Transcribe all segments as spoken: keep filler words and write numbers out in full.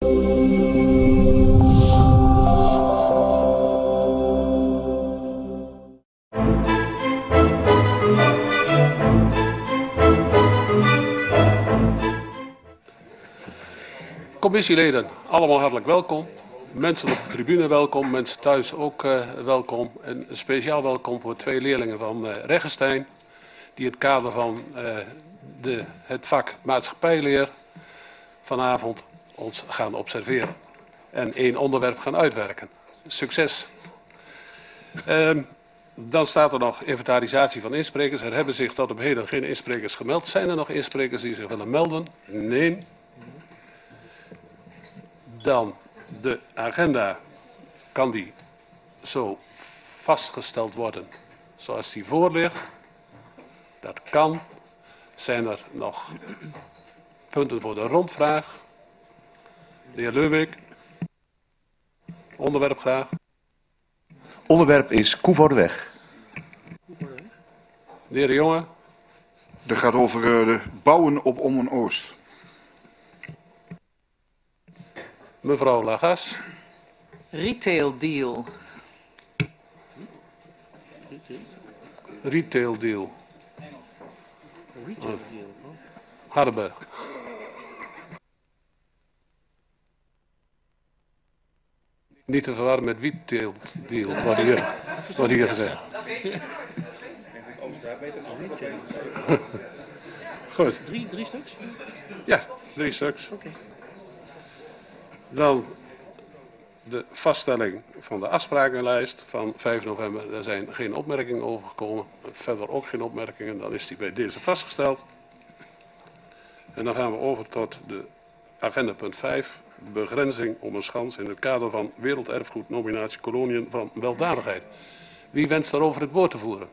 Commissieleden, allemaal hartelijk welkom. Mensen op de tribune welkom, mensen thuis ook uh, welkom. En speciaal welkom voor twee leerlingen van uh, Regenstein, die in het kader van uh, de, het vak maatschappijleer vanavond ons gaan observeren. En één onderwerp gaan uitwerken. Succes! Uh, dan staat er nog inventarisatie van insprekers. Er hebben zich tot op heden geen insprekers gemeld. Zijn er nog insprekers die zich willen melden? Nee. Dan de agenda, kan die zo vastgesteld worden zoals die voor ligt? Dat kan. Zijn er nog punten voor de rondvraag? De heer Leuwik. Onderwerp graag. Onderwerp is Koevoordeweg. De heer De Jonge. Dat gaat over uh, de bouwen op Ommen Oost. Mevrouw Lagas. Retail deal. Retail deal. Retail deal. Hardenberg. Niet te verwarren met retail deal, wordt hier, wordt hier gezegd. Goed. Drie, drie stuks? Ja, drie stuks. Oké. Dan de vaststelling van de afsprakenlijst van vijf november. Er zijn geen opmerkingen over gekomen. Verder ook geen opmerkingen. Dan is die bij deze vastgesteld. En dan gaan we over tot de agenda punt vijf. Begrenzing om een schans in het kader van werelderfgoed nominatie koloniën van weldadigheid. Wie wenst daarover het woord te voeren?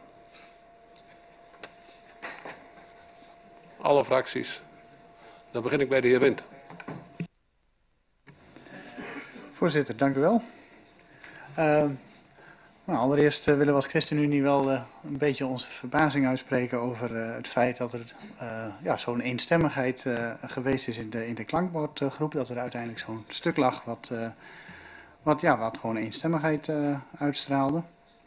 Alle fracties. Dan begin ik bij de heer Wind. Voorzitter, dank u wel. Uh, nou, allereerst uh, willen we als ChristenUnie wel uh, een beetje onze verbazing uitspreken over uh, het feit dat er uh, ja, zo'n eenstemmigheid uh, geweest is in de, in de klankbordgroep. Dat er uiteindelijk zo'n stuk lag wat, uh, wat, ja, wat gewoon eenstemmigheid uh, uitstraalde.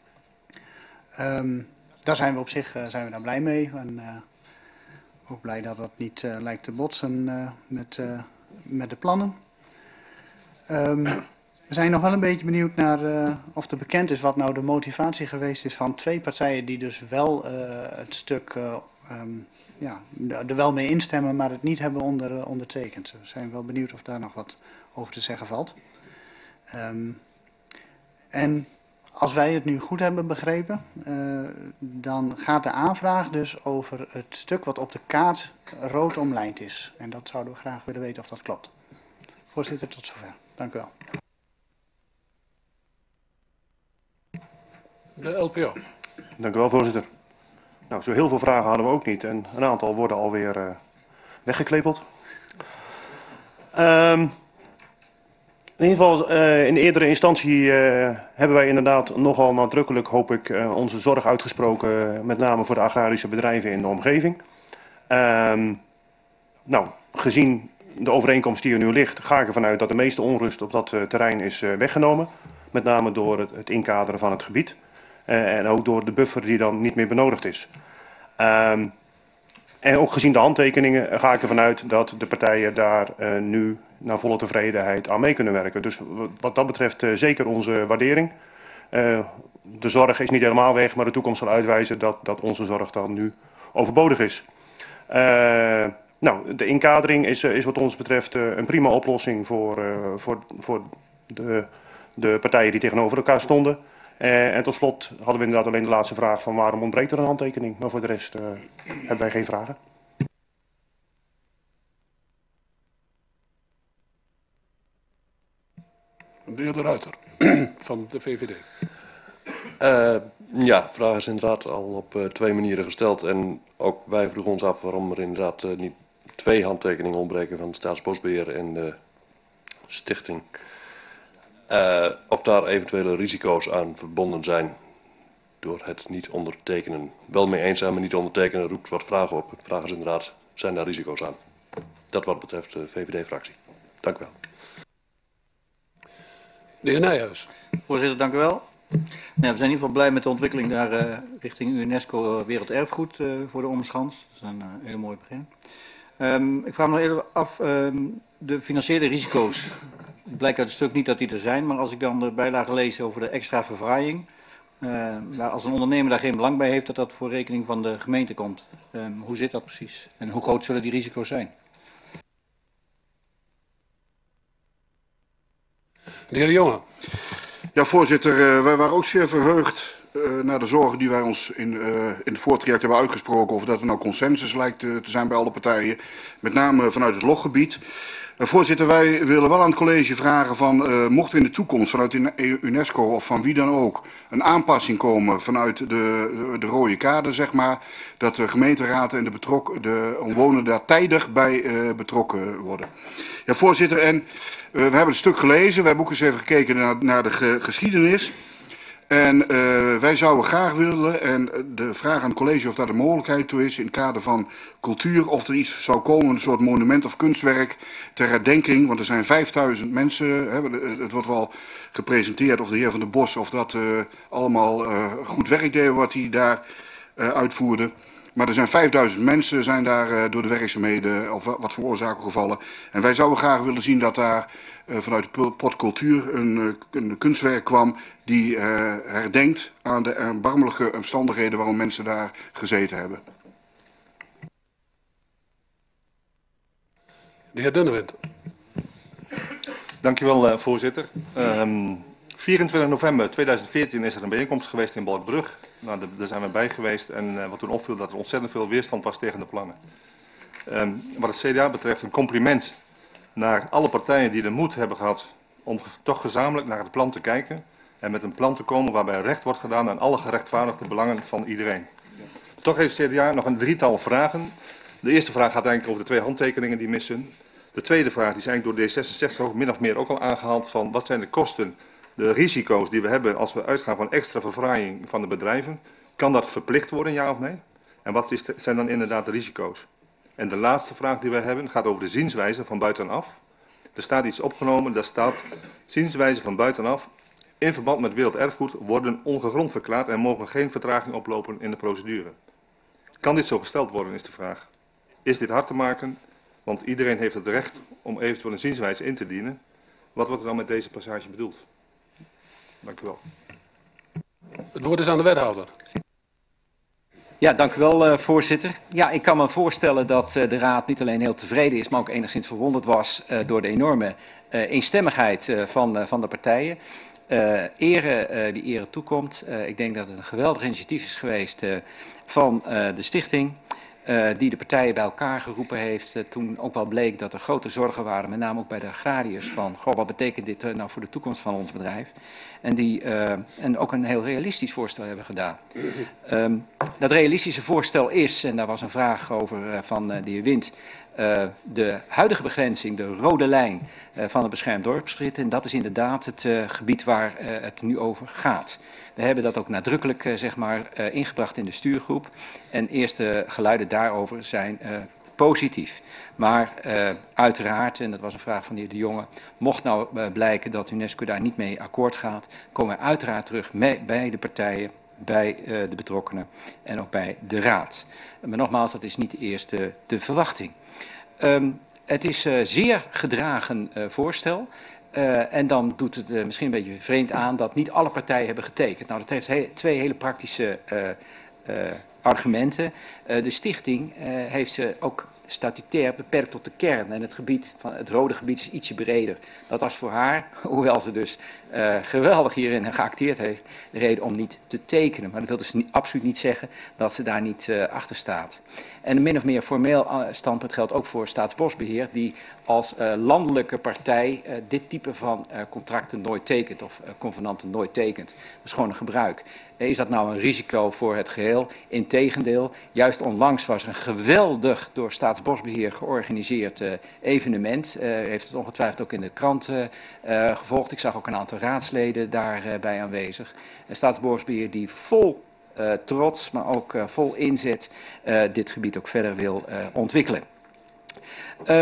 Um, daar zijn we op zich uh, zijn we daar blij mee. En uh, ook blij dat dat niet uh, lijkt te botsen uh, met, uh, met de plannen. Um, we zijn nog wel een beetje benieuwd naar uh, of er bekend is wat nou de motivatie geweest is van twee partijen die dus wel uh, het stuk uh, um, ja, er wel mee instemmen, maar het niet hebben onder, uh, ondertekend. We zijn wel benieuwd of daar nog wat over te zeggen valt. Um, en als wij het nu goed hebben begrepen, uh, dan gaat de aanvraag dus over het stuk wat op de kaart rood omlijnd is. En dat zouden we graag willen weten of dat klopt. Voorzitter, tot zover. Dank u wel. De L P O. Dank u wel, voorzitter. Nou, zo heel veel vragen hadden we ook niet. En een aantal worden alweer uh, weggeklepeld. Um, in ieder geval, uh, in de eerdere instantie uh, hebben wij inderdaad nogal nadrukkelijk, hoop ik, uh, onze zorg uitgesproken. Uh, met name voor de agrarische bedrijven in de omgeving. Um, nou, gezien de overeenkomst die er nu ligt, ga ik ervan uit dat de meeste onrust op dat uh, terrein is uh, weggenomen. Met name door het, het inkaderen van het gebied. Uh, en ook door de buffer die dan niet meer benodigd is. Um, en ook gezien de handtekeningen ga ik ervan uit dat de partijen daar uh, nu naar volle tevredenheid aan mee kunnen werken. Dus wat dat betreft uh, zeker onze waardering. Uh, de zorg is niet helemaal weg, maar de toekomst zal uitwijzen dat, dat onze zorg dan nu overbodig is. Uh, Nou, de inkadering is, is wat ons betreft een prima oplossing voor, uh, voor, voor de, de partijen die tegenover elkaar stonden. Uh, en tot slot hadden we inderdaad alleen de laatste vraag van waarom ontbreekt er een handtekening. Maar voor de rest uh, hebben wij geen vragen. De heer De Ruiter van de V V D. Uh, ja, de vraag is inderdaad al op uh, twee manieren gesteld. En ook wij vroegen ons af waarom er inderdaad uh, niet twee handtekeningen ontbreken van de Staatsbosbeheer en de stichting. Uh, of daar eventuele risico's aan verbonden zijn door het niet ondertekenen. Wel mee eens zijn, maar niet ondertekenen roept wat vragen op. De vraag is inderdaad, zijn daar risico's aan? Dat wat betreft de V V D-fractie. Dank u wel. De heer Nijhuis. Voorzitter, dank u wel. Nou, we zijn in ieder geval blij met de ontwikkeling daar uh, richting UNESCO Werelderfgoed uh, voor de Ommerschans. Dat is een uh, hele mooi begin. Um, ik vraag me nog even af, um, de financiële risico's. Het blijkt uit het stuk niet dat die er zijn, maar als ik dan de bijlage lees over de extra verfraaiing, uh, waar als een ondernemer daar geen belang bij heeft, dat dat voor rekening van de gemeente komt. Um, hoe zit dat precies? En hoe groot zullen die risico's zijn? De heer De Jonge. Ja, voorzitter, uh, wij waren ook zeer verheugd uh, naar de zorgen die wij ons in, uh, in het voortraject hebben uitgesproken over dat er nou consensus lijkt uh, te zijn bij alle partijen, met name vanuit het loggebied. Uh, voorzitter, wij willen wel aan het college vragen van, uh, mocht er in de toekomst vanuit UNESCO of van wie dan ook een aanpassing komen vanuit de, de, de rode kade, zeg maar, dat de gemeenteraad en de, betrok, de omwonenden daar tijdig bij uh, betrokken worden. Ja, voorzitter, en uh, we hebben het stuk gelezen, we hebben ook eens even gekeken naar, naar de ge, geschiedenis. En uh, wij zouden graag willen, en de vraag aan het college of daar de mogelijkheid toe is in het kader van cultuur, of er iets zou komen, een soort monument of kunstwerk ter herdenking, want er zijn vijfduizend mensen, hè, het wordt wel gepresenteerd of de heer Van der Bos of dat uh, allemaal uh, goed werk deed wat hij daar uh, uitvoerde. Maar er zijn vijfduizend mensen zijn daar uh, door de werkzaamheden of wat voor oorzaken gevallen. En wij zouden graag willen zien dat daar uh, vanuit de pot cultuur een, een kunstwerk kwam die uh, herdenkt aan de erbarmelijke omstandigheden waarom mensen daar gezeten hebben. De heer Dunnewind. Dank u wel, uh, voorzitter. Um, vierentwintig november tweeduizend veertien is er een bijeenkomst geweest in Balkbrug. Nou, daar zijn we bij geweest en uh, wat toen opviel dat er ontzettend veel weerstand was tegen de plannen. Um, wat het C D A betreft een compliment naar alle partijen die de moed hebben gehad om toch gezamenlijk naar het plan te kijken. En met een plan te komen waarbij recht wordt gedaan aan alle gerechtvaardigde belangen van iedereen. Toch heeft het C D A nog een drietal vragen. De eerste vraag gaat eigenlijk over de twee handtekeningen die missen. De tweede vraag die is eigenlijk door D zesenzestig min of meer ook al aangehaald van wat zijn de kosten, de risico's die we hebben als we uitgaan van extra verfraaiing van de bedrijven. Kan dat verplicht worden, ja of nee? En wat is de, zijn dan inderdaad de risico's? En de laatste vraag die wij hebben gaat over de zienswijze van buitenaf. Er staat iets opgenomen, daar staat zienswijze van buitenaf in verband met werelderfgoed worden ongegrond verklaard en mogen geen vertraging oplopen in de procedure. Kan dit zo gesteld worden, is de vraag. Is dit hard te maken? Want iedereen heeft het recht om eventueel een zienswijze in te dienen. Wat wordt er dan met deze passage bedoeld? Dank u wel. Het woord is aan de wethouder. Ja, dank u wel, uh, voorzitter. Ja, ik kan me voorstellen dat uh, de Raad niet alleen heel tevreden is, maar ook enigszins verwonderd was uh, door de enorme uh, eenstemmigheid uh, van, uh, van de partijen. Uh, ere uh, die ere toekomt. Uh, ik denk dat het een geweldig initiatief is geweest uh, van uh, de stichting. Uh, die de partijen bij elkaar geroepen heeft. Uh, toen ook wel bleek dat er grote zorgen waren, met name ook bij de agrariërs, van goh, wat betekent dit uh, nou voor de toekomst van ons bedrijf? En die uh, en ook een heel realistisch voorstel hebben gedaan. Um, dat realistische voorstel is, en daar was een vraag over uh, van uh, de heer Wind, uh, de huidige begrenzing, de rode lijn uh, van het beschermd dorpsgebied. En dat is inderdaad het uh, gebied waar uh, het nu over gaat. We hebben dat ook nadrukkelijk uh, zeg maar, uh, ingebracht in de stuurgroep. En eerste geluiden daarover zijn uh, positief. Maar uh, uiteraard, en dat was een vraag van de heer De Jonge, mocht nou uh, blijken dat UNESCO daar niet mee akkoord gaat, komen we uiteraard terug mee, bij de partijen, bij uh, de betrokkenen en ook bij de Raad. Maar nogmaals, dat is niet de eerste de verwachting. Um, het is een uh, zeer gedragen uh, voorstel. Uh, en dan doet het uh, misschien een beetje vreemd aan dat niet alle partijen hebben getekend. Nou, dat heeft he twee hele praktische uh, uh, argumenten. Uh, de stichting uh, heeft ze ook statutair beperkt tot de kern. En het gebied van het rode gebied is ietsje breder. Dat was voor haar, hoewel ze dus uh, geweldig hierin geacteerd heeft, de reden om niet te tekenen. Maar dat wil dus niet, absoluut niet zeggen dat ze daar niet uh, achter staat. En een min of meer formeel standpunt geldt ook voor Staatsbosbeheer, die als uh, landelijke partij uh, dit type van uh, contracten nooit tekent of uh, convenanten nooit tekent. Dat is gewoon een gebruik. Is dat nou een risico voor het geheel? Integendeel, juist onlangs was er een geweldig door Staatsbosbeheer georganiseerd uh, evenement. Uh, u heeft het ongetwijfeld ook in de krant uh, uh, gevolgd. Ik zag ook een aantal raadsleden daarbij uh, aanwezig. Uh, Staatsbosbeheer die vol uh, trots, maar ook uh, vol inzet uh, dit gebied ook verder wil uh, ontwikkelen. Um,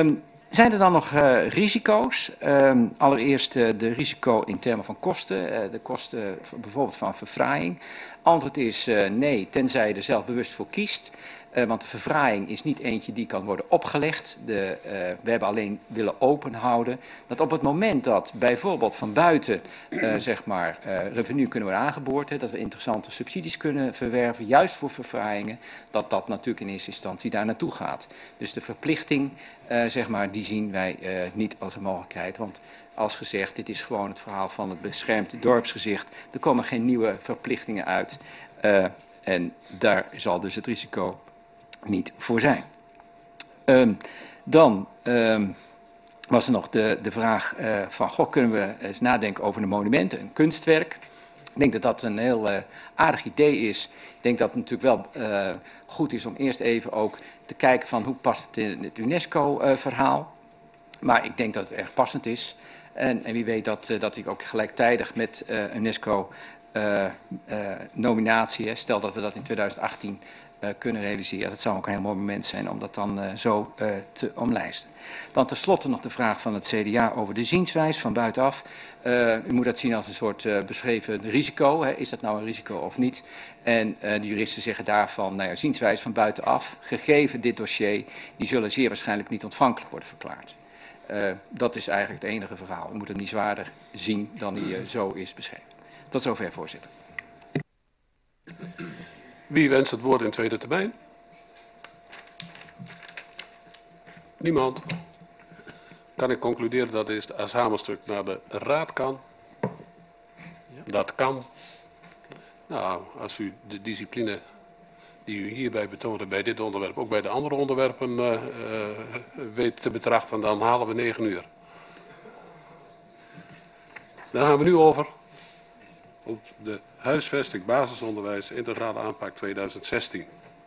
Zijn er dan nog uh, risico's? Um, allereerst uh, de risico in termen van kosten, uh, de kosten bijvoorbeeld van verfraaiing. Antwoord is uh, nee, tenzij je er zelf bewust voor kiest. Uh, want de verfraaiing is niet eentje die kan worden opgelegd. De, uh, we hebben alleen willen openhouden dat op het moment dat bijvoorbeeld van buiten uh, zeg maar, uh, revenue kunnen worden aangeboord, hè, dat we interessante subsidies kunnen verwerven, juist voor verfraaiingen, dat dat natuurlijk in eerste instantie daar naartoe gaat. Dus de verplichting, uh, zeg maar, die zien wij uh, niet als een mogelijkheid. Want als gezegd, dit is gewoon het verhaal van het beschermd dorpsgezicht. Er komen geen nieuwe verplichtingen uit. Uh, en daar zal dus het risico niet voor zijn. Um, dan um, was er nog de, de vraag uh, van, goh, kunnen we eens nadenken over een monument, een kunstwerk. Ik denk dat dat een heel uh, aardig idee is. Ik denk dat het natuurlijk wel uh, goed is om eerst even ook te kijken van hoe past het in het UNESCO-verhaal. Uh, maar ik denk dat het erg passend is. En, en wie weet dat, uh, dat ik ook gelijktijdig met uh, UNESCO uh, uh, nominatie, hè, stel dat we dat in tweeduizend achttien uh, kunnen realiseren. Dat zou ook een heel mooi moment zijn om dat dan uh, zo uh, te omlijsten. Dan tenslotte nog de vraag van het C D A over de zienswijze van buitenaf. Uh, u moet dat zien als een soort uh, beschreven risico. Hè. Is dat nou een risico of niet? En uh, de juristen zeggen daarvan, nou ja, zienswijze van buitenaf, gegeven dit dossier, die zullen zeer waarschijnlijk niet ontvankelijk worden verklaard. Uh, dat is eigenlijk het enige verhaal. We moeten hem niet zwaarder zien dan hij uh, zo is beschreven. Tot zover, voorzitter. Wie wenst het woord in tweede termijn? Niemand. Kan ik concluderen dat dit als hamerstuk naar de raad kan? Ja. Dat kan. Nou, als u de discipline die u hierbij betoonde bij dit onderwerp ook bij de andere onderwerpen uh, uh, weet te betrachten, dan halen we negen uur. Dan gaan we nu over op de huisvesting basisonderwijs integrale aanpak tweeduizend zestien.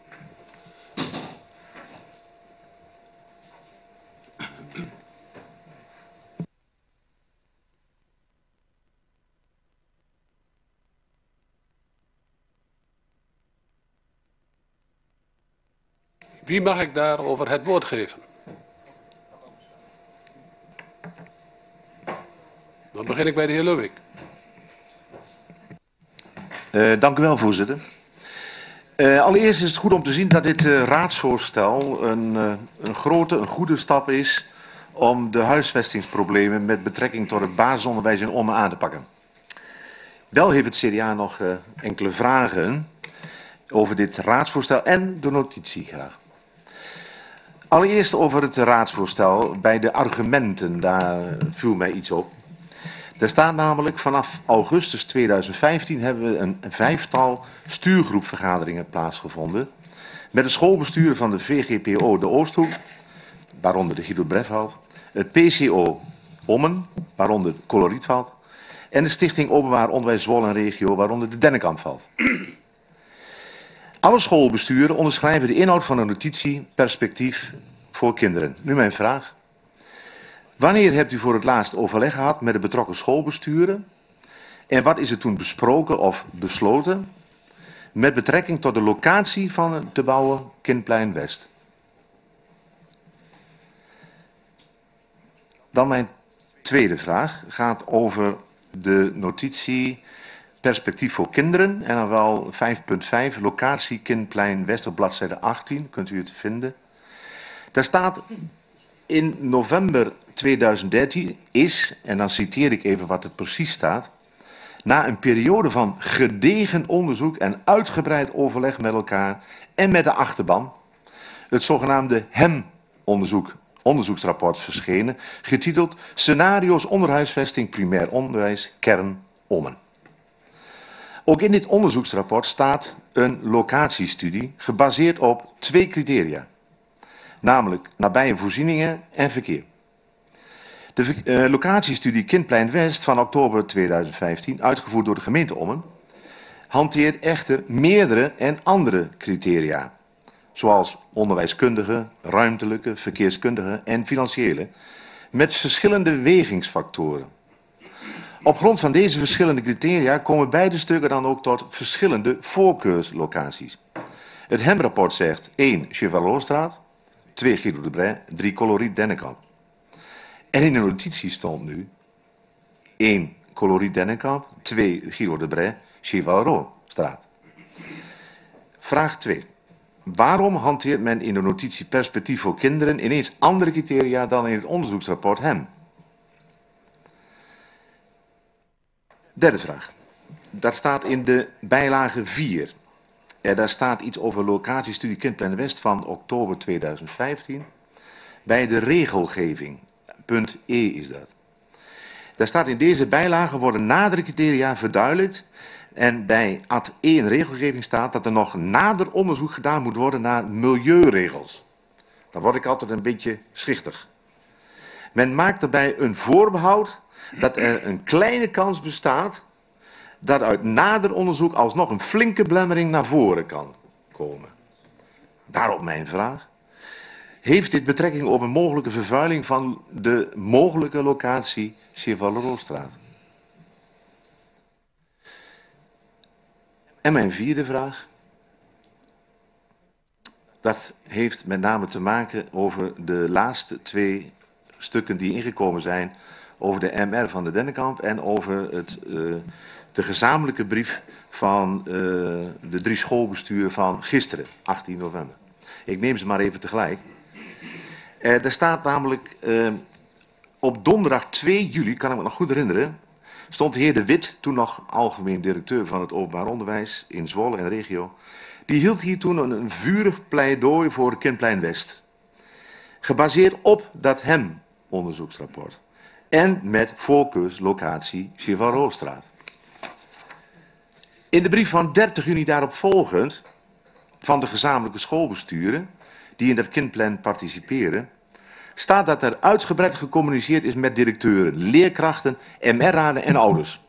Wie mag ik daarover het woord geven? Dan begin ik bij de heer Lubik. Uh, dank u wel, voorzitter. Uh, allereerst is het goed om te zien dat dit uh, raadsvoorstel een, uh, een grote, een goede stap is om de huisvestingsproblemen met betrekking tot het basisonderwijs in Ommen aan te pakken. Wel heeft het C D A nog uh, enkele vragen over dit raadsvoorstel en de notitie graag. Allereerst over het raadsvoorstel. Bij de argumenten, daar viel mij iets op. Er staat namelijk vanaf augustus tweeduizend vijftien hebben we een, een vijftal stuurgroepvergaderingen plaatsgevonden. Met het schoolbestuur van de V G P O de Oosthoek, waaronder de Guido Brefhout, het P C O Ommen, waaronder Colorietveld, en de Stichting Openbaar Onderwijs Zwolle en Regio, waaronder de Dennekamp valt. Alle schoolbesturen onderschrijven de inhoud van een notitie perspectief voor kinderen. Nu mijn vraag. Wanneer hebt u voor het laatst overleg gehad met de betrokken schoolbesturen? En wat is er toen besproken of besloten met betrekking tot de locatie van het te bouwen Kindplein West? Dan mijn tweede vraag gaat over de notitie perspectief voor kinderen en dan wel vijf punt vijf, locatie Kindplein West op bladzijde achttien, kunt u het vinden. Daar staat in november tweeduizend dertien is, en dan citeer ik even wat er precies staat, na een periode van gedegen onderzoek en uitgebreid overleg met elkaar en met de achterban, het zogenaamde H E M-onderzoek, onderzoeksrapport verschenen, getiteld Scenario's onderhuisvesting primair onderwijs kern Ommen. Ook in dit onderzoeksrapport staat een locatiestudie gebaseerd op twee criteria, namelijk nabije voorzieningen en verkeer. De uh, locatiestudie Kindplein West van oktober tweeduizend vijftien, uitgevoerd door de gemeente Ommen, hanteert echter meerdere en andere criteria, zoals onderwijskundige, ruimtelijke, verkeerskundige en financiële, met verschillende wegingsfactoren. Op grond van deze verschillende criteria komen beide stukken dan ook tot verschillende voorkeurslocaties. Het H E M-rapport zegt één Chevalotstraat, twee Guido de Brij, drie Coloriet Dennekamp. En in de notitie stond nu één Colorie Dennenkamp, twee Giro de Bray, Chevalreaustraat. Vraag twee. Waarom hanteert men in de notitie perspectief voor kinderen ineens andere criteria dan in het onderzoeksrapport hem? Derde vraag. Dat staat in de bijlage vier. En daar staat iets over locatiestudie Kindplan West van oktober tweeduizend vijftien. Bij de regelgeving. Punt E is dat. Daar staat in deze bijlage worden nadere criteria verduidelijkt. En bij ad één regelgeving staat dat er nog nader onderzoek gedaan moet worden naar milieuregels. Dan word ik altijd een beetje schichtig. Men maakt daarbij een voorbehoud dat er een kleine kans bestaat dat uit nader onderzoek alsnog een flinke belemmering naar voren kan komen. Daarop mijn vraag. Heeft dit betrekking op een mogelijke vervuiling van de mogelijke locatie Chevalreaustraat? En mijn vierde vraag. Dat heeft met name te maken over de laatste twee stukken die ingekomen zijn over de M R van de Dennenkamp en over het, uh, de gezamenlijke brief van uh, de drie schoolbesturen van gisteren, achttien november. Ik neem ze maar even tegelijk. Uh, er staat namelijk uh, op donderdag twee juli, kan ik me nog goed herinneren, stond de heer De Wit, toen nog algemeen directeur van het openbaar onderwijs in Zwolle en regio, die hield hier toen een, een vurig pleidooi voor Kindplein West. Gebaseerd op dat hem onderzoeksrapport. En met voorkeurslocatie Chevalreaustraat. In de brief van dertig juni daarop volgend van de gezamenlijke schoolbesturen die in dat kindplan participeren, staat dat er uitgebreid gecommuniceerd is met directeuren, leerkrachten, M R-raden en ouders.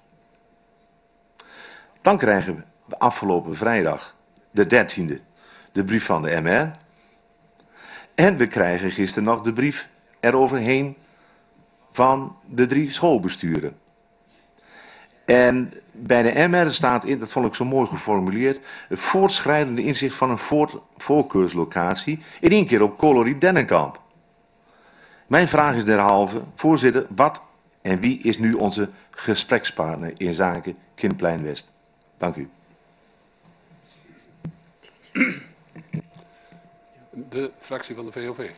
Dan krijgen we afgelopen vrijdag, de dertiende, de brief van de M R. En we krijgen gisteren nog de brief eroverheen van de drie schoolbesturen. En bij de M R staat in, dat vond ik zo mooi geformuleerd, het voortschrijdende inzicht van een voort, voorkeurslocatie in één keer op Colorie Dennenkamp. Mijn vraag is derhalve, voorzitter, wat en wie is nu onze gesprekspartner in zaken Kindplein West? Dank u. De fractie van de V O V.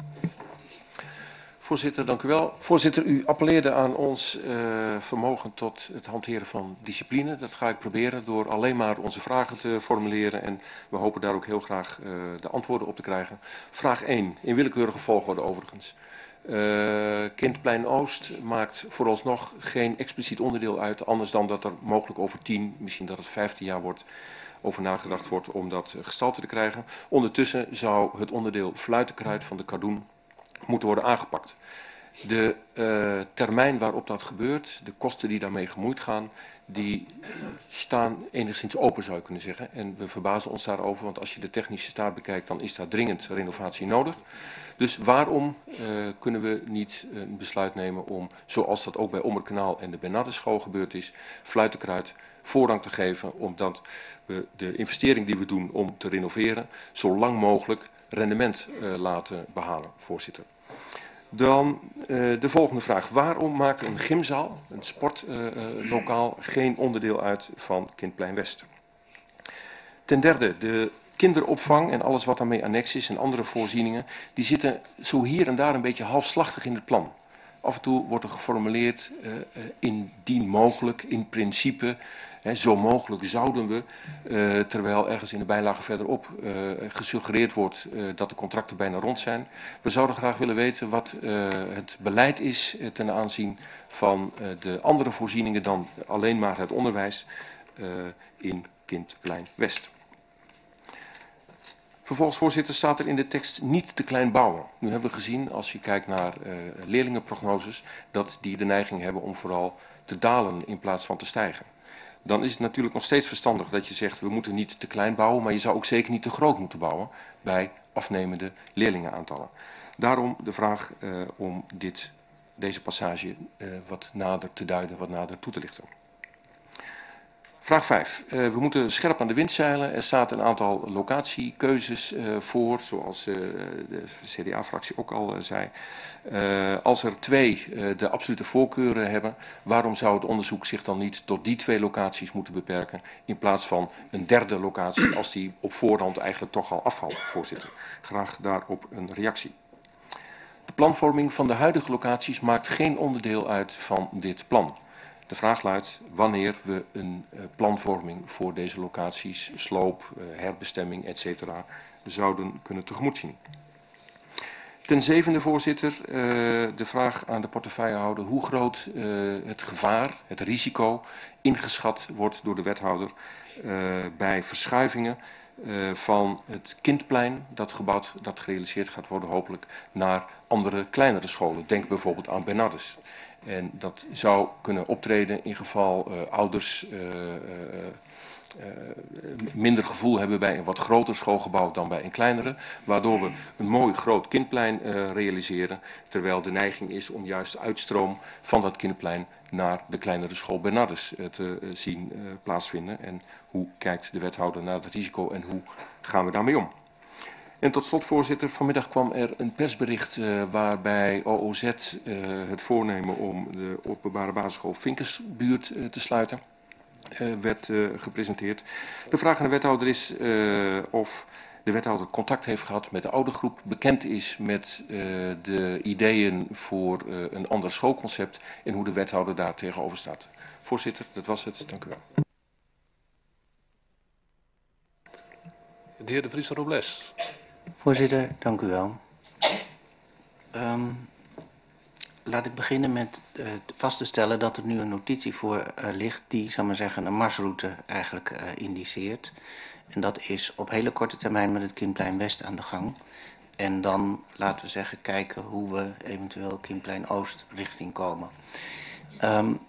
Voorzitter, dank u wel. Voorzitter, u appelleerde aan ons uh, vermogen tot het hanteren van discipline. Dat ga ik proberen door alleen maar onze vragen te formuleren. En we hopen daar ook heel graag uh, de antwoorden op te krijgen. Vraag één, in willekeurige volgorde overigens. Uh, Kindplein Oost maakt vooralsnog geen expliciet onderdeel uit. Anders dan dat er mogelijk over tien, misschien dat het vijftien jaar wordt, over nagedacht wordt om dat uh, gestalte te krijgen. Ondertussen zou het onderdeel fluitenkruid van de Cardoen moeten worden aangepakt. De uh, termijn waarop dat gebeurt, de kosten die daarmee gemoeid gaan, die staan enigszins open zou je kunnen zeggen. En we verbazen ons daarover, want als je de technische staat bekijkt, dan is daar dringend renovatie nodig. Dus waarom uh, kunnen we niet een besluit nemen om, zoals dat ook bij Ommerkanaal en de Bernardeschool gebeurd is, fluitenkruid voorrang te geven, omdat we de investering die we doen om te renoveren, zo lang mogelijk rendement uh, laten behalen, voorzitter. Dan uh, de volgende vraag. Waarom maakt een gymzaal, een sportlokaal, uh, geen onderdeel uit van Kindplein West? Ten derde, de kinderopvang en alles wat daarmee annex is en andere voorzieningen, die zitten zo hier en daar een beetje halfslachtig in het plan. Af en toe wordt er geformuleerd, uh, uh, indien mogelijk, in principe, hè, zo mogelijk zouden we, uh, terwijl ergens in de bijlage verderop uh, gesuggereerd wordt uh, dat de contracten bijna rond zijn. We zouden graag willen weten wat uh, het beleid is uh, ten aanzien van uh, de andere voorzieningen dan alleen maar het onderwijs uh, in Kindplein West. Vervolgens, voorzitter, staat er in de tekst niet te klein bouwen. Nu hebben we gezien, als je kijkt naar uh, leerlingenprognoses, dat die de neiging hebben om vooral te dalen in plaats van te stijgen. Dan is het natuurlijk nog steeds verstandig dat je zegt, we moeten niet te klein bouwen, maar je zou ook zeker niet te groot moeten bouwen bij afnemende leerlingenaantallen. Daarom de vraag uh, om dit, deze passage uh, wat nader te duiden, wat nader toe te lichten. Vraag vijf. Uh, we moeten scherp aan de wind zeilen. Er staat een aantal locatiekeuzes uh, voor, zoals uh, de C D A-fractie ook al uh, zei. Uh, als er twee uh, de absolute voorkeuren hebben, waarom zou het onderzoek zich dan niet tot die twee locaties moeten beperken, in plaats van een derde locatie, als die op voorhand eigenlijk toch al afvalt, voorzitter. Graag daarop een reactie. De planvorming van de huidige locaties maakt geen onderdeel uit van dit plan. De vraag luidt wanneer we een uh, planvorming voor deze locaties, sloop, uh, herbestemming, et cetera zouden kunnen tegemoetzien. Ten zevende, voorzitter, uh, de vraag aan de portefeuillehouder hoe groot uh, het gevaar, het risico, ingeschat wordt door de wethouder uh, bij verschuivingen uh, van het Kindplein, dat gebouwd, dat gerealiseerd gaat worden hopelijk, naar andere kleinere scholen. Denk bijvoorbeeld aan Bernardus. En dat zou kunnen optreden in geval uh, ouders uh, uh, uh, minder gevoel hebben bij een wat groter schoolgebouw dan bij een kleinere. Waardoor we een mooi groot kindplein uh, realiseren. Terwijl de neiging is om juist de uitstroom van dat kindplein naar de kleinere school Bernardus uh, te uh, zien uh, plaatsvinden. En hoe kijkt de wethouder naar het risico en hoe gaan we daarmee om? En tot slot, voorzitter, vanmiddag kwam er een persbericht uh, waarbij O O Z uh, het voornemen om de openbare basisschool Vinkersbuurt uh, te sluiten uh, werd uh, gepresenteerd. De vraag aan de wethouder is uh, of de wethouder contact heeft gehad met de oudergroep, bekend is met uh, de ideeën voor uh, een ander schoolconcept en hoe de wethouder daar tegenover staat. Voorzitter, dat was het. Dank u wel. De heer De Vries Robles. Voorzitter, dank u wel. Um, laat ik beginnen met uh, vast te stellen dat er nu een notitie voor uh, ligt die, zal maar zeggen, een marsroute eigenlijk uh, indiceert. En dat is op hele korte termijn met het Kindplein West aan de gang. En dan, laten we zeggen, kijken hoe we eventueel Kindplein Oost richting komen. Um,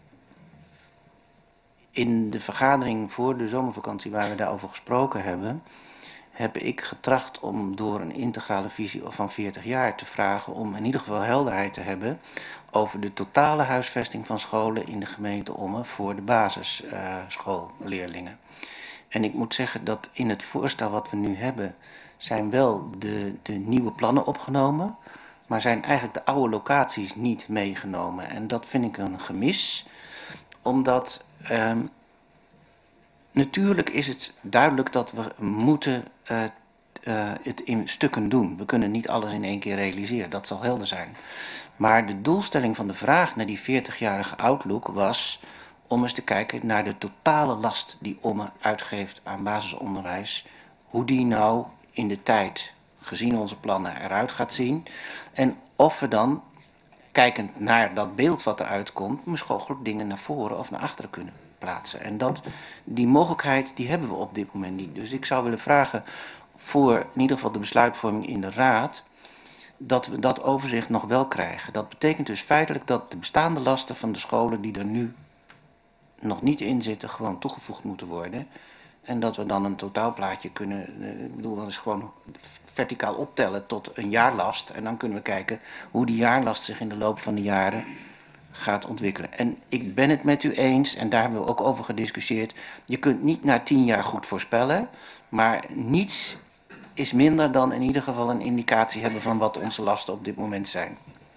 in de vergadering voor de zomervakantie waar we daarover gesproken hebben, heb ik getracht om door een integrale visie van veertig jaar te vragen om in ieder geval helderheid te hebben over de totale huisvesting van scholen in de gemeente Ommen voor de basisschoolleerlingen. En ik moet zeggen dat in het voorstel wat we nu hebben zijn wel de, de nieuwe plannen opgenomen, maar zijn eigenlijk de oude locaties niet meegenomen. En dat vind ik een gemis, omdat um, natuurlijk is het duidelijk dat we moeten uh, uh, het in stukken doen. We kunnen niet alles in één keer realiseren, dat zal helder zijn. Maar de doelstelling van de vraag naar die veertigjarige outlook was om eens te kijken naar de totale last die Ommen uitgeeft aan basisonderwijs. Hoe die nou in de tijd, gezien onze plannen, eruit gaat zien. En of we dan, kijkend naar dat beeld wat eruit komt, mogelijk dingen naar voren of naar achteren kunnen plaatsen. En dat, die mogelijkheid die hebben we op dit moment niet. Dus ik zou willen vragen voor in ieder geval de besluitvorming in de raad, dat we dat overzicht nog wel krijgen. Dat betekent dus feitelijk dat de bestaande lasten van de scholen die er nu nog niet in zitten, gewoon toegevoegd moeten worden. En dat we dan een totaalplaatje kunnen, ik bedoel, dat is gewoon verticaal optellen tot een jaarlast. En dan kunnen we kijken hoe die jaarlast zich in de loop van de jaren gaat ontwikkelen. En ik ben het met u eens, en daar hebben we ook over gediscussieerd, je kunt niet na tien jaar goed voorspellen, maar niets is minder dan in ieder geval een indicatie hebben van wat onze lasten op dit moment zijn.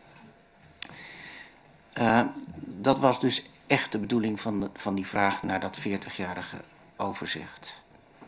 Uh, dat was dus echt de bedoeling van, de, van die vraag naar dat veertigjarige overzicht.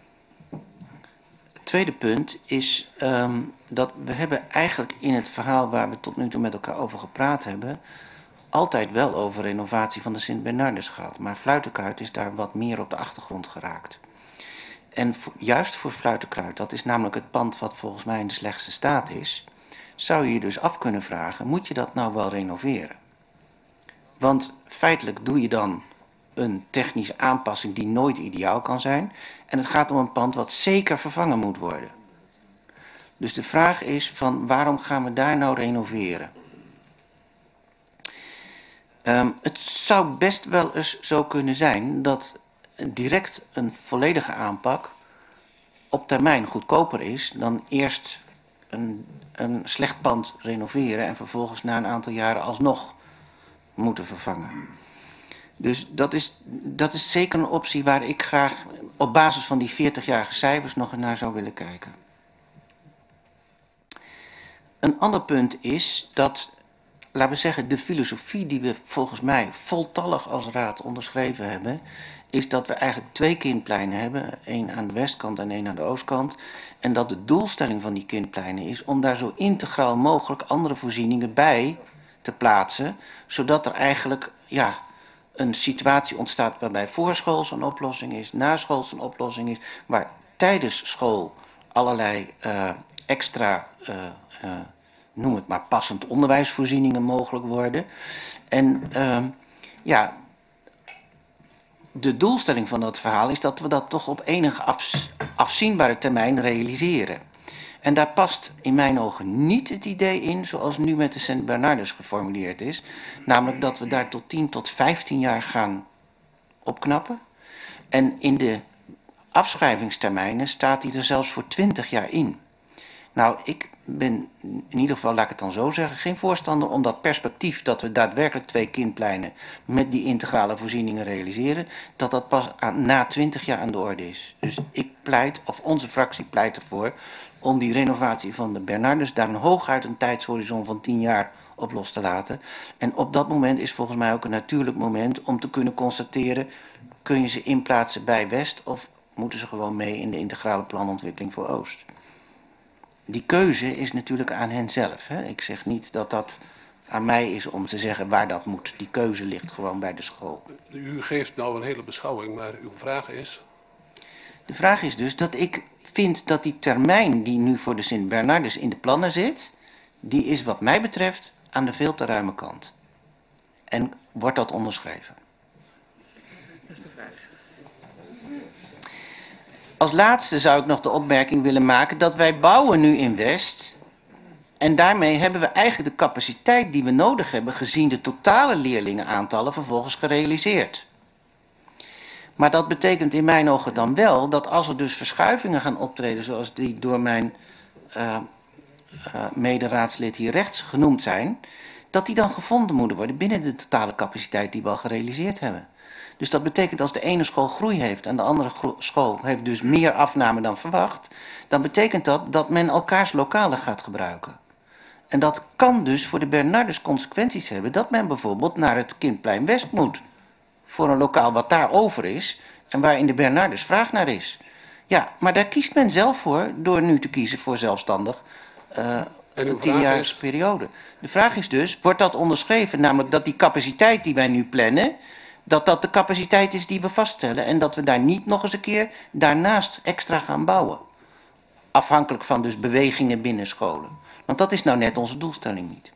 Het tweede punt is um, dat we hebben eigenlijk in het verhaal waar we tot nu toe met elkaar over gepraat hebben, altijd wel over renovatie van de Sint-Bernardus gehad. Maar Fluitenkruid is daar wat meer op de achtergrond geraakt. En voor, juist voor Fluitenkruid, dat is namelijk het pand wat volgens mij in de slechtste staat is, zou je je dus af kunnen vragen, moet je dat nou wel renoveren? Want feitelijk doe je dan een technische aanpassing die nooit ideaal kan zijn. En het gaat om een pand wat zeker vervangen moet worden. Dus de vraag is van waarom gaan we daar nou renoveren? Um, het zou best wel eens zo kunnen zijn dat direct een volledige aanpak op termijn goedkoper is dan eerst een, een slecht pand renoveren en vervolgens na een aantal jaren alsnog moeten vervangen. Dus dat is, dat is zeker een optie waar ik graag op basis van die veertigjarige cijfers nog naar zou willen kijken. Een ander punt is dat, laten we zeggen, de filosofie die we volgens mij voltallig als raad onderschreven hebben, is dat we eigenlijk twee kindpleinen hebben, één aan de westkant en één aan de oostkant. En dat de doelstelling van die kindpleinen is om daar zo integraal mogelijk andere voorzieningen bij te plaatsen, zodat er eigenlijk ja, een situatie ontstaat waarbij voorschools een oplossing is, naschools een oplossing is, waar tijdens school allerlei uh, extra, uh, uh, noem het maar, passend onderwijsvoorzieningen mogelijk worden. En uh, ja, de doelstelling van dat verhaal is dat we dat toch op enige af, afzienbare termijn realiseren. En daar past in mijn ogen niet het idee in zoals nu met de Sint Bernardus geformuleerd is. Namelijk dat we daar tot tien tot vijftien jaar gaan opknappen. En in de afschrijvingstermijnen staat die er zelfs voor twintig jaar in. Nou, ik ben in ieder geval, laat ik het dan zo zeggen, geen voorstander om dat perspectief dat we daadwerkelijk twee kindpleinen met die integrale voorzieningen realiseren, dat dat pas aan, na twintig jaar aan de orde is. Dus ik pleit, of onze fractie pleit ervoor, om die renovatie van de Bernardus daar een hooguit een tijdshorizon van tien jaar op los te laten. En op dat moment is volgens mij ook een natuurlijk moment om te kunnen constateren, kun je ze inplaatsen bij West of moeten ze gewoon mee in de integrale planontwikkeling voor Oost. Die keuze is natuurlijk aan hen zelf. Hè. Ik zeg niet dat dat aan mij is om te zeggen waar dat moet. Die keuze ligt gewoon bij de school. U geeft nou een hele beschouwing, maar uw vraag is? De vraag is dus dat ik vind dat die termijn die nu voor de Sint Bernardus in de plannen zit, die is wat mij betreft aan de veel te ruime kant. En wordt dat onderschreven? Dat is de vraag. Als laatste zou ik nog de opmerking willen maken dat wij bouwen nu in West. En daarmee hebben we eigenlijk de capaciteit die we nodig hebben gezien de totale leerlingenaantallen vervolgens gerealiseerd. Maar dat betekent in mijn ogen dan wel dat als er dus verschuivingen gaan optreden zoals die door mijn uh, uh, mederaadslid hier rechts genoemd zijn, dat die dan gevonden moeten worden binnen de totale capaciteit die we al gerealiseerd hebben. Dus dat betekent als de ene school groei heeft en de andere school heeft dus meer afname dan verwacht, dan betekent dat dat men elkaars lokalen gaat gebruiken. En dat kan dus voor de Bernardus consequenties hebben dat men bijvoorbeeld naar het Kindplein West moet. Voor een lokaal wat daar over is en waar in de Bernardus vraag naar is. Ja, maar daar kiest men zelf voor door nu te kiezen voor zelfstandig uh, een tienjarige periode. De vraag is dus, wordt dat onderschreven, namelijk dat die capaciteit die wij nu plannen, dat dat de capaciteit is die we vaststellen en dat we daar niet nog eens een keer daarnaast extra gaan bouwen. Afhankelijk van dus bewegingen binnen scholen. Want dat is nou net onze doelstelling niet.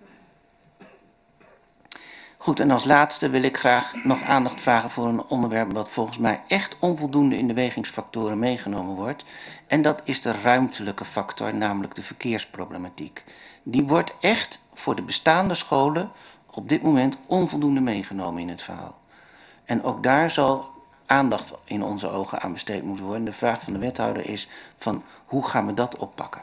Goed, en als laatste wil ik graag nog aandacht vragen voor een onderwerp wat volgens mij echt onvoldoende in de wegingsfactoren meegenomen wordt. En dat is de ruimtelijke factor, namelijk de verkeersproblematiek. Die wordt echt voor de bestaande scholen op dit moment onvoldoende meegenomen in het verhaal. En ook daar zal aandacht in onze ogen aan besteed moeten worden. De vraag van de wethouder is van hoe gaan we dat oppakken?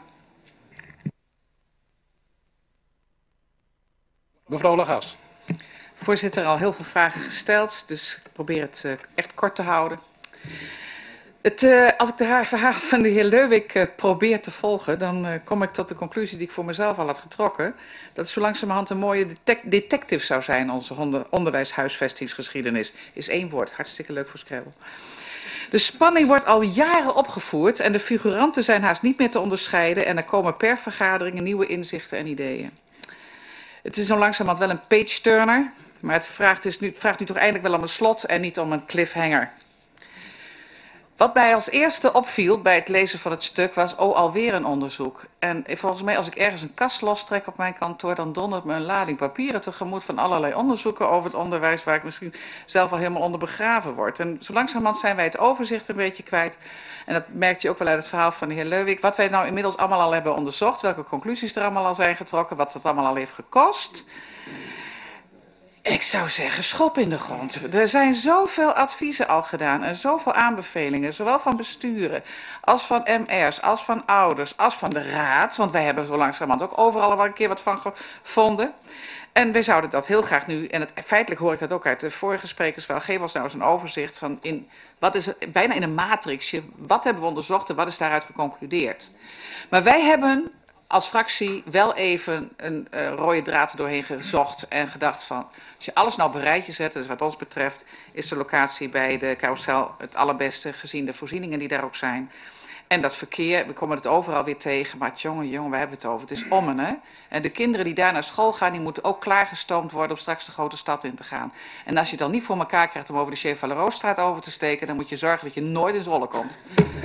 Mevrouw Lagas. Voorzitter, al heel veel vragen gesteld, dus ik probeer het uh, echt kort te houden. Het, uh, als ik de verhaal van de heer Leuwik uh, probeer te volgen, dan uh, kom ik tot de conclusie die ik voor mezelf al had getrokken. Dat het zo langzamerhand een mooie detec detective zou zijn, onze onder onderwijshuisvestingsgeschiedenis. Is één woord, hartstikke leuk voor Scrabble. De spanning wordt al jaren opgevoerd en de figuranten zijn haast niet meer te onderscheiden en er komen per vergadering nieuwe inzichten en ideeën. Het is zo langzamerhand wel een page-turner, maar het vraagt, dus nu, het vraagt nu toch eindelijk wel om een slot en niet om een cliffhanger. Wat mij als eerste opviel bij het lezen van het stuk was, oh, alweer een onderzoek. En volgens mij als ik ergens een kast lostrek op mijn kantoor, dan dondert me een lading papieren tegemoet van allerlei onderzoeken over het onderwijs, waar ik misschien zelf al helemaal onder begraven word. En zo langzamerhand zijn wij het overzicht een beetje kwijt. En dat merkt je ook wel uit het verhaal van de heer Leuwik. Wat wij nou inmiddels allemaal al hebben onderzocht, welke conclusies er allemaal al zijn getrokken, wat het allemaal al heeft gekost. Ik zou zeggen, schop in de grond. Er zijn zoveel adviezen al gedaan en zoveel aanbevelingen, zowel van besturen als van M R's, als van ouders, als van de raad. Want wij hebben zo langzamerhand ook overal wel een keer wat van gevonden. En wij zouden dat heel graag nu, en het, feitelijk hoor ik dat ook uit de vorige sprekers wel, geef ons nou eens een overzicht van, in, wat is het, bijna in een matrixje, wat hebben we onderzocht en wat is daaruit geconcludeerd. Maar wij hebben als fractie wel even een uh, rode draad er doorheen gezocht en gedacht van, als je alles nou op een rijtje zet, dus wat ons betreft, is de locatie bij de carousel het allerbeste gezien de voorzieningen die daar ook zijn. En dat verkeer, we komen het overal weer tegen, maar jongen, jongen, waar hebben we het over? Het is Ommen, hè? En de kinderen die daar naar school gaan, die moeten ook klaargestoomd worden om straks de grote stad in te gaan. En als je het dan niet voor elkaar krijgt om over de Chevalerostraat over te steken, dan moet je zorgen dat je nooit in Zwolle komt.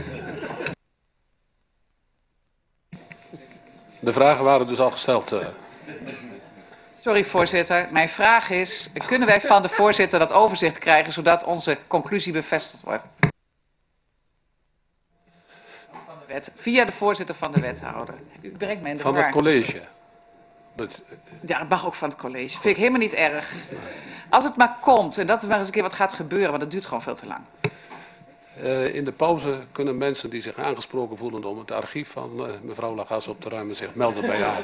De vragen waren dus al gesteld. Uh. Sorry voorzitter, mijn vraag is, kunnen wij van de voorzitter dat overzicht krijgen, zodat onze conclusie bevestigd wordt? Van de wet, via de voorzitter van de wethouder. U brengt mij in de Van war. het college. Dat... Ja, het mag ook van het college. Vind ik helemaal niet erg. Als het maar komt en dat er maar eens een keer wat gaat gebeuren, want dat duurt gewoon veel te lang. Uh, in de pauze kunnen mensen die zich aangesproken voelen om het archief van uh, mevrouw Lagas op te ruimen zich melden bij haar.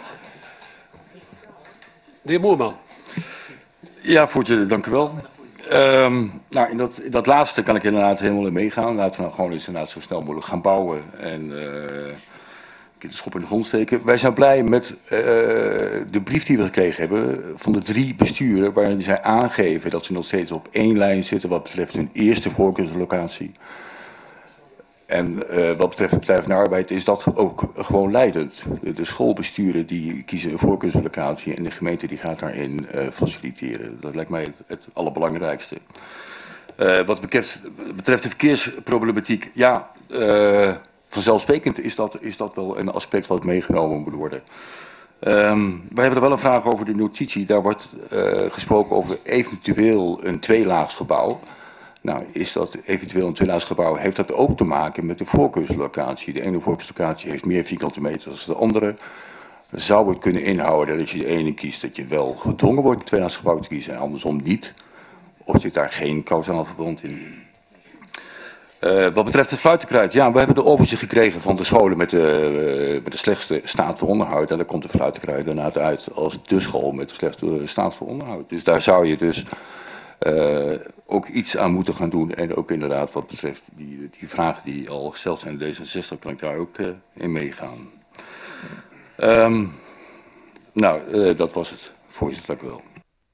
De heer Moerman. Ja, voorzitter, dank u wel. Um, nou, in dat, in dat laatste kan ik inderdaad helemaal in meegaan. Laten we nou gewoon eens inderdaad zo snel mogelijk gaan bouwen en uh, de schop in de grond steken. Wij zijn blij met uh, de brief die we gekregen hebben van de drie besturen, waarin zij aangeven dat ze nog steeds op één lijn zitten wat betreft hun eerste voorkeurslocatie. En uh, wat betreft de Partij van de Arbeid is dat ook gewoon leidend. De, de schoolbesturen die kiezen een voorkeurslocatie en de gemeente die gaat daarin uh, faciliteren. Dat lijkt mij het, het allerbelangrijkste. Uh, wat betreft, betreft de verkeersproblematiek, ja, uh, vanzelfsprekend is dat, is dat wel een aspect wat meegenomen moet worden. Um, wij hebben er wel een vraag over de notitie. Daar wordt uh, gesproken over eventueel een tweelaagsgebouw. Nou, is dat eventueel een tweelaagsgebouw, heeft dat ook te maken met de voorkeurslocatie. De ene voorkeurslocatie heeft meer vierkante meter dan de andere. Zou het kunnen inhouden dat als je de ene kiest, dat je wel gedwongen wordt een tweelaagsgebouw te kiezen en andersom niet? Of zit daar geen kausaal verband in? Uh, wat betreft het fluitenkruid, ja, we hebben de overzicht gekregen van de scholen met de, uh, met de slechtste staat voor onderhoud. En daar komt de fluitenkruid inderdaad uit als de school met de slechtste staat voor onderhoud. Dus daar zou je dus uh, ook iets aan moeten gaan doen. En ook inderdaad wat betreft die, die vragen die al gesteld zijn in D zesenzestig, kan ik daar ook uh, in meegaan. Um, nou, uh, dat was het. Voorzitter, dank u wel.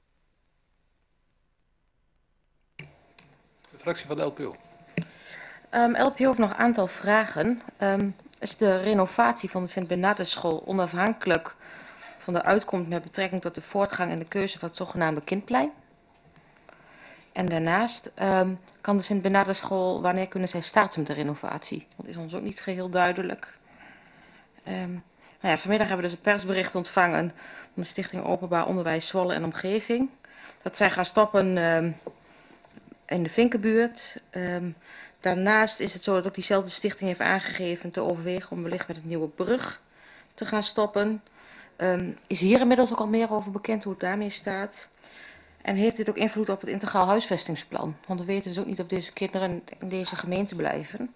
De fractie van de L P O. Um, L P O heeft nog een aantal vragen. Um, is de renovatie van de Sint-Bernardesschool onafhankelijk van de uitkomst met betrekking tot de voortgang en de keuze van het zogenaamde kindplein? En daarnaast um, kan de Sint-Bernardesschool, wanneer kunnen zij starten met de renovatie? Dat is ons ook niet geheel duidelijk. Um, nou ja, vanmiddag hebben we dus een persbericht ontvangen van de Stichting Openbaar Onderwijs Zwolle en Omgeving. Dat zij gaan stoppen um, in de Vinkenbuurt. Um, Daarnaast is het zo dat ook diezelfde stichting heeft aangegeven te overwegen om wellicht met het Nieuwe Brug te gaan stoppen. Um, is hier inmiddels ook al meer over bekend hoe het daarmee staat? En heeft dit ook invloed op het integraal huisvestingsplan? Want we weten dus ook niet of deze kinderen in deze gemeente blijven.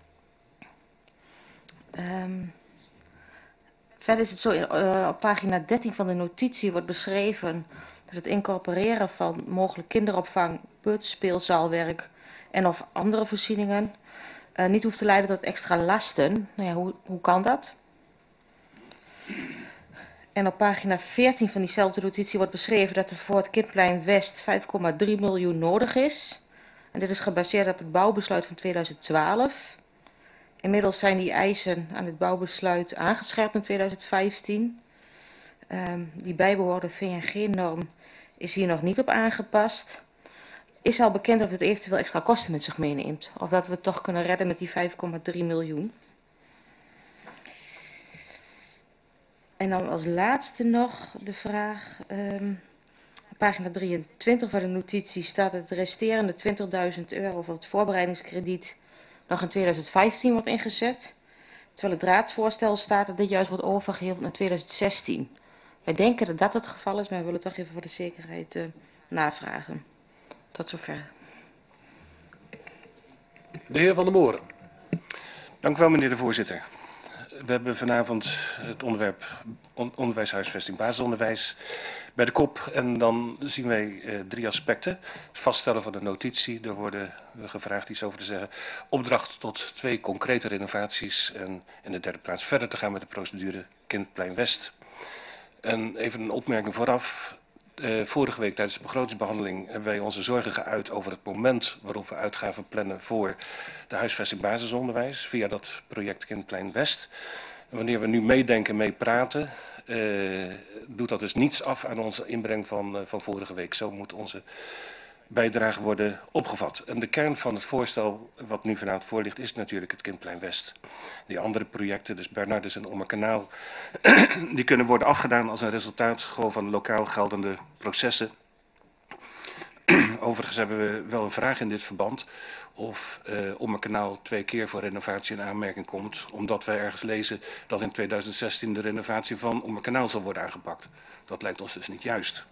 Um, verder is het zo, uh, op pagina dertien van de notitie wordt beschreven dat het incorporeren van mogelijk kinderopvang, peuterspeelzaalwerk en of andere voorzieningen uh, niet hoeft te leiden tot extra lasten. Nou ja, hoe, hoe kan dat? En op pagina veertien van diezelfde notitie wordt beschreven dat er voor het Kindplein West vijf komma drie miljoen nodig is. En dit is gebaseerd op het bouwbesluit van tweeduizend twaalf. Inmiddels zijn die eisen aan het bouwbesluit aangescherpt in tweeduizend vijftien. Um, die bijbehorende V N G-norm is hier nog niet op aangepast. Is al bekend of het eventueel extra kosten met zich meeneemt? Of dat we het toch kunnen redden met die vijf komma drie miljoen? En dan als laatste nog de vraag. Um, op pagina drieëntwintig van de notitie staat dat het resterende twintigduizend euro van het voorbereidingskrediet nog in tweeduizend vijftien wordt ingezet. Terwijl het raadsvoorstel staat dat dit juist wordt overgeheveld naar tweeduizend zestien. Wij denken dat dat het geval is, maar we willen toch even voor de zekerheid uh, navragen. Tot zover. De heer Van der Moren. Dank u wel, meneer de voorzitter. We hebben vanavond het onderwerp on onderwijshuisvesting basisonderwijs bij de kop. En dan zien wij uh, drie aspecten. Het vaststellen van de notitie, daar worden we gevraagd iets over te zeggen. Opdracht tot twee concrete renovaties. En in de derde plaats verder te gaan met de procedure Kindplein West. En even een opmerking vooraf. Uh, vorige week tijdens de begrotingsbehandeling hebben wij onze zorgen geuit over het moment waarop we uitgaven plannen voor de huisvesting basisonderwijs via dat project Kindplein West. En wanneer we nu meedenken, meepraten, uh, doet dat dus niets af aan onze inbreng van, uh, van vorige week. Zo moet onze bijdrage worden opgevat. En de kern van het voorstel wat nu vanavond voor ligt is natuurlijk het Kindplein West. Die andere projecten, dus Bernardus en Ommerkanaal, die kunnen worden afgedaan als een resultaat gewoon van lokaal geldende processen. Overigens hebben we wel een vraag in dit verband of uh, Ommerkanaal twee keer voor renovatie in aanmerking komt, omdat wij ergens lezen dat in tweeduizend zestien de renovatie van Ommerkanaal zal worden aangepakt. Dat lijkt ons dus niet juist.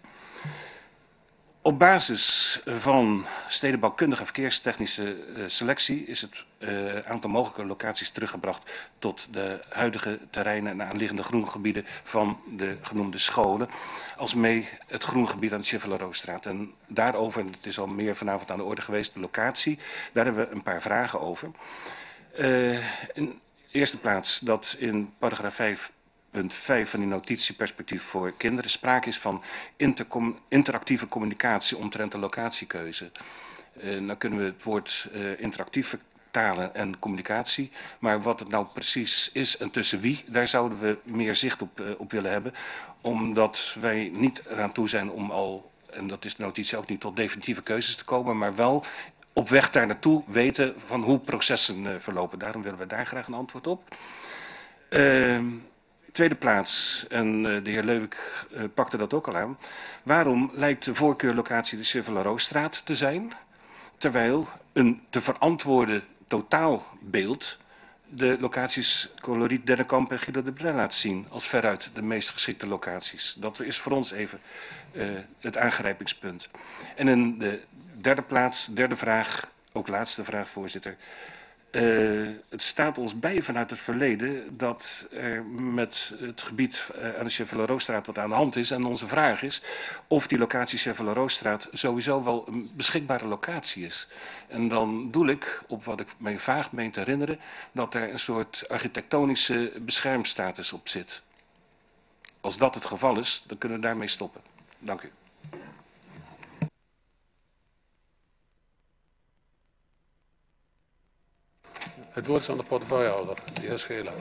Op basis van stedenbouwkundige verkeerstechnische uh, selectie is het uh, aantal mogelijke locaties teruggebracht tot de huidige terreinen en aanliggende groengebieden van de genoemde scholen, alsmee het groengebied aan de Chevalerostraat. En daarover, en het is al meer vanavond aan de orde geweest, de locatie, daar hebben we een paar vragen over. Uh, in eerste plaats dat in paragraaf vijf. Punt vijf van die notitie perspectief voor kinderen sprake is van intercom interactieve communicatie omtrent de locatiekeuze. Uh, dan kunnen we het woord uh, interactief vertalen en communicatie, maar wat het nou precies is en tussen wie, daar zouden we meer zicht op, uh, op willen hebben, omdat wij niet eraan toe zijn om al, en dat is de notitie ook niet, tot definitieve keuzes te komen, maar wel op weg daar naartoe weten van hoe processen uh, verlopen. Daarom willen we daar graag een antwoord op. Uh, Tweede plaats, en de heer Leuwik uh, pakte dat ook al aan. Waarom lijkt de voorkeurlocatie de Chevalerostraat te zijn, terwijl een te verantwoorden totaalbeeld de locaties Coloriet, Dennekamp en Guido de Brel laat zien als veruit de meest geschikte locaties. Dat is voor ons even uh, het aangrijpingspunt. En in de derde plaats, derde vraag, ook laatste vraag, voorzitter. Uh, het staat ons bij vanuit het verleden dat er met het gebied uh, aan de Chevalerostraat wat aan de hand is. En onze vraag is of die locatie Chevalerostraat sowieso wel een beschikbare locatie is. En dan doel ik op wat ik mij vaag meen te herinneren, dat er een soort architectonische beschermstatus op zit. Als dat het geval is, dan kunnen we daarmee stoppen. Dank u. Het woord is aan de portefeuillehouder, de heer Schelen.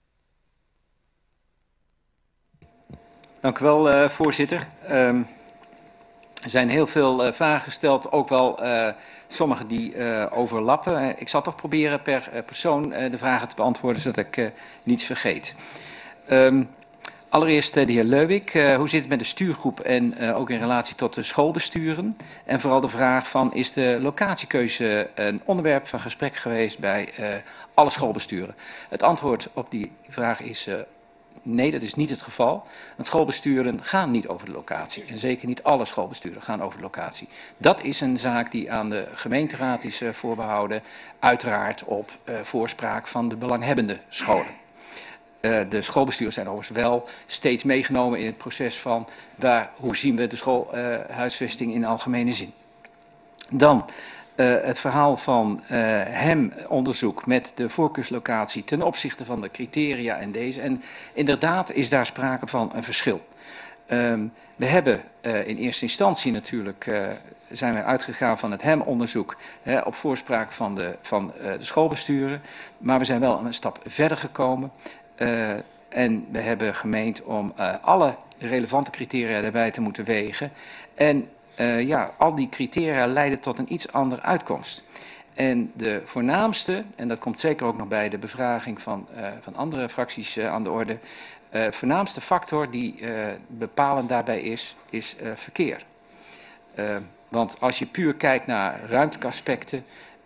Dank u wel, uh, voorzitter. Um, er zijn heel veel uh, vragen gesteld, ook wel uh, sommige die uh, overlappen. Uh, ik zal toch proberen per uh, persoon uh, de vragen te beantwoorden, zodat ik uh, niets vergeet. Um, Allereerst uh, de heer Leuwik, uh, hoe zit het met de stuurgroep en uh, ook in relatie tot de schoolbesturen? En vooral de vraag van, is de locatiekeuze een onderwerp van gesprek geweest bij uh, alle schoolbesturen? Het antwoord op die vraag is uh, nee, dat is niet het geval. Want schoolbesturen gaan niet over de locatie. En zeker niet alle schoolbesturen gaan over de locatie. Dat is een zaak die aan de gemeenteraad is uh, voorbehouden, uiteraard op uh, voorspraak van de belanghebbende scholen. Uh, de schoolbesturen zijn overigens wel steeds meegenomen in het proces van waar, hoe zien we de schoolhuisvesting uh, in algemene zin. Dan uh, het verhaal van uh, hem onderzoek met de voorkeurslocatie ten opzichte van de criteria en deze. En inderdaad is daar sprake van een verschil. Um, we hebben uh, in eerste instantie natuurlijk, uh, zijn we uitgegaan van het H E M-onderzoek uh, op voorspraak van de, van, uh, de schoolbesturen. Maar we zijn wel een stap verder gekomen. Uh, en we hebben gemeend om uh, alle relevante criteria erbij te moeten wegen. En uh, ja, al die criteria leiden tot een iets andere uitkomst. En de voornaamste, en dat komt zeker ook nog bij de bevraging van, uh, van andere fracties uh, aan de orde. De uh, voornaamste factor die uh, bepalend daarbij is, is uh, verkeer. Uh, want als je puur kijkt naar ruimtelijke aspecten,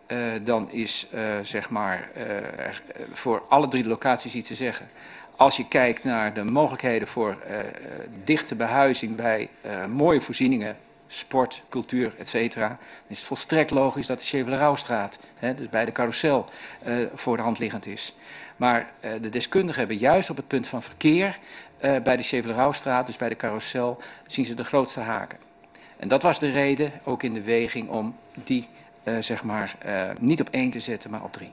uh, dan is uh, zeg maar uh, er, uh, voor alle drie de locaties iets te zeggen. Als je kijkt naar de mogelijkheden voor uh, uh, dichte behuizing bij uh, mooie voorzieningen, sport, cultuur, et cetera, dan is het volstrekt logisch dat de Chevalerouwstraat, hè, dus bij de Carousel, uh, voor de hand liggend is. Maar uh, de deskundigen hebben juist op het punt van verkeer uh, bij de Chevalerouwstraat, dus bij de Carousel, zien ze de grootste haken. En dat was de reden, ook in de weging, om die uh, zeg maar uh, niet op één te zetten, maar op drie.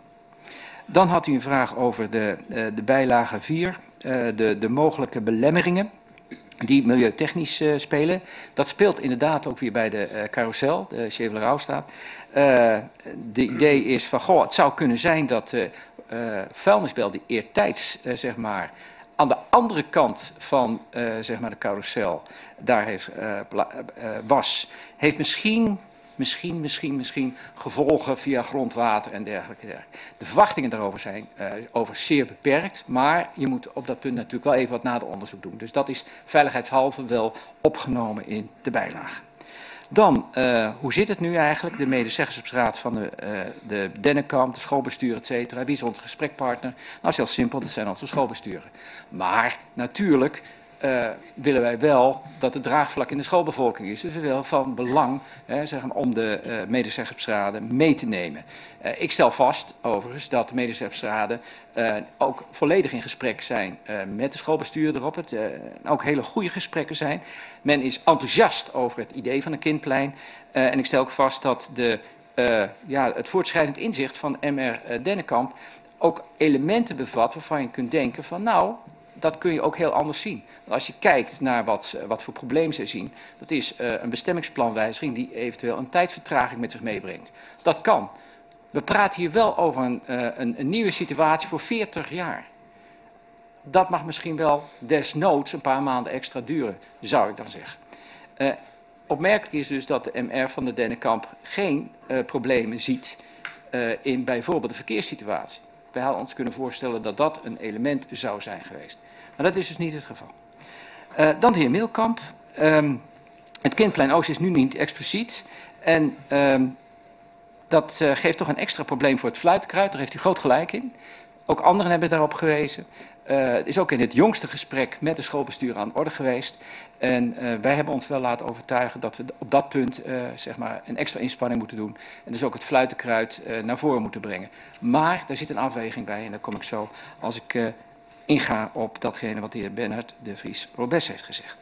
Dan had u een vraag over de, uh, de bijlage vier, uh, de, de mogelijke belemmeringen die milieutechnisch uh, spelen. Dat speelt inderdaad ook weer bij de uh, Carousel, de Chevalerouwstraat. Uh, de idee is van, goh, het zou kunnen zijn dat de uh, vuilnisbel die eertijds, uh, zeg maar, aan de andere kant van uh, zeg maar de Carousel daar heeft, uh, uh, was, heeft misschien, misschien, misschien, misschien gevolgen via grondwater en dergelijke. De verwachtingen daarover zijn uh, over zeer beperkt, maar je moet op dat punt natuurlijk wel even wat nader onderzoek doen. Dus dat is veiligheidshalve wel opgenomen in de bijlage. Dan, uh, hoe zit het nu eigenlijk? De medezeggenschapsraad van de, uh, de Dennekamp, de schoolbestuur, et cetera. Wie is onze gesprekpartner? Nou, dat is heel simpel, dat zijn onze schoolbesturen. Maar natuurlijk uh, willen wij wel dat het draagvlak in de schoolbevolking is. Dus we willen van belang hè, zeg maar, om de uh, medezeggenschapsraden mee te nemen. Uh, ik stel vast, overigens, dat de medezeggenschapsraden uh, ook volledig in gesprek zijn uh, met de schoolbestuur erop. Het uh, ook hele goede gesprekken zijn. Men is enthousiast over het idee van een kindplein. Uh, en ik stel ook vast dat de, uh, ja, het voortschrijdend inzicht van M R Dennekamp ook elementen bevat waarvan je kunt denken van nou, dat kun je ook heel anders zien. Want als je kijkt naar wat, wat voor problemen zij zien, dat is uh, een bestemmingsplanwijziging die eventueel een tijdvertraging met zich meebrengt. Dat kan. We praten hier wel over een, uh, een, een nieuwe situatie voor veertig jaar. Dat mag misschien wel desnoods een paar maanden extra duren, zou ik dan zeggen. Uh, opmerkelijk is dus dat de M R van de Dennekamp geen uh, problemen ziet uh, in bijvoorbeeld de verkeerssituatie. Wij hadden ons kunnen voorstellen dat dat een element zou zijn geweest. Maar dat is dus niet het geval. Uh, dan de heer Milkamp. Um, het Kindplein Oost is nu niet expliciet. En um, dat uh, geeft toch een extra probleem voor het fluitkruid. Daar heeft u groot gelijk in. Ook anderen hebben daarop gewezen. Uh, het is ook in het jongste gesprek met de schoolbestuur aan de orde geweest. En uh, wij hebben ons wel laten overtuigen dat we op dat punt uh, zeg maar een extra inspanning moeten doen. En dus ook het fluitenkruid uh, naar voren moeten brengen. Maar daar zit een afweging bij en daar kom ik zo als ik uh, inga op datgene wat de heer Bernhard de Vries Robes heeft gezegd.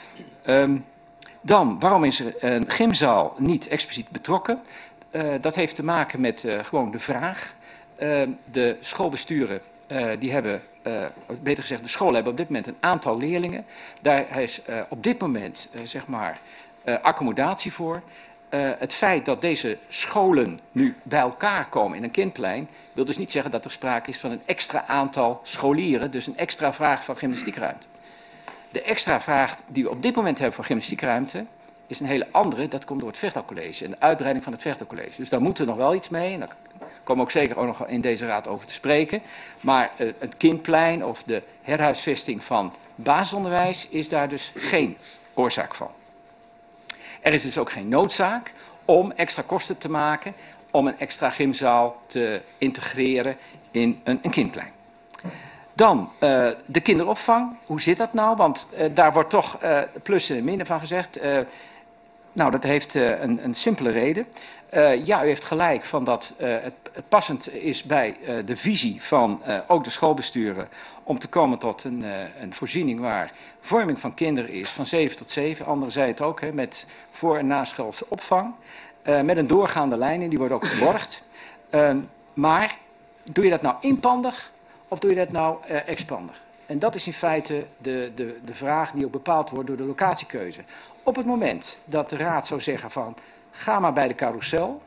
Um, dan, waarom is er een gymzaal niet expliciet betrokken? Uh, dat heeft te maken met uh, gewoon de vraag. Uh, de schoolbesturen uh, die hebben, uh, beter gezegd de scholen hebben op dit moment een aantal leerlingen. Daar is uh, op dit moment uh, zeg maar uh, accommodatie voor. Uh, het feit dat deze scholen nu bij elkaar komen in een kindplein wil dus niet zeggen dat er sprake is van een extra aantal scholieren, dus een extra vraag van gymnastiekruimte. De extra vraag die we op dit moment hebben voor gymnastiekruimte is een hele andere, dat komt door het Vechtelcollege en de uitbreiding van het Vechtelcollege. Dus daar moet er nog wel iets mee en daar komen we ook zeker ook nog in deze raad over te spreken. Maar uh, het kindplein of de herhuisvesting van basisonderwijs is daar dus geen oorzaak van. Er is dus ook geen noodzaak om extra kosten te maken om een extra gymzaal te integreren in een, een kindplein. Dan uh, de kinderopvang. Hoe zit dat nou? Want uh, daar wordt toch uh, plussen en minnen van gezegd. Uh, nou, dat heeft uh, een, een simpele reden. Uh, ja, u heeft gelijk van dat uh, het, het passend is bij uh, de visie van uh, ook de schoolbesturen om te komen tot een, uh, een voorziening waar vorming van kinderen is van zeven tot zeven. Anderen zei het ook, hè, met voor- en naschoolse opvang. Uh, met een doorgaande lijn en die wordt ook geborgd. Uh, maar doe je dat nou inpandig of doe je dat nou uh, expandig? En dat is in feite de, de, de vraag die ook bepaald wordt door de locatiekeuze. Op het moment dat de raad zou zeggen van ga maar bij de Carousel,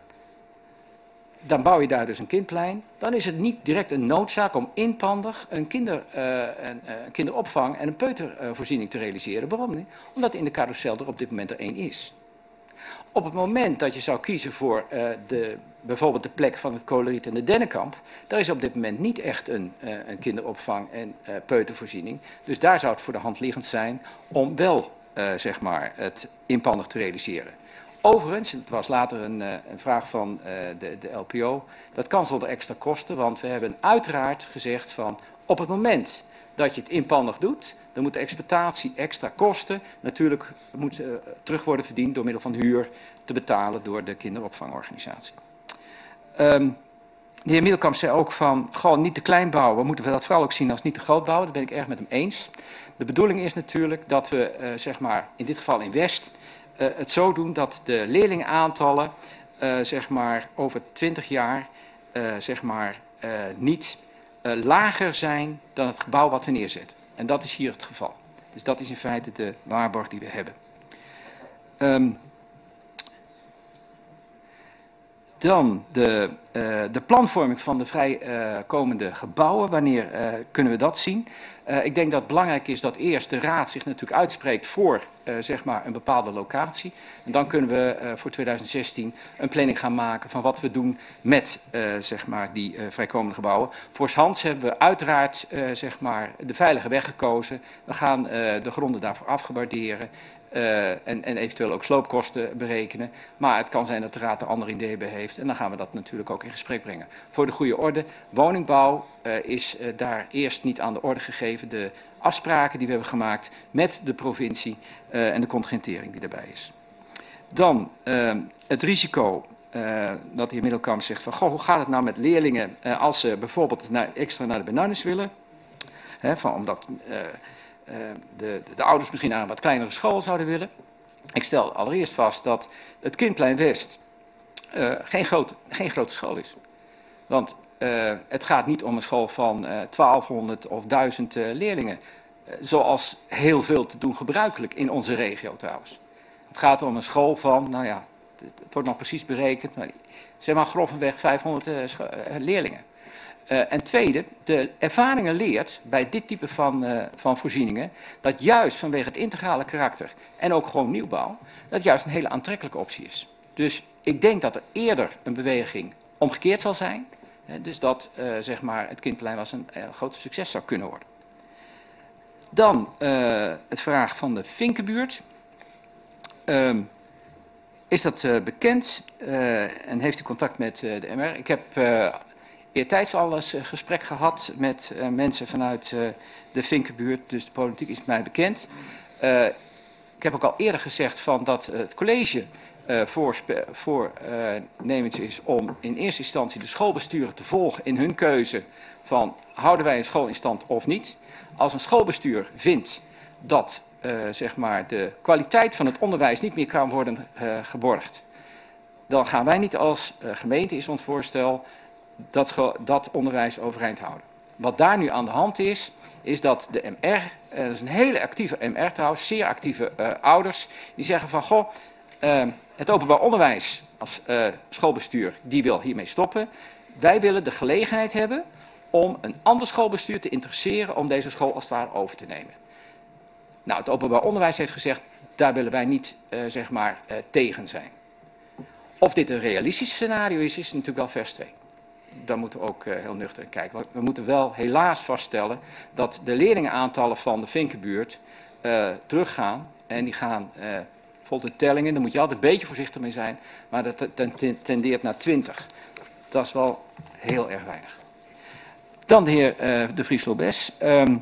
dan bouw je daar dus een kindplein. Dan is het niet direct een noodzaak om inpandig een, kinder, uh, een, uh, een kinderopvang en een peutervoorziening te realiseren. Waarom niet? Omdat in de Carousel er op dit moment er één is. Op het moment dat je zou kiezen voor uh, de, bijvoorbeeld de plek van het Coleriet en de Dennekamp, daar is op dit moment niet echt een, uh, een kinderopvang en uh, peutervoorziening. Dus daar zou het voor de hand liggend zijn om wel uh, zeg maar het inpandig te realiseren. overigens, het was later een, uh, een vraag van uh, de, de L P O, dat kan zonder extra kosten, want we hebben uiteraard gezegd van op het moment dat je het inpandig doet, dan moet de exploitatie extra kosten natuurlijk moet, uh, terug worden verdiend door middel van huur te betalen door de kinderopvangorganisatie. Um, de heer Mielkamp zei ook van, gewoon niet te klein bouwen, moeten we dat vooral ook zien als niet te groot bouwen, dat ben ik erg met hem eens. De bedoeling is natuurlijk dat we, uh, zeg maar, in dit geval in West, uh, het zo doen dat de leerlingenaantallen, uh, zeg maar, over twintig jaar, uh, zeg maar, uh, niet uh, lager zijn dan het gebouw wat we neerzetten. En dat is hier het geval. Dus dat is in feite de waarborg die we hebben. Um, Dan de, uh, de planvorming van de vrijkomende uh, gebouwen. Wanneer uh, kunnen we dat zien? Uh, ik denk dat het belangrijk is dat eerst de Raad zich natuurlijk uitspreekt voor uh, zeg maar een bepaalde locatie. En dan kunnen we uh, voor tweeduizend zestien een planning gaan maken van wat we doen met uh, zeg maar die uh, vrijkomende gebouwen. Voorshands hebben we uiteraard uh, zeg maar de veilige weg gekozen. We gaan uh, de gronden daarvoor afwaarderen. Uh, en, en eventueel ook sloopkosten berekenen. Maar het kan zijn dat de Raad er andere ideeën bij heeft. En dan gaan we dat natuurlijk ook in gesprek brengen. Voor de goede orde, woningbouw uh, is uh, daar eerst niet aan de orde gegeven. De afspraken die we hebben gemaakt met de provincie uh, en de contingentering die daarbij is. Dan uh, het risico uh, dat de heer Middelkamp zegt van, goh, hoe gaat het nou met leerlingen uh, als ze bijvoorbeeld naar, extra naar de Bernardus willen. Hè, van, omdat... Uh, Uh, de, de ouders misschien aan een wat kleinere school zouden willen. Ik stel allereerst vast dat het Kindplein West uh, geen, groot, geen grote school is. Want uh, het gaat niet om een school van uh, twaalfhonderd of duizend uh, leerlingen. Uh, zoals heel veel te doen gebruikelijk in onze regio trouwens. Het gaat om een school van, nou ja, het, het wordt nog precies berekend, maar zeg maar grofweg vijfhonderd uh, uh, leerlingen. Uh, en tweede, de ervaringen leert bij dit type van, uh, van voorzieningen dat juist vanwege het integrale karakter en ook gewoon nieuwbouw, dat juist een hele aantrekkelijke optie is. Dus ik denk dat er eerder een beweging omgekeerd zal zijn. Hè, dus dat uh, zeg maar het Kindplein was een uh, groot succes zou kunnen worden. Dan uh, het vraag van de Vinkenbuurt. Um, is dat uh, bekend uh, en heeft u contact met uh, de M R? Ik heb... Uh, Eertijds al eens uh, gesprek gehad met uh, mensen vanuit uh, de Vinkenbuurt, dus de politiek is mij bekend. Uh, ik heb ook al eerder gezegd van dat uh, het college uh, voornemens uh, is om in eerste instantie de schoolbesturen te volgen in hun keuze van houden wij een school in stand of niet. Als een schoolbestuur vindt dat uh, zeg maar de kwaliteit van het onderwijs niet meer kan worden uh, geborgd, dan gaan wij niet als uh, gemeente, is ons voorstel, Dat, dat onderwijs overeind houden. Wat daar nu aan de hand is, is dat de M R, uh, dat is een hele actieve M R trouwens, zeer actieve uh, ouders, die zeggen van, goh, uh, het openbaar onderwijs als uh, schoolbestuur, die wil hiermee stoppen. Wij willen de gelegenheid hebben om een ander schoolbestuur te interesseren om deze school als het ware over te nemen. Nou, het openbaar onderwijs heeft gezegd, daar willen wij niet, uh, zeg maar, uh, tegen zijn. Of dit een realistisch scenario is, is natuurlijk wel vers twee. Daar moeten we ook uh, heel nuchter in kijken. We moeten wel helaas vaststellen dat de leerlingenaantallen van de Vinkenbuurt uh, teruggaan. En die gaan uh, bijvoorbeeld de tellingen, daar moet je altijd een beetje voorzichtig mee zijn. Maar dat tendeert naar twintig. Dat is wel heel erg weinig. Dan de heer uh, De Vries Lobes. Um,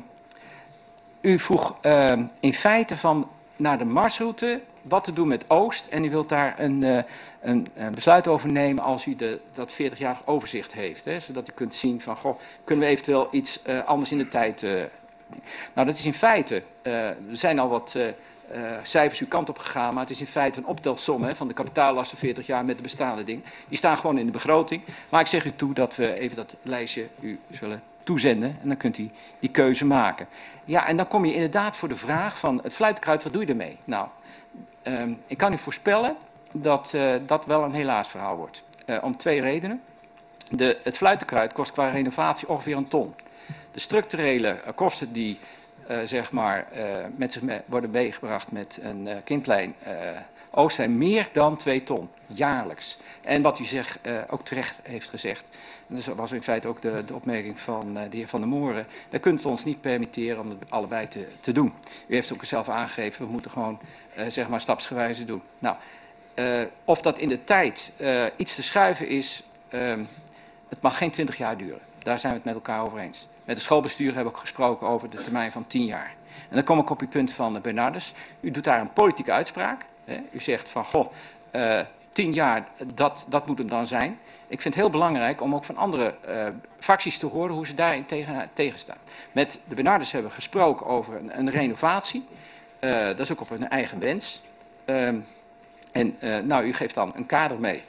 u vroeg uh, in feite van naar de marsroute wat te doen met Oost. En u wilt daar een, uh, een, een besluit over nemen als u de, dat veertigjarig overzicht heeft. Hè, zodat u kunt zien van, goh, kunnen we eventueel iets uh, anders in de tijd... Uh, nou, dat is in feite, uh, er zijn al wat uh, uh, cijfers uw kant op gegaan, maar het is in feite een optelsom hè, van de kapitaallasten veertig jaar met de bestaande dingen. Die staan gewoon in de begroting. Maar ik zeg u toe dat we even dat lijstje u zullen toezenden en dan kunt u die keuze maken. Ja, en dan kom je inderdaad voor de vraag van het fluitkruid, wat doe je ermee? Nou, um, ik kan u voorspellen dat uh, dat wel een helaas verhaal wordt. Uh, om twee redenen. De, het fluitenkruid kost qua renovatie ongeveer een ton. De structurele uh, kosten die uh, zeg maar, uh, met zich me worden meegebracht met een uh, Kindplein uh, Oost zijn meer dan twee ton jaarlijks. En wat u zegt, uh, ook terecht heeft gezegd, en dat was in feite ook de, de opmerking van uh, de heer Van der Moren, wij kunnen het ons niet permitteren om het allebei te, te doen. U heeft ook zelf aangegeven, we moeten gewoon uh, zeg maar stapsgewijze doen. Nou, Uh, of dat in de tijd uh, iets te schuiven is, uh, het mag geen twintig jaar duren. Daar zijn we het met elkaar over eens. Met de schoolbestuur hebben we ook gesproken over de termijn van tien jaar. En dan kom ik op uw punt van Bernardus. U doet daar een politieke uitspraak. Hè? U zegt van, goh, uh, tien jaar, dat, dat moet het dan zijn. Ik vind het heel belangrijk om ook van andere uh, fracties te horen hoe ze daarin tegen, tegen staan. Met de Bernardus hebben we gesproken over een, een renovatie. Uh, dat is ook op hun eigen wens. Uh, en uh, nou, u geeft dan een kader mee.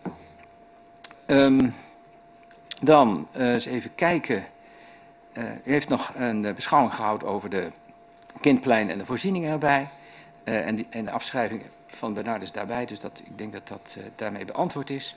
Um, dan uh, eens even kijken. Uh, u heeft nog een uh, beschouwing gehouden over de Kindplein en de voorzieningen erbij. Uh, en, die, en de afschrijving van Bernardus daarbij. Dus dat, ik denk dat dat uh, daarmee beantwoord is.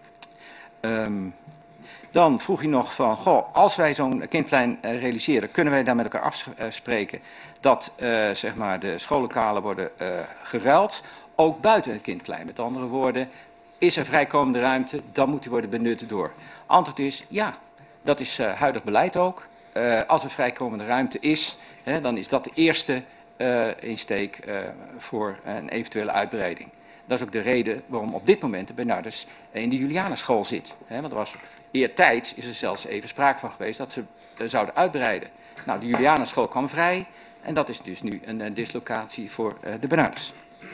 Um, dan vroeg u nog van, goh, als wij zo'n Kindplein uh, realiseren, kunnen wij daar met elkaar afspreken dat uh, zeg maar de schoollokalen worden uh, geruild, ook buiten het Kindplein. Met andere woorden, is er vrijkomende ruimte, dan moet die worden benut door. Antwoord is ja, dat is uh, huidig beleid ook. Uh, als er vrijkomende ruimte is, hè, dan is dat de eerste uh, insteek uh, voor een eventuele uitbreiding. Dat is ook de reden waarom op dit moment de Bernardus in de Julianenschool zit. Hè, want er was eertijds is er zelfs even sprake van geweest dat ze uh, zouden uitbreiden. Nou, de Julianenschool kwam vrij en dat is dus nu een, een dislocatie voor uh, de Bernardus.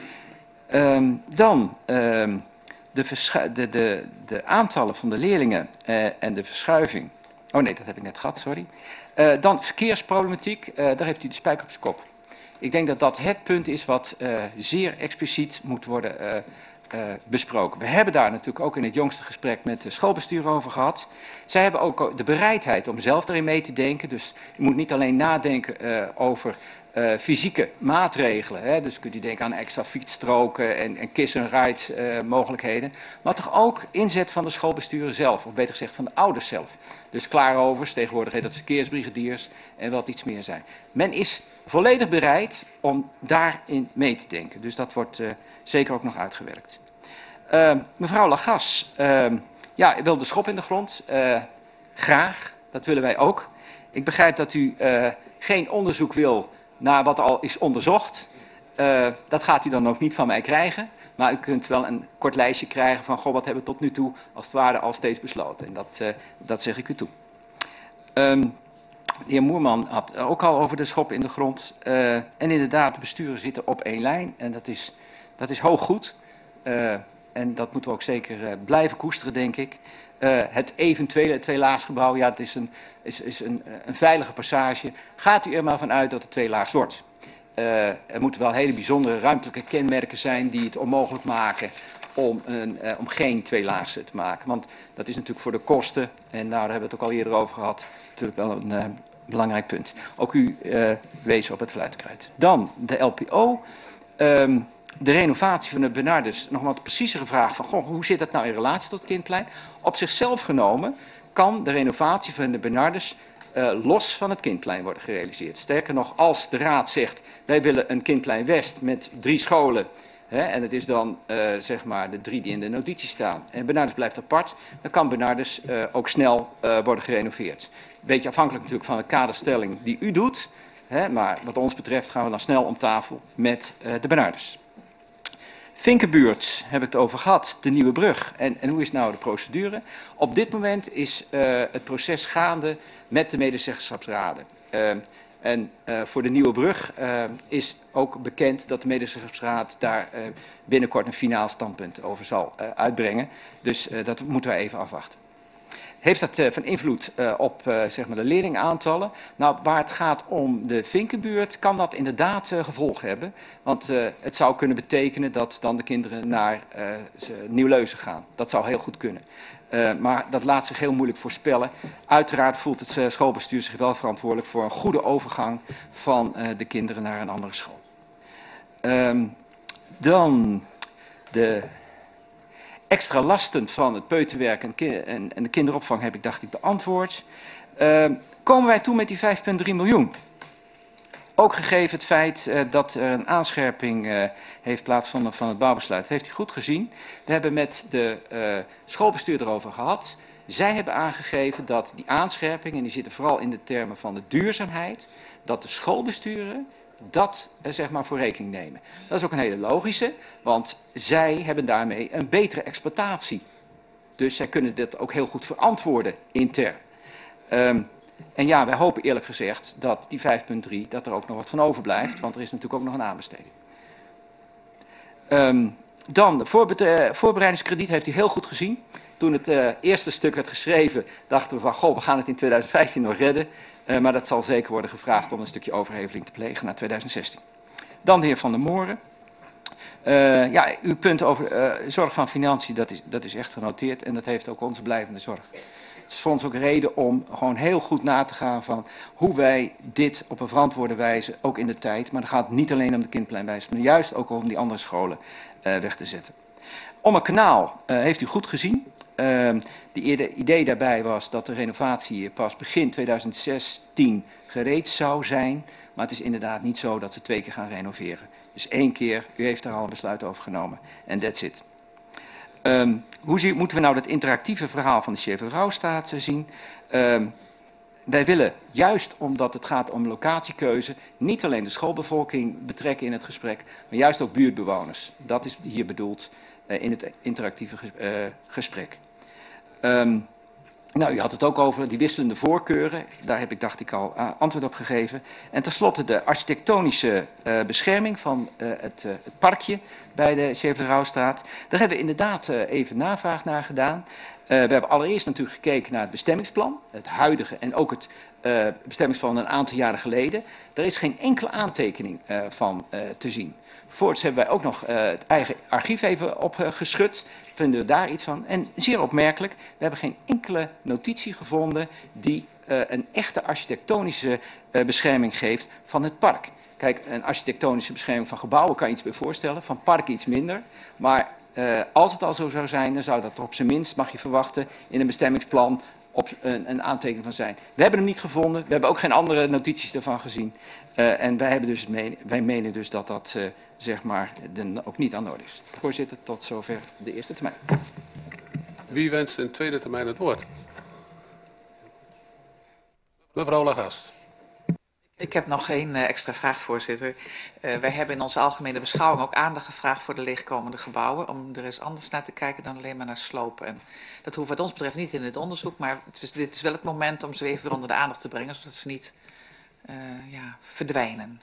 Um, dan um, de, de, de, de aantallen van de leerlingen uh, en de verschuiving. Oh nee, dat heb ik net gehad, sorry. Uh, dan verkeersproblematiek, uh, daar heeft u de spijker op zijn kop. Ik denk dat dat het punt is wat uh, zeer expliciet moet worden uh, uh, besproken. We hebben daar natuurlijk ook in het jongste gesprek met de schoolbestuur over gehad. Zij hebben ook de bereidheid om zelf erin mee te denken. Dus je moet niet alleen nadenken uh, over uh, fysieke maatregelen. Hè? Dus kunt u denken aan extra fietsstroken en, en kiss-and-rides uh, mogelijkheden. Maar toch ook inzet van de schoolbesturen zelf. Of beter gezegd van de ouders zelf. Dus klaarovers, tegenwoordig heet dat verkeersbrigadiers en wat iets meer zijn. Men is volledig bereid om daarin mee te denken. Dus dat wordt uh, zeker ook nog uitgewerkt. Uh, mevrouw Lagas, uh, ja, wil de schop in de grond. Uh, graag, dat willen wij ook. Ik begrijp dat u uh, geen onderzoek wil naar wat al is onderzocht. Uh, dat gaat u dan ook niet van mij krijgen. Maar u kunt wel een kort lijstje krijgen van, goh, wat hebben we tot nu toe als het ware al steeds besloten. En dat, uh, dat zeg ik u toe. Um, De heer Moerman had ook al over de schop in de grond. Uh, en inderdaad, de besturen zitten op één lijn. En dat is, dat is hoog goed. Uh, en dat moeten we ook zeker uh, blijven koesteren, denk ik. Uh, het eventuele het tweelaagsgebouw, ja, het is, een, is, is een, een veilige passage. Gaat u er maar vanuit dat het tweelaags wordt. Uh, er moeten wel hele bijzondere ruimtelijke kenmerken zijn die het onmogelijk maken om, een, uh, om geen tweelaagse te maken. Want dat is natuurlijk voor de kosten, en daar hebben we het ook al eerder over gehad, natuurlijk wel een uh, belangrijk punt. Ook u uh, wees op het fluitkruid. Dan de L P O. Um, de renovatie van de Bernardus, nog wat preciezere vraag van, goh, hoe zit dat nou in relatie tot Kindplein? Op zichzelf genomen kan de renovatie van de Bernardus uh, los van het Kindplein worden gerealiseerd. Sterker nog, als de raad zegt, wij willen een Kindplein West met drie scholen, hè, en het is dan uh, zeg maar de drie die in de notitie staan, en Bernardus blijft apart, dan kan Bernardus uh, ook snel uh, worden gerenoveerd. Beetje afhankelijk natuurlijk van de kaderstelling die u doet, hè, maar wat ons betreft gaan we dan snel om tafel met uh, de Bernardus. Vinkenbuurt heb ik het over gehad, de Nieuwe Brug. En, en hoe is nou de procedure? Op dit moment is uh, het proces gaande met de medezeggenschapsraden. Uh, en uh, voor de Nieuwe Brug uh, is ook bekend dat de medezeggenschapsraad daar uh, binnenkort een finaal standpunt over zal uh, uitbrengen. Dus uh, dat moeten wij even afwachten. Heeft dat uh, van invloed uh, op uh, zeg maar de leerlingaantallen? Nou, waar het gaat om de Vinkenbuurt kan dat inderdaad uh, gevolgen hebben. Want uh, het zou kunnen betekenen dat dan de kinderen naar uh, Nieuw-Leuzen gaan. Dat zou heel goed kunnen. Uh, maar dat laat zich heel moeilijk voorspellen. Uiteraard voelt het uh, schoolbestuur zich wel verantwoordelijk voor een goede overgang van uh, de kinderen naar een andere school. Um, dan de extra lasten van het peuterwerk en, en, en de kinderopvang heb ik, dacht ik, beantwoord. Uh, komen wij toe met die vijf komma drie miljoen? Ook gegeven het feit uh, dat er een aanscherping uh, heeft plaatsgevonden van het bouwbesluit. Dat heeft u goed gezien. We hebben met de uh, schoolbestuur erover gehad. Zij hebben aangegeven dat die aanscherping, en die zitten vooral in de termen van de duurzaamheid, dat de schoolbesturen dat uh, zeg maar voor rekening nemen. Dat is ook een hele logische, want zij hebben daarmee een betere exploitatie. Dus zij kunnen dit ook heel goed verantwoorden intern. Um, en ja, wij hopen eerlijk gezegd dat die vijf punt drie, dat er ook nog wat van overblijft, want er is natuurlijk ook nog een aanbesteding. Um, dan, de voorbe- voorbereidingskrediet heeft u heel goed gezien. Toen het uh, eerste stuk werd geschreven, dachten we van, goh, we gaan het in tweeduizend vijftien nog redden. Uh, maar dat zal zeker worden gevraagd om een stukje overheveling te plegen naar tweeduizend zestien. Dan de heer Van der Moren. Uh, ja, uw punt over uh, zorg van financiën, dat is, dat is echt genoteerd en dat heeft ook onze blijvende zorg. Het is voor ons ook reden om gewoon heel goed na te gaan van hoe wij dit op een verantwoorde wijze, ook in de tijd, maar dan gaat het niet alleen om de kindpleinwijze, maar juist ook om die andere scholen uh, weg te zetten. Om een kanaal uh, heeft u goed gezien. Uh, de idee daarbij was dat de renovatie pas begin tweeduizend zestien gereed zou zijn. Maar het is inderdaad niet zo dat ze twee keer gaan renoveren. Dus één keer, u heeft daar al een besluit over genomen. En that's it. Um, hoe zie, moeten we nou dat interactieve verhaal van de Sjever-Rouwstraat zien? Um, wij willen, juist omdat het gaat om locatiekeuze, niet alleen de schoolbevolking betrekken in het gesprek, maar juist ook buurtbewoners. Dat is hier bedoeld uh, in het interactieve uh, gesprek. Um, nou, u had het ook over die wisselende voorkeuren. Daar heb ik, dacht ik, al uh, antwoord op gegeven. En tenslotte de architectonische uh, bescherming van uh, het, uh, het parkje bij de Sjever-Rouwstraat. Daar hebben we inderdaad uh, even navraag naar gedaan. Uh, we hebben allereerst natuurlijk gekeken naar het bestemmingsplan. Het huidige en ook het uh, bestemmingsplan een aantal jaren geleden. Er is geen enkele aantekening uh, van uh, te zien. Voorts hebben wij ook nog uh, het eigen archief even opgeschud. Uh, Vinden we daar iets van. En zeer opmerkelijk, we hebben geen enkele notitie gevonden die uh, een echte architectonische uh, bescherming geeft van het park. Kijk, een architectonische bescherming van gebouwen kan je iets bij voorstellen, van parken iets minder. Maar uh, als het al zo zou zijn, dan zou dat er op zijn minst, mag je verwachten, in een bestemmingsplan op een, een aantekening van zijn. We hebben hem niet gevonden, we hebben ook geen andere notities ervan gezien. Uh, en wij, hebben dus het menen, wij menen dus dat dat uh, zeg maar de, ook niet aan de orde is. Voorzitter, tot zover de eerste termijn. Wie wenst in tweede termijn het woord? Mevrouw Lagast. Ik heb nog één uh, extra vraag, voorzitter. Uh, wij hebben in onze algemene beschouwing ook aandacht gevraagd voor de leegkomende gebouwen. Om er eens anders naar te kijken dan alleen maar naar slopen. En dat hoeft wat ons betreft niet in het onderzoek. Maar het is, dit is wel het moment om ze even weer onder de aandacht te brengen. Zodat ze niet uh, ja, verdwijnen.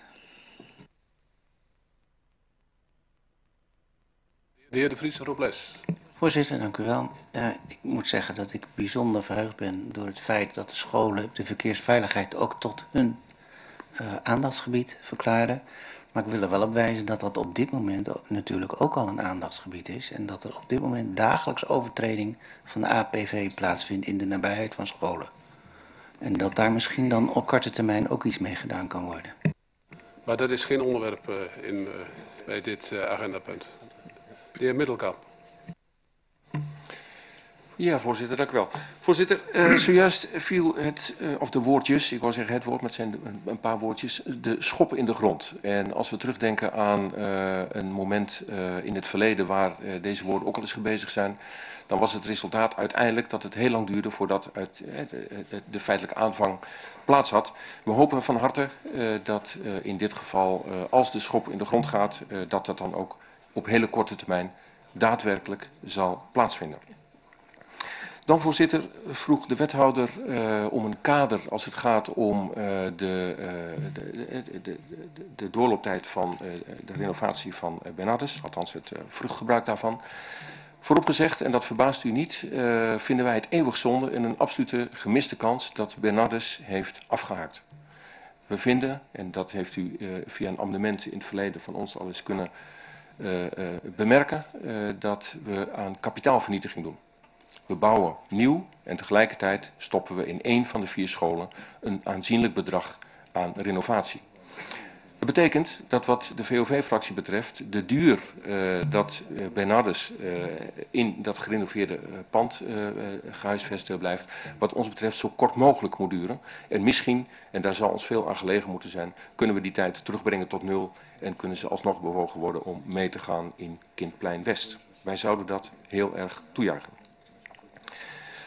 De heer De Vries, Robles. Voorzitter, dank u wel. Uh, ik moet zeggen dat ik bijzonder verheugd ben door het feit dat de scholen de verkeersveiligheid ook tot hun uh, aandachtsgebied verklaren. Maar ik wil er wel op wijzen dat dat op dit moment ook, natuurlijk ook al een aandachtsgebied is. En dat er op dit moment dagelijks overtreding van de A P V plaatsvindt in de nabijheid van scholen. En dat daar misschien dan op korte termijn ook iets mee gedaan kan worden. Maar dat is geen onderwerp uh, in, uh, bij dit uh, agendapunt. De heer Middelkamp. Ja, voorzitter, dank u wel. Voorzitter, uh, zojuist viel het, uh, of de woordjes, ik wou zeggen het woord, maar het zijn een, een paar woordjes, de schop in de grond. En als we terugdenken aan uh, een moment uh, in het verleden waar uh, deze woorden ook al eens gebezigd zijn, dan was het resultaat uiteindelijk dat het heel lang duurde voordat uit, uh, de, de, de feitelijke aanvang plaats had. We hopen van harte uh, dat uh, in dit geval, uh, als de schop in de grond gaat, uh, dat dat dan ook op hele korte termijn daadwerkelijk zal plaatsvinden. Dan, voorzitter, vroeg de wethouder uh, om een kader als het gaat om uh, de, uh, de, de, de, de, de doorlooptijd van uh, de renovatie van uh, Bernardus, althans het uh, vruchtgebruik daarvan. Voorop gezegd, en dat verbaast u niet, uh, vinden wij het eeuwig zonde en een absolute gemiste kans dat Bernardus heeft afgehaakt. We vinden, en dat heeft u uh, via een amendement in het verleden van ons al eens kunnen uh, uh, bemerken, uh, dat we aan kapitaalvernietiging doen. We bouwen nieuw en tegelijkertijd stoppen we in één van de vier scholen een aanzienlijk bedrag aan renovatie. Dat betekent dat wat de V O V-fractie betreft de duur uh, dat uh, Bernardus uh, in dat gerenoveerde uh, pand uh, gehuisvest blijft, wat ons betreft zo kort mogelijk moet duren. En misschien, en daar zal ons veel aan gelegen moeten zijn, kunnen we die tijd terugbrengen tot nul en kunnen ze alsnog bewogen worden om mee te gaan in Kindplein West. Wij zouden dat heel erg toejuichen.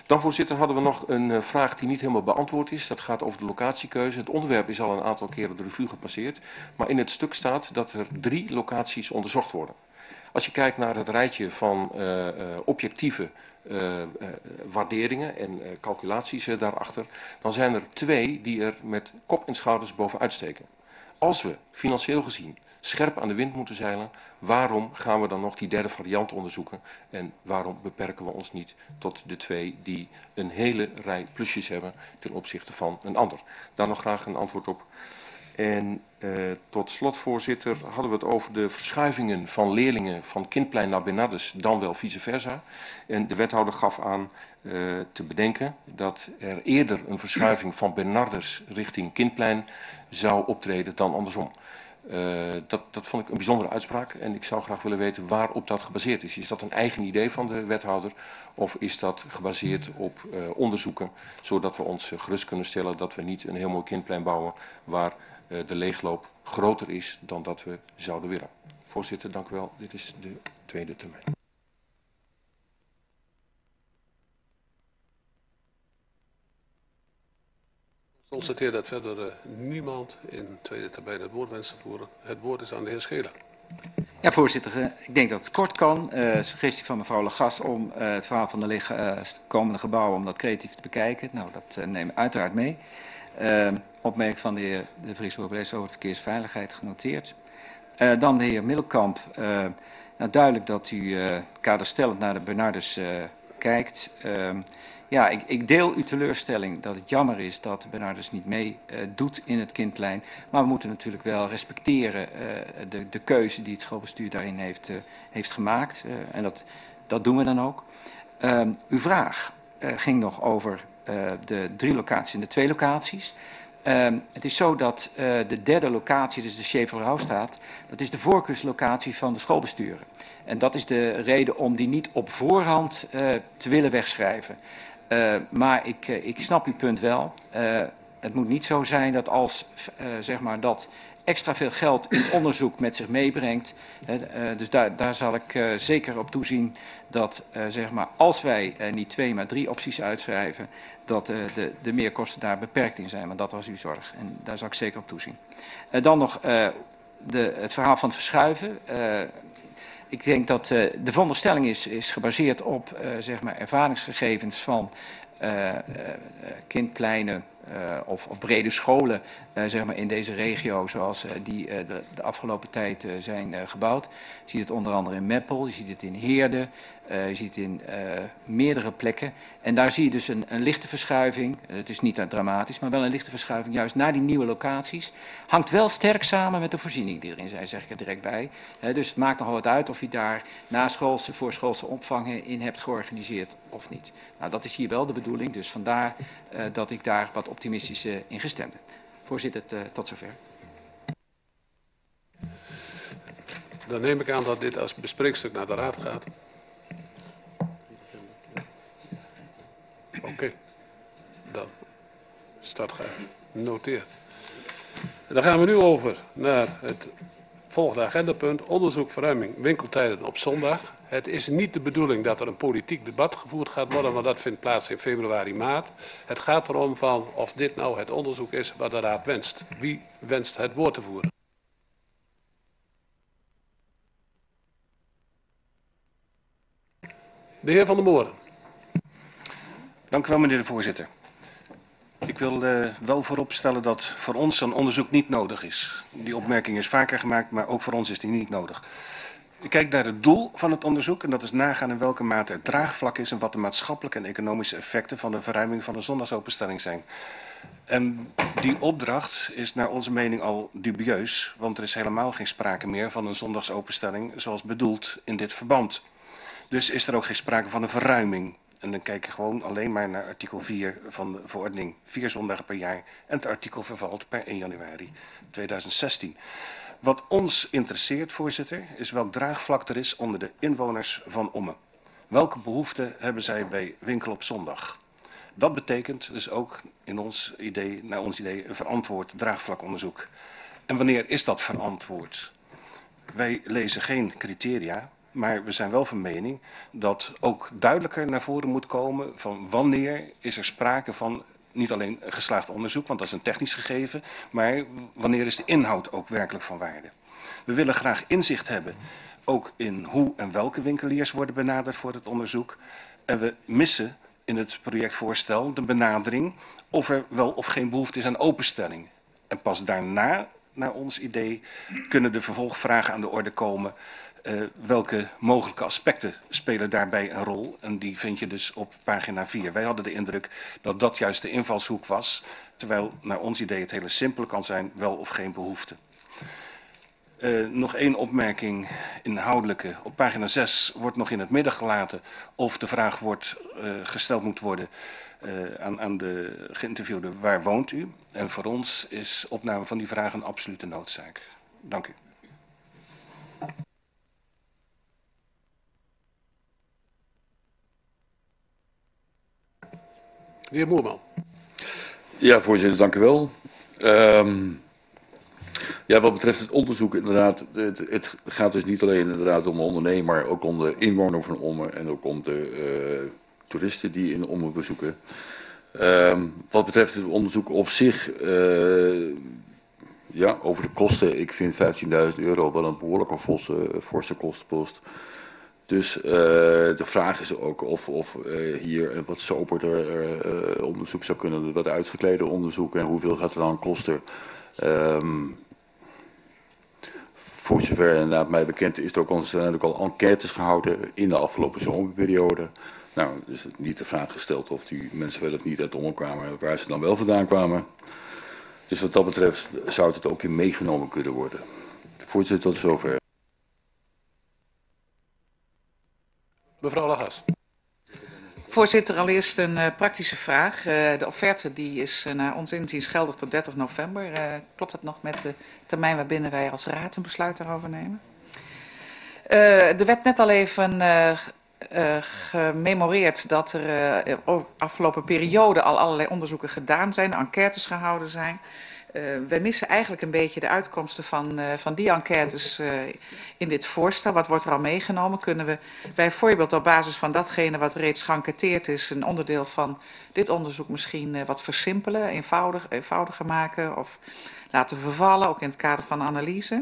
Dan, voorzitter, hadden we nog een uh, vraag die niet helemaal beantwoord is. Dat gaat over de locatiekeuze. Het onderwerp is al een aantal keren de revue gepasseerd. Maar in het stuk staat dat er drie locaties onderzocht worden. Als je kijkt naar het rijtje van uh, uh, objectieve uh, uh, waarderingen en uh, calculaties uh, daarachter, dan zijn er twee die er met kop en schouders bovenuit steken. Als we financieel gezien scherp aan de wind moeten zeilen, waarom gaan we dan nog die derde variant onderzoeken? En waarom beperken we ons niet tot de twee die een hele rij plusjes hebben ten opzichte van een ander? Daar nog graag een antwoord op. En uh, tot slot, voorzitter, hadden we het over de verschuivingen van leerlingen van Kindplein naar Bernardus, dan wel vice versa. En de wethouder gaf aan uh, te bedenken dat er eerder een verschuiving van Bernardus richting Kindplein zou optreden dan andersom. Uh, dat, dat vond ik een bijzondere uitspraak en ik zou graag willen weten waarop dat gebaseerd is. Is dat een eigen idee van de wethouder of is dat gebaseerd op uh, onderzoeken, zodat we ons uh, gerust kunnen stellen dat we niet een heel mooi Kindplein bouwen waar uh, de leegloop groter is dan dat we zouden willen. Voorzitter, dank u wel. Dit is de tweede termijn. Ik constateer dat verder uh, niemand in tweede termijn het woord wenst te voeren. Het woord is aan de heer Scheler. Ja, voorzitter. Uh, ik denk dat het kort kan. Uh, suggestie van mevrouw Legas om uh, het verhaal van de lig, uh, komende gebouwen om dat creatief te bekijken. Nou, dat uh, neem ik uiteraard mee. Uh, opmerking van de heer De Vries over de verkeersveiligheid genoteerd. Uh, dan de heer Middelkamp. Uh, nou, duidelijk dat u uh, kaderstellend naar de Bernardus uh, kijkt. Uh, Ja, ik, ik deel uw teleurstelling dat het jammer is dat de Bernardus niet mee uh, doet in het Kindplein. Maar we moeten natuurlijk wel respecteren uh, de, de keuze die het schoolbestuur daarin heeft, uh, heeft gemaakt. Uh, en dat, dat doen we dan ook. Uh, uw vraag uh, ging nog over uh, de drie locaties en de twee locaties. Uh, het is zo dat uh, de derde locatie, dus de Scheverhouwstraat, dat is de voorkeurslocatie van de schoolbesturen. En dat is de reden om die niet op voorhand uh, te willen wegschrijven. Uh, maar ik, uh, ik snap uw punt wel. Uh, het moet niet zo zijn dat als uh, zeg maar dat extra veel geld in onderzoek met zich meebrengt. Uh, dus daar, daar zal ik uh, zeker op toezien dat uh, zeg maar, als wij uh, niet twee maar drie opties uitschrijven, dat uh, de, de meerkosten daar beperkt in zijn. Want dat was uw zorg en daar zal ik zeker op toezien. Uh, dan nog uh, de, het verhaal van het verschuiven. Uh, Ik denk dat uh, de veronderstelling is, is gebaseerd op uh, zeg maar ervaringsgegevens van uh, uh, kindpleinen uh, of, of brede scholen uh, zeg maar in deze regio zoals uh, die uh, de, de afgelopen tijd uh, zijn uh, gebouwd. Je ziet het onder andere in Meppel, je ziet het in Heerde, uh, je ziet het in uh, meerdere plekken. En daar zie je dus een, een lichte verschuiving, uh, het is niet uh, dramatisch, maar wel een lichte verschuiving juist naar die nieuwe locaties. Hangt wel sterk samen met de voorziening die erin zijn, zeg ik er direct bij. Uh, dus het maakt nogal wat uit of je daar naschoolse, voorschoolse opvang in hebt georganiseerd of niet. Nou, dat is hier wel de bedoeling, dus vandaar uh, dat ik daar wat optimistisch uh, in gestemd ben. Voorzitter, uh, tot zover. Dan neem ik aan dat dit als bespreekstuk naar de raad gaat. Oké, okay. Dan staat genoteerd. Dan gaan we nu over naar het volgende agendapunt. Onderzoek verruiming winkeltijden op zondag. Het is niet de bedoeling dat er een politiek debat gevoerd gaat worden, want dat vindt plaats in februari, maart. Het gaat erom van of dit nou het onderzoek is wat de raad wenst. Wie wenst het woord te voeren? De heer Van der Molen. Dank u wel, meneer de voorzitter. Ik wil uh, wel vooropstellen dat voor ons een onderzoek niet nodig is. Die opmerking is vaker gemaakt, maar ook voor ons is die niet nodig. Ik kijk naar het doel van het onderzoek en dat is nagaan in welke mate het draagvlak is en wat de maatschappelijke en economische effecten van de verruiming van de zondagsopenstelling zijn. En die opdracht is naar onze mening al dubieus, want er is helemaal geen sprake meer van een zondagsopenstelling zoals bedoeld in dit verband. Dus is er ook geen sprake van een verruiming. En dan kijk je gewoon alleen maar naar artikel vier van de verordening. Vier zondagen per jaar en het artikel vervalt per één januari tweeduizend zestien. Wat ons interesseert, voorzitter, is welk draagvlak er is onder de inwoners van Ommen. Welke behoeften hebben zij bij winkel op zondag? Dat betekent dus ook in ons idee, naar ons idee een verantwoord draagvlakonderzoek. En wanneer is dat verantwoord? Wij lezen geen criteria. Maar we zijn wel van mening dat ook duidelijker naar voren moet komen van wanneer is er sprake van niet alleen geslaagd onderzoek, want dat is een technisch gegeven, maar wanneer is de inhoud ook werkelijk van waarde. We willen graag inzicht hebben, ook in hoe en welke winkeliers worden benaderd voor het onderzoek. En we missen in het projectvoorstel de benadering of er wel of geen behoefte is aan openstelling. En pas daarna, naar ons idee, kunnen de vervolgvragen aan de orde komen. Uh, welke mogelijke aspecten spelen daarbij een rol? En die vind je dus op pagina vier. Wij hadden de indruk dat dat juist de invalshoek was. Terwijl naar ons idee het hele simpele kan zijn, wel of geen behoefte. Uh, nog één opmerking inhoudelijke. Op pagina zes wordt nog in het midden gelaten of de vraag wordt uh, gesteld moet worden uh, aan, aan de geïnterviewde: waar woont u? En voor ons is opname van die vraag een absolute noodzaak. Dank u. De heer Moerman. Ja, voorzitter, dank u wel. Um, ja, wat betreft het onderzoek inderdaad, het, het gaat dus niet alleen inderdaad om de ondernemer, maar ook om de inwoner van Ommen en ook om de uh, toeristen die in Ommen bezoeken. Um, wat betreft het onderzoek op zich, uh, ja, over de kosten, ik vind vijftienduizend euro wel een behoorlijke forse, forse kostenpost. Dus uh, de vraag is ook of, of uh, hier een wat soberder uh, onderzoek zou kunnen, wat uitgeklede onderzoek, en hoeveel gaat het dan kosten. Um, voor zover inderdaad mij bekend is, er ook al, zijn ook al enquêtes gehouden in de afgelopen zomerperiode. Nou, dus het niet de vraag gesteld of die mensen wel of niet uit Ommen kwamen, waar ze dan wel vandaan kwamen. Dus wat dat betreft zou het ook in meegenomen kunnen worden. Voorzitter, tot zover. Mevrouw Lagas. Voorzitter, allereerst een uh, praktische vraag. Uh, de offerte die is uh, naar ons inziens geldig tot dertig november. Uh, klopt dat nog met de termijn waarbinnen wij als raad een besluit daarover nemen? Uh, er werd net al even uh, uh, gememoreerd dat er uh, over de afgelopen periode al allerlei onderzoeken gedaan zijn, enquêtes gehouden zijn. Uh, wij missen eigenlijk een beetje de uitkomsten van, uh, van die enquêtes uh, in dit voorstel. Wat wordt er al meegenomen? Kunnen we bijvoorbeeld op basis van datgene wat reeds geënquêteerd is, een onderdeel van dit onderzoek misschien uh, wat versimpelen, eenvoudig, eenvoudiger maken of laten vervallen, ook in het kader van analyse?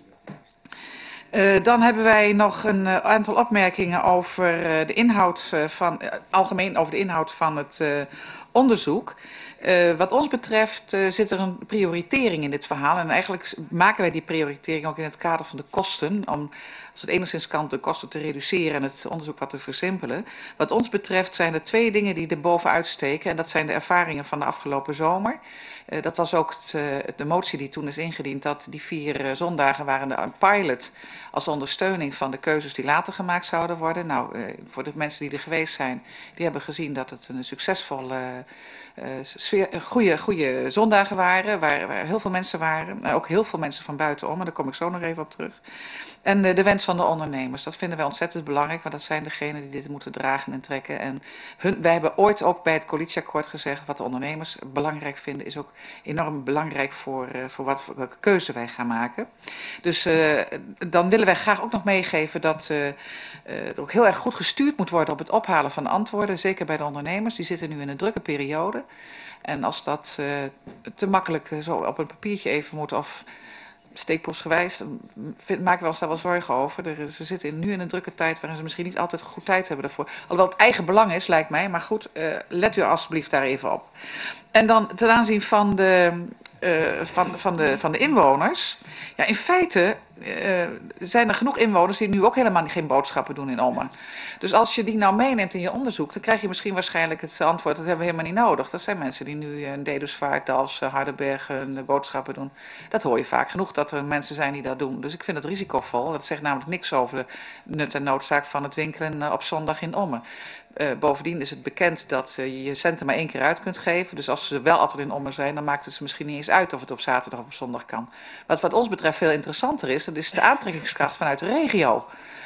Uh, dan hebben wij nog een uh, aantal opmerkingen over uh, de inhoud uh, van, uh, algemeen over de inhoud van het uh, onderzoek. Uh, wat ons betreft uh, zit er een prioritering in dit verhaal. En eigenlijk maken wij die prioritering ook in het kader van de kosten. Om, als het enigszins kan, de kosten te reduceren en het onderzoek wat te versimpelen. Wat ons betreft zijn er twee dingen die er bovenuit steken. En dat zijn de ervaringen van de afgelopen zomer. Uh, dat was ook het, uh, de motie die toen is ingediend. Dat die vier uh, zondagen waren de, een pilot als ondersteuning van de keuzes die later gemaakt zouden worden. Nou, uh, voor de mensen die er geweest zijn, die hebben gezien dat het een succesvolle uh, sfeer, goede, goede zondagen waren. Waar, waar heel veel mensen waren. Uh, ook heel veel mensen van buitenom. En daar kom ik zo nog even op terug. En uh, de wens van de ondernemers. Dat vinden wij ontzettend belangrijk. Want dat zijn degenen die dit moeten dragen en trekken. En hun, wij hebben ooit ook bij het coalitieakkoord gezegd. Wat de ondernemers belangrijk vinden is ook enorm belangrijk voor, uh, voor wat voor welke keuze wij gaan maken. Dus uh, dan willen wij graag ook nog meegeven dat uh, uh, er ook heel erg goed gestuurd moet worden op het ophalen van antwoorden. Zeker bij de ondernemers. Die zitten nu in een drukke periode. En als dat uh, te makkelijk uh, zo op een papiertje even moet of steekpostgewijs, dan maken we ons daar wel zorgen over. Er, ze zitten nu in een drukke tijd waarin ze misschien niet altijd goed tijd hebben daarvoor. Alhoewel het eigen belang is, lijkt mij. Maar goed, uh, let u alsjeblieft daar even op. En dan ten aanzien van de, uh, van, van de, van de inwoners. Ja, in feite uh, zijn er genoeg inwoners die nu ook helemaal geen boodschappen doen in Ommen. Dus als je die nou meeneemt in je onderzoek, dan krijg je misschien waarschijnlijk het antwoord: dat hebben we helemaal niet nodig. Dat zijn mensen die nu in Dedusvaart, Dalfsen, Hardenbergen boodschappen doen. Dat hoor je vaak genoeg, dat er mensen zijn die dat doen. Dus ik vind het risicovol. Dat zegt namelijk niks over de nut en noodzaak van het winkelen op zondag in Ommen. Uh, bovendien is het bekend dat uh, je je centen maar één keer uit kunt geven. Dus als ze wel altijd in Ommen zijn, dan maakt het ze misschien niet eens uit of het op zaterdag of op zondag kan. Wat wat ons betreft veel interessanter is, dat is de aantrekkingskracht vanuit de regio.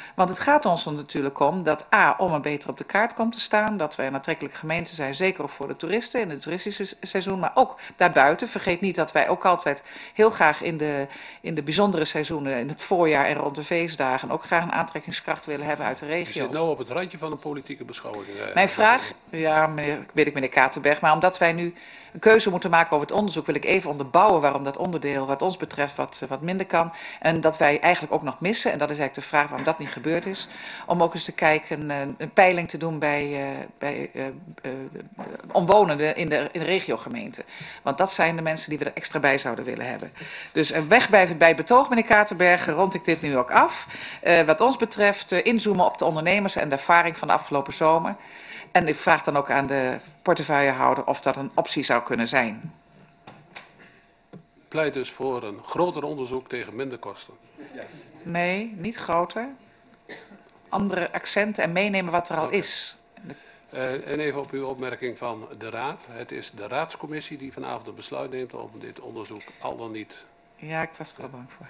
Want het gaat ons er natuurlijk om dat A, om er beter op de kaart komt te staan, dat wij een aantrekkelijke gemeente zijn, zeker ook voor de toeristen in het toeristische seizoen, maar ook daarbuiten. Vergeet niet dat wij ook altijd heel graag in de, in de bijzondere seizoenen, in het voorjaar en rond de feestdagen, ook graag een aantrekkingskracht willen hebben uit de Je regio. zit nou op het randje van een politieke beschouwing. eh. Mijn vraag, ja, meneer, weet ik meneer Katerberg, maar omdat wij nu een keuze moeten maken over het onderzoek, wil ik even onderbouwen waarom dat onderdeel wat ons betreft wat, wat minder kan. En dat wij eigenlijk ook nog missen, en dat is eigenlijk de vraag waarom dat niet gebeurd is, om ook eens te kijken, een, een peiling te doen bij, uh, bij uh, uh, omwonenden in de, in de regiogemeente. Want dat zijn de mensen die we er extra bij zouden willen hebben. Dus uh, wegblijven bij het betoog, meneer Katerberg, rond ik dit nu ook af. Uh, wat ons betreft uh, inzoomen op de ondernemers en de ervaring van de afgelopen zomer. En ik vraag dan ook aan de portefeuillehouder of dat een optie zou kunnen zijn. Pleit dus voor een groter onderzoek tegen minder kosten. Nee, niet groter. Andere accenten en meenemen wat er al is. Uh, en even op uw opmerking van de raad. Het is de raadscommissie die vanavond een besluit neemt om dit onderzoek al dan niet. Ja, ik was er al bang voor.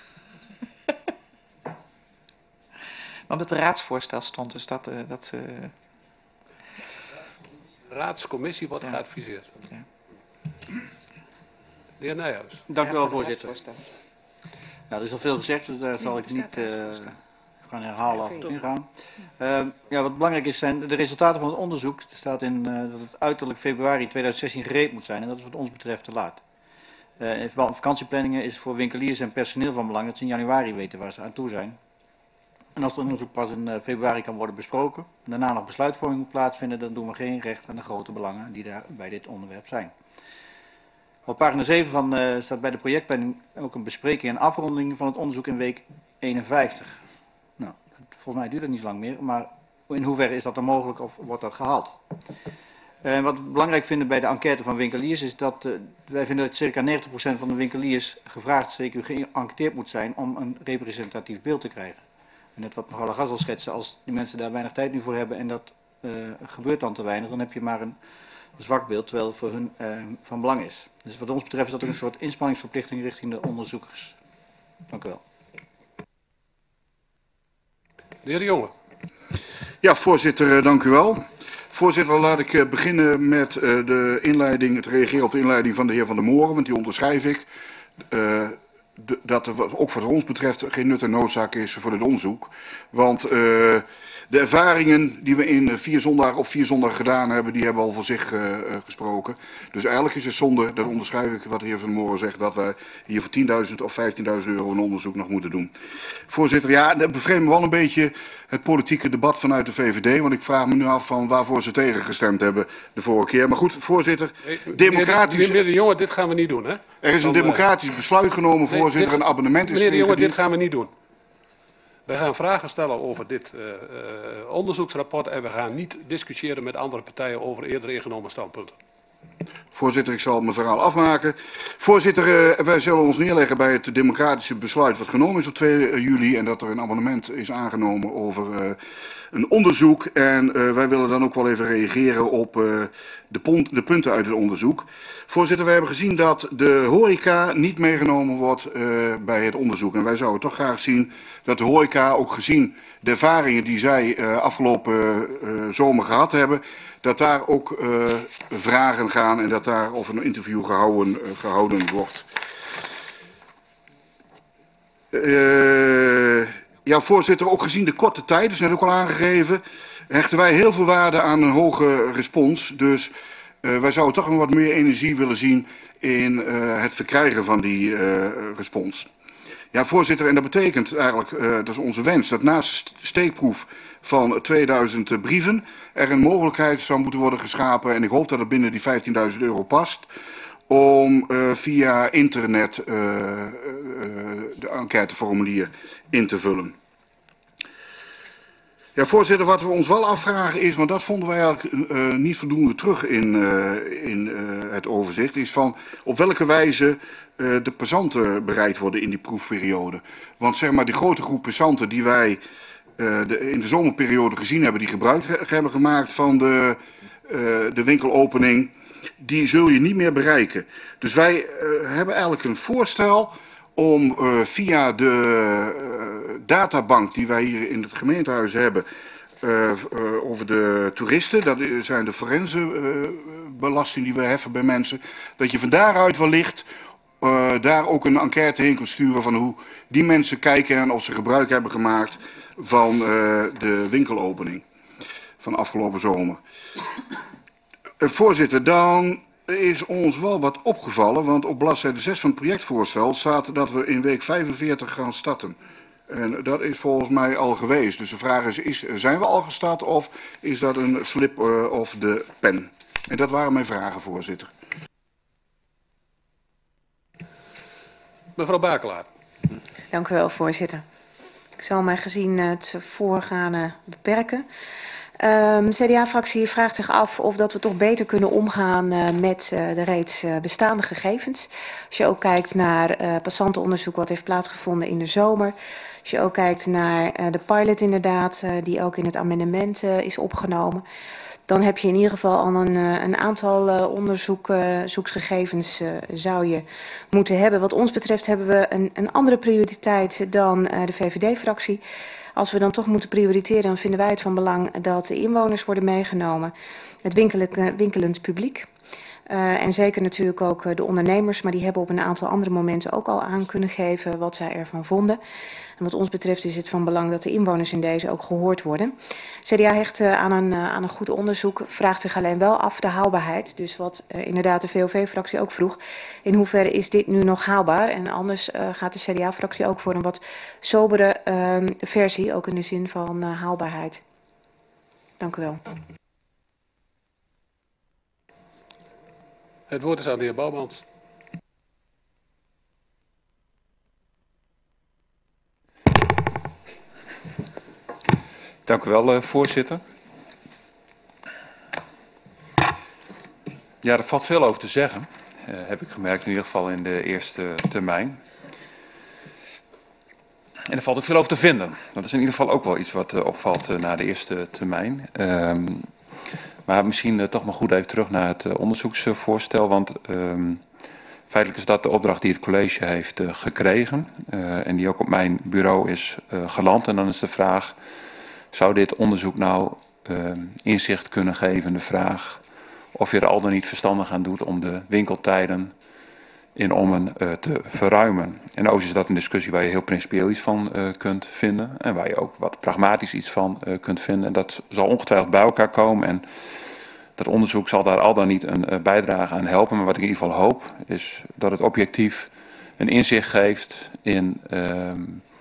Maar omdat het raadsvoorstel stond, dus dat... Uh, dat uh... De raadscommissie wordt ja. geadviseerd. Ja. De heer Nijhuis. Dank u wel, voorzitter. Nou, er is al veel gezegd, dus daar zal ik niet uh, gaan herhalen of ingaan. Uh, ja, wat belangrijk is zijn de resultaten van het onderzoek. Er staat in uh, dat het uiterlijk februari tweeduizend zestien gereed moet zijn en dat is wat ons betreft te laat. Uh, in verband met vakantieplanningen is voor winkeliers en personeel van belang dat ze in januari weten waar ze aan toe zijn. En als het onderzoek pas in uh, februari kan worden besproken, en daarna nog besluitvorming moet plaatsvinden, dan doen we geen recht aan de grote belangen die daar bij dit onderwerp zijn. Op pagina zeven van, uh, staat bij de projectplanning ook een bespreking en afronding van het onderzoek in week eenenvijftig. Nou, volgens mij duurt dat niet zo lang meer, maar in hoeverre is dat dan mogelijk of wordt dat gehaald? Uh, wat we belangrijk vinden bij de enquête van winkeliers is dat uh, wij vinden dat circa negentig procent van de winkeliers gevraagd, zeker geënquêteerd moet zijn om een representatief beeld te krijgen. En net wat mevrouw Lagas al schetste, als die mensen daar weinig tijd nu voor hebben en dat uh, gebeurt dan te weinig, dan heb je maar een zwak beeld, terwijl het voor hun uh, van belang is. Dus wat ons betreft is dat ook een soort inspanningsverplichting richting de onderzoekers. Dank u wel. De heer De Jonge. Ja, voorzitter, dank u wel. Voorzitter, laat ik uh, beginnen met uh, de inleiding, het reageren op de inleiding van de heer Van der Moren, want die onderschrijf ik. Uh, de, dat er ook wat ons betreft geen nut en noodzaak is voor dit onderzoek. Want uh, de ervaringen die we in vier zondagen op vier zondagen gedaan hebben, die hebben al voor zich uh, gesproken. Dus eigenlijk is het zonde, dat onderschrijf ik wat de heer Van der Moren zegt, dat wij hier voor tienduizend of vijftienduizend euro een onderzoek nog moeten doen. Voorzitter, ja, dat bevreemdt me wel een beetje het politieke debat vanuit de V V D, want ik vraag me nu af van waarvoor ze tegengestemd hebben de vorige keer. Maar goed, voorzitter, hey, democratisch... Meneer De Jonge, dit gaan we niet doen, hè? Er is een democratisch besluit genomen, voorzitter, een abonnement is... Meneer De Jonge, dit gaan we niet doen. Wij gaan vragen stellen over dit uh, uh, onderzoeksrapport en we gaan niet discussiëren met andere partijen over eerder ingenomen standpunten. Voorzitter, ik zal mijn verhaal afmaken. Voorzitter, uh, wij zullen ons neerleggen bij het democratische besluit wat genomen is op twee juli en dat er een amendement is aangenomen over uh, een onderzoek. En uh, wij willen dan ook wel even reageren op uh, de, pont, de punten uit het onderzoek. Voorzitter, wij hebben gezien dat de horeca niet meegenomen wordt uh, bij het onderzoek. En wij zouden toch graag zien dat de horeca, ook gezien de ervaringen die zij uh, afgelopen uh, zomer gehad hebben, dat daar ook uh, vragen gaan en dat daar of een interview gehouden, uh, gehouden wordt. Uh, ja, voorzitter, ook gezien de korte tijd, dat is net ook al aangegeven, hechten wij heel veel waarde aan een hoge respons. Dus uh, wij zouden toch nog wat meer energie willen zien in uh, het verkrijgen van die uh, respons. Ja, voorzitter, en dat betekent eigenlijk, uh, dat is onze wens, dat naast de steekproef van tweeduizend brieven er een mogelijkheid zou moeten worden geschapen, en ik hoop dat het binnen die vijftienduizend euro past, om uh, via internet uh, uh, de enquêteformulier in te vullen. Ja, voorzitter, wat we ons wel afvragen is, want dat vonden wij eigenlijk uh, niet voldoende terug in, uh, in uh, het overzicht, is van op welke wijze uh, de passanten bereid worden in die proefperiode. Want zeg maar, die grote groep passanten die wij uh, de, in de zomerperiode gezien hebben, die gebruik hebben gemaakt van de, uh, de winkelopening, die zul je niet meer bereiken. Dus wij uh, hebben eigenlijk een voorstel om uh, via de uh, databank die wij hier in het gemeentehuis hebben uh, uh, over de toeristen, dat zijn de forensenbelasting uh, die we heffen bij mensen, dat je van daaruit wellicht uh, daar ook een enquête heen kunt sturen van hoe die mensen kijken en of ze gebruik hebben gemaakt van uh, de winkelopening van afgelopen zomer. Uh, voorzitter, dan is ons wel wat opgevallen, want op bladzijde zes van het projectvoorstel staat dat we in week vijfenveertig gaan starten. En dat is volgens mij al geweest. Dus de vraag is, is zijn we al gestart of is dat een slip uh, of de pen? En dat waren mijn vragen, voorzitter. Mevrouw Bakelaar. Dank u wel, voorzitter. Ik zal mij gezien het voorgaande beperken. Um, C D A-fractie vraagt zich af of dat we toch beter kunnen omgaan uh, met uh, de reeds uh, bestaande gegevens. Als je ook kijkt naar uh, passantenonderzoek wat heeft plaatsgevonden in de zomer. Als je ook kijkt naar uh, de pilot inderdaad, uh, die ook in het amendement uh, is opgenomen. Dan heb je in ieder geval al een, uh, een aantal uh, onderzoeksgegevens uh, zou je moeten hebben. Wat ons betreft hebben we een, een andere prioriteit dan uh, de V V D-fractie. Als we dan toch moeten prioriteren, dan vinden wij het van belang dat de inwoners worden meegenomen. Het winkelend, winkelend publiek. Uh, en zeker natuurlijk ook uh, de ondernemers, maar die hebben op een aantal andere momenten ook al aan kunnen geven wat zij ervan vonden. En wat ons betreft is het van belang dat de inwoners in deze ook gehoord worden. C D A hecht uh, aan, een, uh, aan een goed onderzoek, vraagt zich alleen wel af de haalbaarheid. Dus wat uh, inderdaad de V O V-fractie ook vroeg, in hoeverre is dit nu nog haalbaar? En anders uh, gaat de C D A-fractie ook voor een wat sobere uh, versie, ook in de zin van uh, haalbaarheid. Dank u wel. Het woord is aan de heer Boumans. Dank u wel, uh, voorzitter. Ja, er valt veel over te zeggen, uh, heb ik gemerkt, in ieder geval in de eerste termijn. En er valt ook veel over te vinden. Dat is in ieder geval ook wel iets wat uh, opvalt uh, na de eerste termijn. Um, maar misschien uh, toch maar goed even terug naar het uh, onderzoeksvoorstel, want um, feitelijk is dat de opdracht die het college heeft uh, gekregen uh, en die ook op mijn bureau is uh, geland. En dan is de vraag, zou dit onderzoek nou uh, inzicht kunnen geven in de vraag of je er al dan niet verstandig aan doet om de winkeltijden in Ommen uh, te verruimen. En overigens is dat een discussie waar je heel principieel iets van uh, kunt vinden en waar je ook wat pragmatisch iets van uh, kunt vinden. En dat zal ongetwijfeld bij elkaar komen en dat onderzoek zal daar al dan niet een uh, bijdrage aan helpen. Maar wat ik in ieder geval hoop is dat het objectief een inzicht geeft in uh,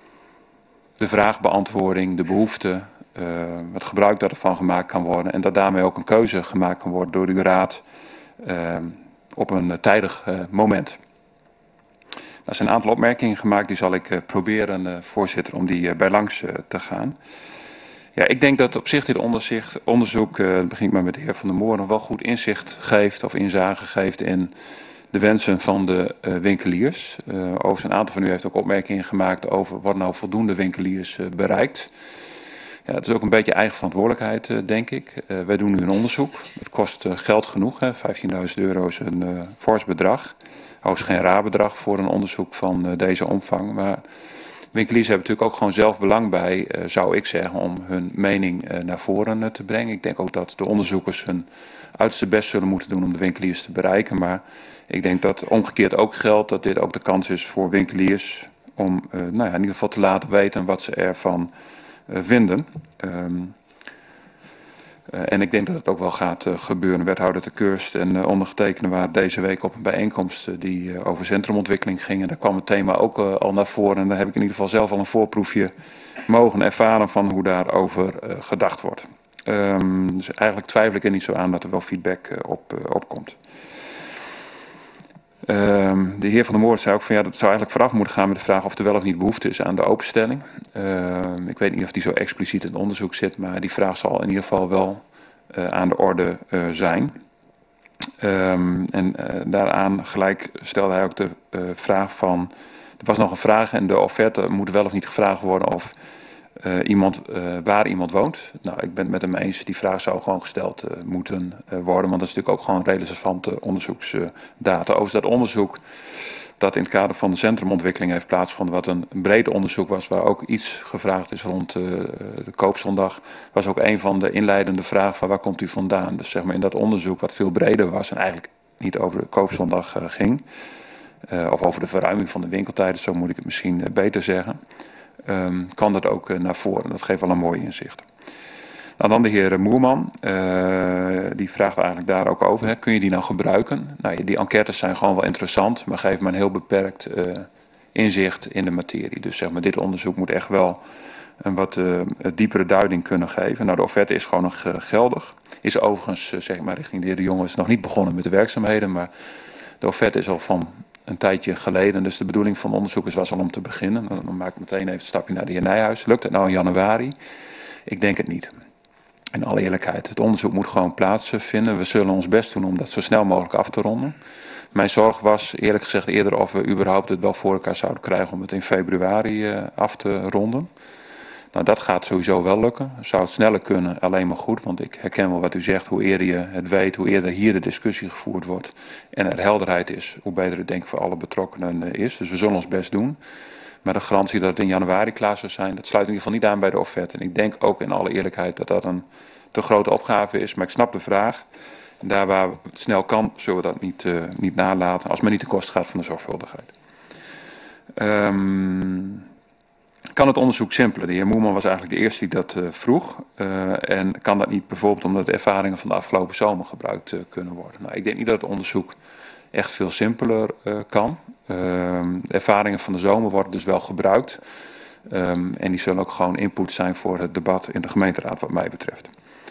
de vraagbeantwoording, de behoefte, uh, het gebruik dat ervan gemaakt kan worden en dat daarmee ook een keuze gemaakt kan worden door de raad uh, op een uh, tijdig uh, moment. Er zijn een aantal opmerkingen gemaakt, die zal ik uh, proberen, uh, voorzitter, om die uh, bij langs uh, te gaan. Ja, ik denk dat op zich dit onderzicht, onderzoek, uh, dat begin ik maar met de heer Van der Moor, wel goed inzicht geeft of inzage geeft in de wensen van de uh, winkeliers. Uh, overigens een aantal van u heeft ook opmerkingen gemaakt over wat nou voldoende winkeliers uh, bereikt. Ja, het is ook een beetje eigen verantwoordelijkheid, uh, denk ik. Uh, wij doen nu een onderzoek. Het kost uh, geld genoeg, vijftienduizend euro is een uh, fors bedrag. Overigens geen raar bedrag voor een onderzoek van uh, deze omvang. Maar winkeliers hebben natuurlijk ook gewoon zelf belang bij, uh, zou ik zeggen, om hun mening uh, naar voren uh, te brengen. Ik denk ook dat de onderzoekers hun uiterste best zullen moeten doen om de winkeliers te bereiken. Maar ik denk dat omgekeerd ook geldt dat dit ook de kans is voor winkeliers om uh, nou ja, in ieder geval te laten weten wat ze ervan uh, vinden. Um, uh, en ik denk dat het ook wel gaat uh, gebeuren. Wethouder Ter Keurst en uh, ondergetekende waren deze week op een bijeenkomst uh, die uh, over centrumontwikkeling ging. En daar kwam het thema ook uh, al naar voren. En daar heb ik in ieder geval zelf al een voorproefje mogen ervaren van hoe daarover uh, gedacht wordt. Um, dus eigenlijk twijfel ik er niet zo aan dat er wel feedback uh, op, uh, op komt. Um, de heer Van der Moor zei ook van ja, dat zou eigenlijk vooraf moeten gaan met de vraag of er wel of niet behoefte is aan de openstelling. Um, ik weet niet of die zo expliciet in het onderzoek zit, maar die vraag zal in ieder geval wel uh, aan de orde uh, zijn. Um, en uh, daaraan gelijk stelde hij ook de uh, vraag van, er was nog een vraag en de offerte moet wel of niet gevraagd worden of Uh, iemand, uh, waar iemand woont. Nou, ik ben het met hem eens, die vraag zou gewoon gesteld uh, moeten uh, worden, want dat is natuurlijk ook gewoon relevante onderzoeksdata. Uh, Over dat onderzoek dat in het kader van de centrumontwikkeling heeft plaatsgevonden, wat een breed onderzoek was, waar ook iets gevraagd is rond uh, de koopzondag, was ook een van de inleidende vragen van waar komt u vandaan. Dus zeg maar in dat onderzoek wat veel breder was en eigenlijk niet over de koopzondag uh, ging, uh, of over de verruiming van de winkeltijden, zo moet ik het misschien uh, beter zeggen, um, kwam dat ook uh, naar voren. Dat geeft wel een mooi inzicht. Nou, dan de heer Moerman, uh, die vraagt eigenlijk daar ook over, hè. Kun je die nou gebruiken? Nou, die enquêtes zijn gewoon wel interessant, maar geven maar een heel beperkt uh, inzicht in de materie. Dus zeg maar, dit onderzoek moet echt wel een wat uh, diepere duiding kunnen geven. Nou, de offerte is gewoon nog uh, geldig. Is overigens, uh, zeg maar, richting de heer De Jonge is nog niet begonnen met de werkzaamheden, maar de offerte is al van een tijdje geleden. Dus de bedoeling van de onderzoekers was al om te beginnen. Dan maak ik meteen even een stapje naar de heer Nijhuis. Lukt het nou in januari? Ik denk het niet. In alle eerlijkheid, het onderzoek moet gewoon plaatsvinden. We zullen ons best doen om dat zo snel mogelijk af te ronden. Mijn zorg was eerlijk gezegd eerder of we überhaupt het wel voor elkaar zouden krijgen om het in februari uh, af te ronden. Nou, dat gaat sowieso wel lukken. Zou het sneller kunnen, alleen maar goed. Want ik herken wel wat u zegt, hoe eerder je het weet, hoe eerder hier de discussie gevoerd wordt en er helderheid is, hoe beter het denk ik voor alle betrokkenen uh, is. Dus we zullen ons best doen. Maar de garantie dat het in januari klaar zou zijn, dat sluit in ieder geval niet aan bij de offerte. En ik denk ook in alle eerlijkheid dat dat een te grote opgave is. Maar ik snap de vraag. En daar waar het snel kan, zullen we dat niet, uh, niet nalaten. Als het maar niet ten koste gaat van de zorgvuldigheid. Um, kan het onderzoek simpeler? De heer Moerman was eigenlijk de eerste die dat uh, vroeg. Uh, en kan dat niet bijvoorbeeld omdat de ervaringen van de afgelopen zomer gebruikt uh, kunnen worden? Nou, ik denk niet dat het onderzoek echt veel simpeler uh, kan. Um, de ervaringen van de zomer worden dus wel gebruikt. Um, en die zullen ook gewoon input zijn voor het debat in de gemeenteraad wat mij betreft.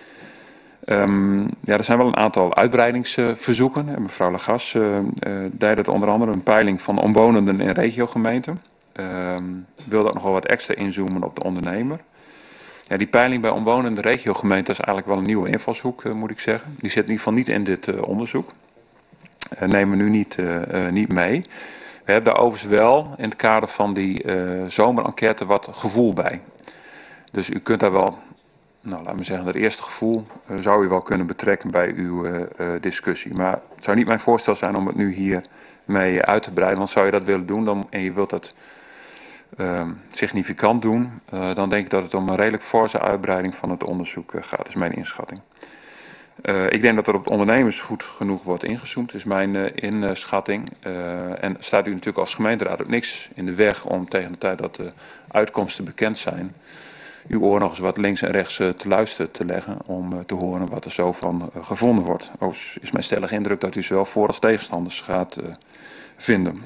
Um, ja, er zijn wel een aantal uitbreidingsverzoeken. Uh, mevrouw Lagas uh, uh, deed het onder andere een peiling van omwonenden in regiogemeenten. Um, wilde ook nog wel wat extra inzoomen op de ondernemer. Ja, die peiling bij omwonende regiogemeenten is eigenlijk wel een nieuwe invalshoek, uh, moet ik zeggen. Die zit in ieder geval niet in dit uh, onderzoek. Uh, nemen we nu niet, uh, uh, niet mee. We hebben daar overigens wel in het kader van die uh, zomerenquête wat gevoel bij. Dus u kunt daar wel, nou laten we zeggen, dat eerste gevoel uh, zou u wel kunnen betrekken bij uw uh, uh, discussie. Maar het zou niet mijn voorstel zijn om het nu hier mee uit te breiden. Want zou je dat willen doen dan, en je wilt dat uh, significant doen, uh, dan denk ik dat het om een redelijk forse uitbreiding van het onderzoek uh, gaat. Dat is mijn inschatting. Uh, ik denk dat er op de ondernemers goed genoeg wordt ingezoomd, is mijn uh, inschatting. Uh, en staat u natuurlijk als gemeenteraad ook niks in de weg om tegen de tijd dat de uitkomsten bekend zijn, uw oor nog eens wat links en rechts uh, te luisteren te leggen om uh, te horen wat er zo van uh, gevonden wordt. Overigens is mijn stellige indruk dat u zowel voor als tegenstanders gaat uh, vinden.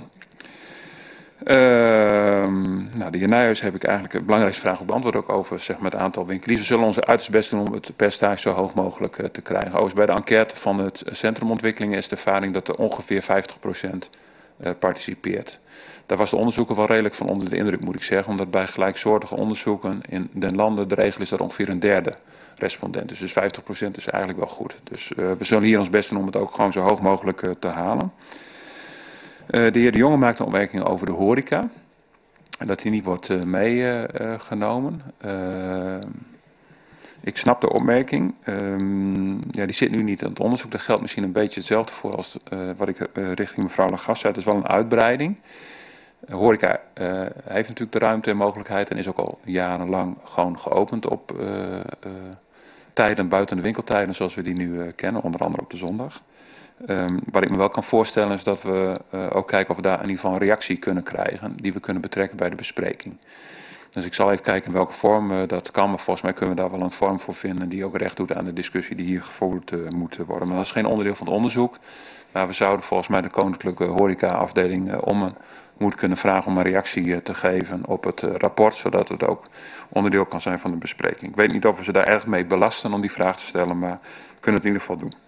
Uh, nou, de heer Nijhuis heb ik eigenlijk een belangrijkste vraag ook beantwoord, ook over zeg maar, het aantal winkeliers. We zullen onze uiterste best doen om het percentage zo hoog mogelijk uh, te krijgen. Overigens bij de enquête van het centrumontwikkeling is de ervaring dat er ongeveer vijftig procent uh, participeert. Daar was de onderzoeker wel redelijk van onder de indruk, moet ik zeggen, omdat bij gelijksoortige onderzoeken in den landen de regel is dat ongeveer een derde respondent is. Dus vijftig procent is eigenlijk wel goed. Dus uh, we zullen hier ons best doen om het ook gewoon zo hoog mogelijk uh, te halen. Uh, de heer De Jonge maakt een opmerking over de horeca. En dat die niet wordt uh, meegenomen. Uh, uh, ik snap de opmerking. Um, ja, die zit nu niet aan het onderzoek. Daar geldt misschien een beetje hetzelfde voor als uh, wat ik uh, richting mevrouw Lagas zei. Het is wel een uitbreiding. Uh, horeca uh, heeft natuurlijk de ruimte en mogelijkheid en is ook al jarenlang gewoon geopend op uh, uh, tijden buiten de winkeltijden zoals we die nu uh, kennen. Onder andere op de zondag. Um, wat ik me wel kan voorstellen is dat we uh, ook kijken of we daar in ieder geval een reactie kunnen krijgen die we kunnen betrekken bij de bespreking. Dus ik zal even kijken in welke vorm uh, dat kan, maar volgens mij kunnen we daar wel een vorm voor vinden die ook recht doet aan de discussie die hier gevoerd uh, moet worden. Maar dat is geen onderdeel van het onderzoek, maar we zouden volgens mij de Koninklijke Horeca afdeling uh, om een, moet kunnen vragen om een reactie uh, te geven op het uh, rapport, zodat het ook onderdeel kan zijn van de bespreking. Ik weet niet of we ze daar erg mee belasten om die vraag te stellen, maar we kunnen het in ieder geval doen.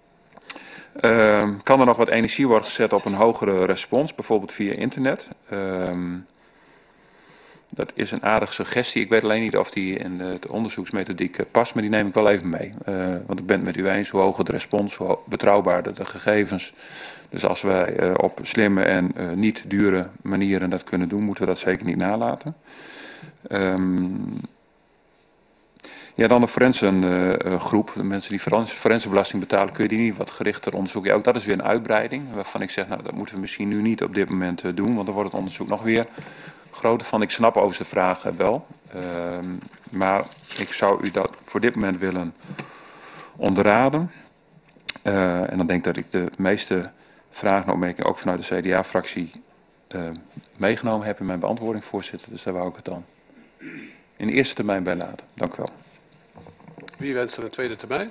Uh, kan er nog wat energie worden gezet op een hogere respons, bijvoorbeeld via internet? Uh, dat is een aardige suggestie. Ik weet alleen niet of die in de, de onderzoeksmethodiek uh, past, maar die neem ik wel even mee. Uh, want ik ben het met u eens, hoe hoger de respons, hoe betrouwbaarder de gegevens. Dus als wij uh, op slimme en uh, niet dure manieren dat kunnen doen, moeten we dat zeker niet nalaten. Um, Ja, dan de forensengroep. Uh, de mensen die forensenbelasting betalen, kun je die niet wat gerichter onderzoeken. Ja, ook dat is weer een uitbreiding. Waarvan ik zeg, nou dat moeten we misschien nu niet op dit moment uh, doen. Want dan wordt het onderzoek nog weer groter van. Ik snap overigens de vraag uh, wel. Uh, maar ik zou u dat voor dit moment willen onderraden. Uh, en dan denk ik dat ik de meeste vragen en opmerkingen ook vanuit de C D A-fractie uh, meegenomen heb in mijn beantwoording, voorzitter. Dus daar wou ik het dan in de eerste termijn bij laten. Dank u wel. Wie wenst er een tweede termijn?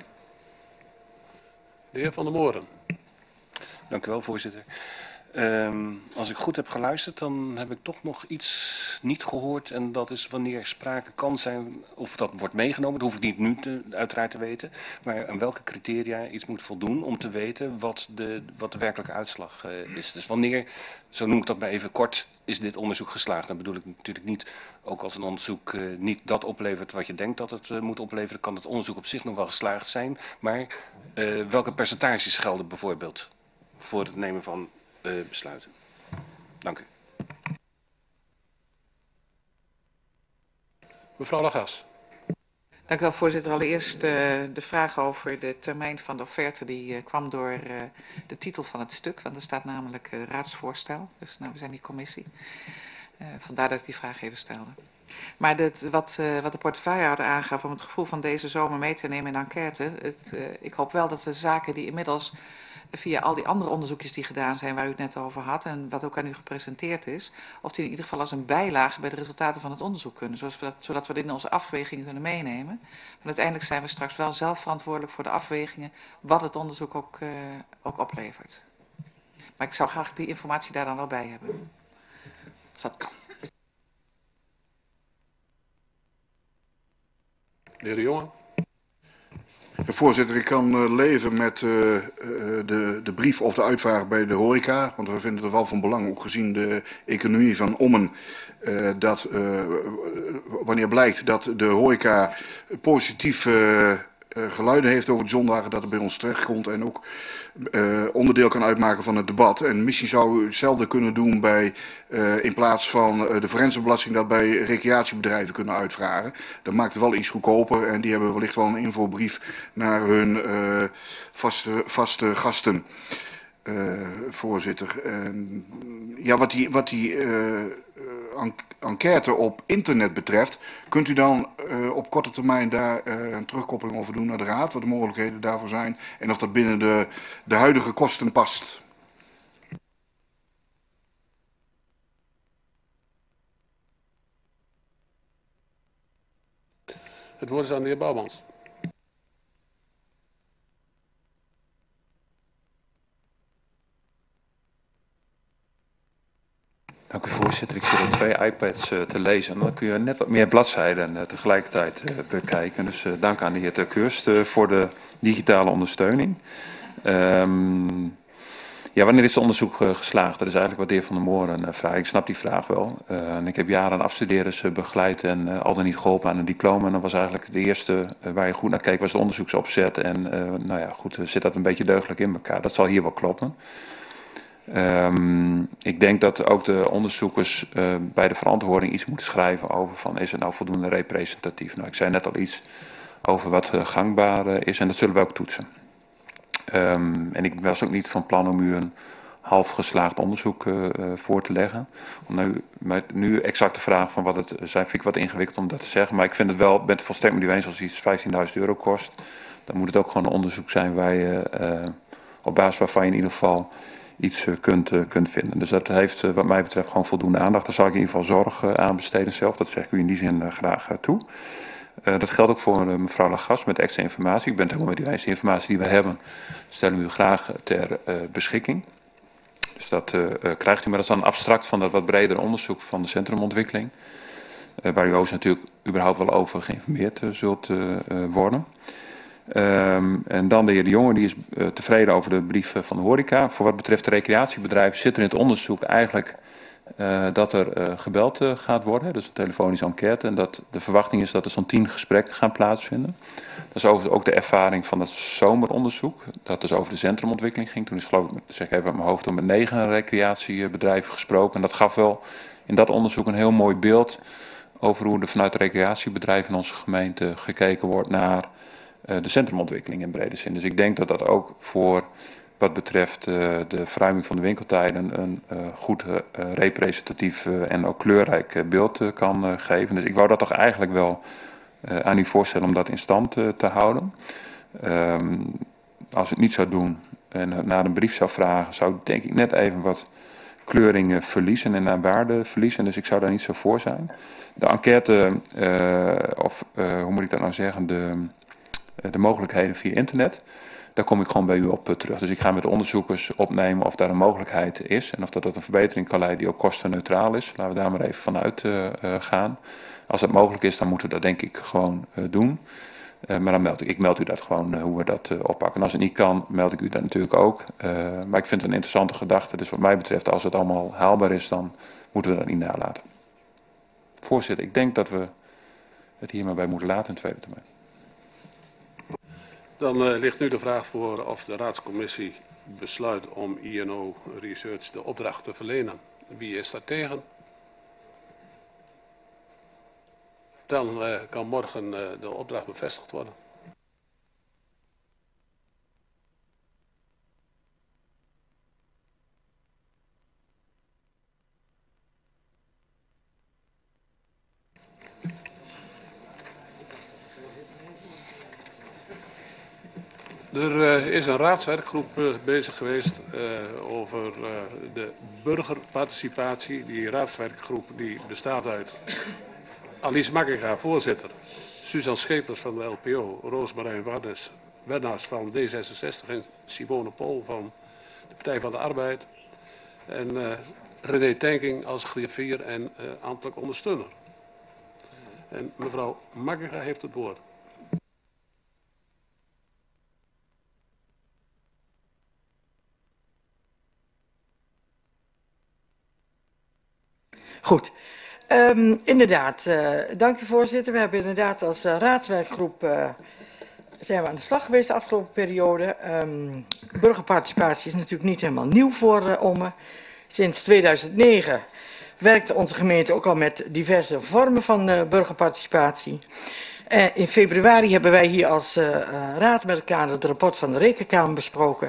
De heer Van der Moren. Dank u wel, voorzitter. Um, als ik goed heb geluisterd, dan heb ik toch nog iets niet gehoord. En dat is wanneer sprake kan zijn, of dat wordt meegenomen. Dat hoef ik niet nu te, uiteraard te weten. Maar aan welke criteria iets moet voldoen om te weten wat de, wat de werkelijke uitslag uh, is. Dus wanneer, zo noem ik dat maar even kort, is dit onderzoek geslaagd. Dan bedoel ik natuurlijk niet, ook als een onderzoek uh, niet dat oplevert wat je denkt dat het uh, moet opleveren, kan het onderzoek op zich nog wel geslaagd zijn. Maar uh, welke percentages gelden bijvoorbeeld voor het nemen van uh, besluiten? Dank u. Mevrouw Lagas. Dank u wel, voorzitter. Allereerst uh, de vraag over de termijn van de offerte. Die uh, kwam door uh, de titel van het stuk. Want er staat namelijk uh, raadsvoorstel. Dus nou, we zijn die commissie. Uh, vandaar dat ik die vraag even stelde. Maar dit, wat, uh, wat de portefeuillehouder aangaf om het gevoel van deze zomer mee te nemen in enquête. Het, uh, ik hoop wel dat de zaken die inmiddels via al die andere onderzoekjes die gedaan zijn, waar u het net over had, en wat ook aan u gepresenteerd is, of die in ieder geval als een bijlage bij de resultaten van het onderzoek kunnen, zodat we dat, zodat we dit in onze afwegingen kunnen meenemen. Want uiteindelijk zijn we straks wel zelf verantwoordelijk voor de afwegingen, wat het onderzoek ook, uh, ook oplevert. Maar ik zou graag die informatie daar dan wel bij hebben. Als dat kan. De heer De Jonge. Voorzitter, ik kan uh, leven met uh, uh, de, de brief of de uitvraag bij de horeca. Want we vinden het wel van belang, ook gezien de economie van Ommen, uh, dat uh, wanneer blijkt dat de horeca positief uh, uh, geluiden heeft over de zondagen, dat het bij ons terechtkomt en ook uh, onderdeel kan uitmaken van het debat. En misschien zou u hetzelfde kunnen doen bij, uh, in plaats van uh, de forensenbelasting, dat bij recreatiebedrijven kunnen uitvragen. Dat maakt het wel iets goedkoper en die hebben wellicht wel een infobrief naar hun uh, vaste, vaste gasten. Uh, voorzitter. Uh, ja, wat die, wat die uh, enquête op internet betreft, kunt u dan uh, op korte termijn daar uh, een terugkoppeling over doen naar de Raad, wat de mogelijkheden daarvoor zijn en of dat binnen de, de huidige kosten past? Het woord is aan de heer Bouwmans. Dank u, voorzitter. Ik zit op twee iPads uh, te lezen. En dan kun je net wat meer bladzijden uh, tegelijkertijd uh, bekijken. Dus uh, dank aan de heer Ter Keurst uh, voor de digitale ondersteuning. Um, ja, wanneer is het onderzoek uh, geslaagd? Dat is eigenlijk wat de heer Van der Moren uh, vraagt. Ik snap die vraag wel. Uh, en ik heb jaren afstudeerders uh, begeleid en uh, altijd niet geholpen aan een diploma. En dat was eigenlijk de eerste uh, waar je goed naar keek, was de onderzoeksopzet. En uh, nou ja, goed, uh, zit dat een beetje deugdelijk in elkaar. Dat zal hier wel kloppen. Um, ik denk dat ook de onderzoekers uh, bij de verantwoording iets moeten schrijven over van, is het nou voldoende representatief? Nou, ik zei net al iets over wat uh, gangbaar uh, is en dat zullen we ook toetsen. Um, en ik was ook niet van plan om u een half geslaagd onderzoek uh, uh, voor te leggen. Om nu, met nu exact de vraag van wat het zijn, vind ik wat ingewikkeld om dat te zeggen. Maar ik vind het wel, ben het volstrekt met u eens als iets vijftienduizend euro kost. Dan moet het ook gewoon een onderzoek zijn waar je, uh, op basis waarvan je in ieder geval iets uh, kunt, uh, kunt vinden. Dus dat heeft uh, wat mij betreft gewoon voldoende aandacht. Daar zal ik in ieder geval zorg uh, aan besteden zelf. Dat zeg ik u in die zin uh, graag uh, toe. Uh, dat geldt ook voor uh, mevrouw Lagas met extra informatie. Ik ben het helemaal met u eens. De informatie die we hebben stellen we u graag ter uh, beschikking. Dus dat uh, uh, krijgt u, maar dat is dan abstract van dat wat breder onderzoek van de centrumontwikkeling. Uh, waar u ook natuurlijk überhaupt wel over geïnformeerd uh, zult uh, uh, worden. Um, en dan de heer De Jonge, die is uh, tevreden over de brief van de horeca. Voor wat betreft de recreatiebedrijven zit er in het onderzoek eigenlijk uh, dat er uh, gebeld uh, gaat worden. Dus een telefonische enquête. En dat de verwachting is dat er zo'n tien gesprekken gaan plaatsvinden. Dat is over, ook de ervaring van het zomeronderzoek. Dat dus over de centrumontwikkeling ging. Toen is geloof ik, zeg ik even uit mijn hoofd, om met negen recreatiebedrijven gesproken. En dat gaf wel in dat onderzoek een heel mooi beeld over hoe er vanuit de recreatiebedrijven in onze gemeente gekeken wordt naar uh, de centrumontwikkeling in brede zin. Dus ik denk dat dat ook voor wat betreft uh, de verruiming van de winkeltijden een uh, goed uh, representatief uh, en ook kleurrijk uh, beeld uh, kan uh, geven. Dus ik wou dat toch eigenlijk wel uh, aan u voorstellen om dat in stand uh, te houden. Um, als ik het niet zou doen en uh, naar een brief zou vragen, zou ik denk ik net even wat kleuringen verliezen en naar waarde verliezen. Dus ik zou daar niet zo voor zijn. De enquête, uh, of uh, hoe moet ik dat nou zeggen, de, de mogelijkheden via internet, daar kom ik gewoon bij u op uh, terug. Dus ik ga met de onderzoekers opnemen of daar een mogelijkheid is en of dat, dat een verbetering kan leiden die ook kostenneutraal is. Laten we daar maar even vanuit uh, uh, gaan. Als dat mogelijk is, dan moeten we dat denk ik gewoon uh, doen. Uh, maar dan meld ik, ik meld u dat gewoon uh, hoe we dat uh, oppakken. En als het niet kan, meld ik u dat natuurlijk ook. Uh, maar ik vind het een interessante gedachte. Dus wat mij betreft, als het allemaal haalbaar is, dan moeten we dat niet nalaten. Voorzitter, ik denk dat we het hier maar bij moeten laten in tweede termijn. Dan uh, ligt nu de vraag voor of de raadscommissie besluit om I N O Research de opdracht te verlenen. Wie is daar tegen? Dan uh, kan morgen uh, de opdracht bevestigd worden. Er uh, is een raadswerkgroep uh, bezig geweest uh, over uh, de burgerparticipatie. Die raadswerkgroep die bestaat uit Alice Makkinga, voorzitter, Suzanne Schepers van de L P O, Roosmarijn Wennaars van D zesenzestig en Simone Pol van de Partij van de Arbeid. En uh, René Tenking als griffier en uh, ambtelijk ondersteuner. En mevrouw Makkinga heeft het woord. Goed. Um, inderdaad, uh, dank u voorzitter. We hebben inderdaad als uh, raadswerkgroep uh, zijn we aan de slag geweest de afgelopen periode. Um, burgerparticipatie is natuurlijk niet helemaal nieuw voor uh, Ommen. Sinds tweeduizend negen werkte onze gemeente ook al met diverse vormen van uh, burgerparticipatie. Uh, in februari hebben wij hier als uh, uh, raad met elkaar het rapport van de Rekenkamer besproken.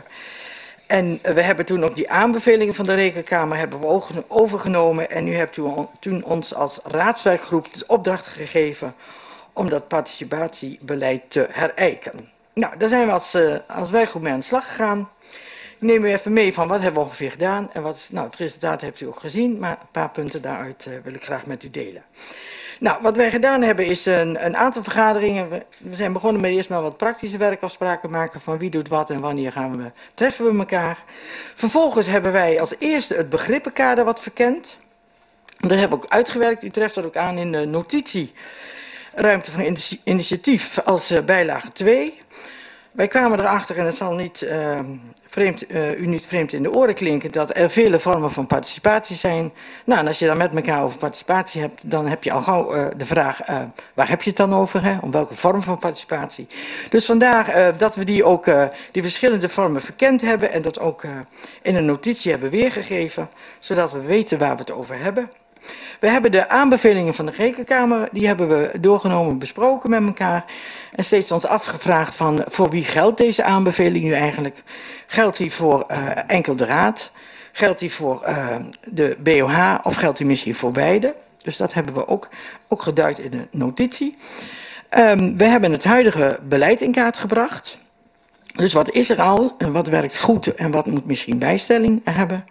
En we hebben toen ook die aanbevelingen van de Rekenkamer hebben we overgenomen. En u hebt toen ons als raadswerkgroep de opdracht gegeven om dat participatiebeleid te herijken. Nou, daar zijn we als, uh, als werkgroep mee aan de slag gegaan. Ik neem u even mee van wat hebben we ongeveer gedaan. En wat, nou, het resultaat hebt u ook gezien, maar een paar punten daaruit uh, wil ik graag met u delen. Nou, wat wij gedaan hebben is een, een aantal vergaderingen. We, we zijn begonnen met eerst maar wat praktische werkafspraken maken van wie doet wat en wanneer gaan we, treffen we elkaar. Vervolgens hebben wij als eerste het begrippenkader wat verkend. Dat hebben we ook uitgewerkt. U treft dat ook aan in de notitie ruimte van initiatief als uh, bijlage twee. Wij kwamen erachter, en het zal niet, uh, vreemd, uh, u niet vreemd in de oren klinken, dat er vele vormen van participatie zijn. Nou, en als je dan met elkaar over participatie hebt, dan heb je al gauw uh, de vraag, uh, waar heb je het dan over? Hè? Om welke vorm van participatie? Dus vandaar uh, dat we die ook, uh, die verschillende vormen verkend hebben en dat ook uh, in een notitie hebben weergegeven, zodat we weten waar we het over hebben. We hebben de aanbevelingen van de Rekenkamer, die hebben we doorgenomen, besproken met elkaar. En steeds ons afgevraagd van, voor wie geldt deze aanbeveling nu eigenlijk? Geldt die voor uh, enkel de raad? Geldt die voor uh, de B O H of geldt die misschien voor beide? Dus dat hebben we ook, ook geduid in de notitie. Um, we hebben het huidige beleid in kaart gebracht. Dus wat is er al en wat werkt goed en wat moet misschien bijstelling hebben?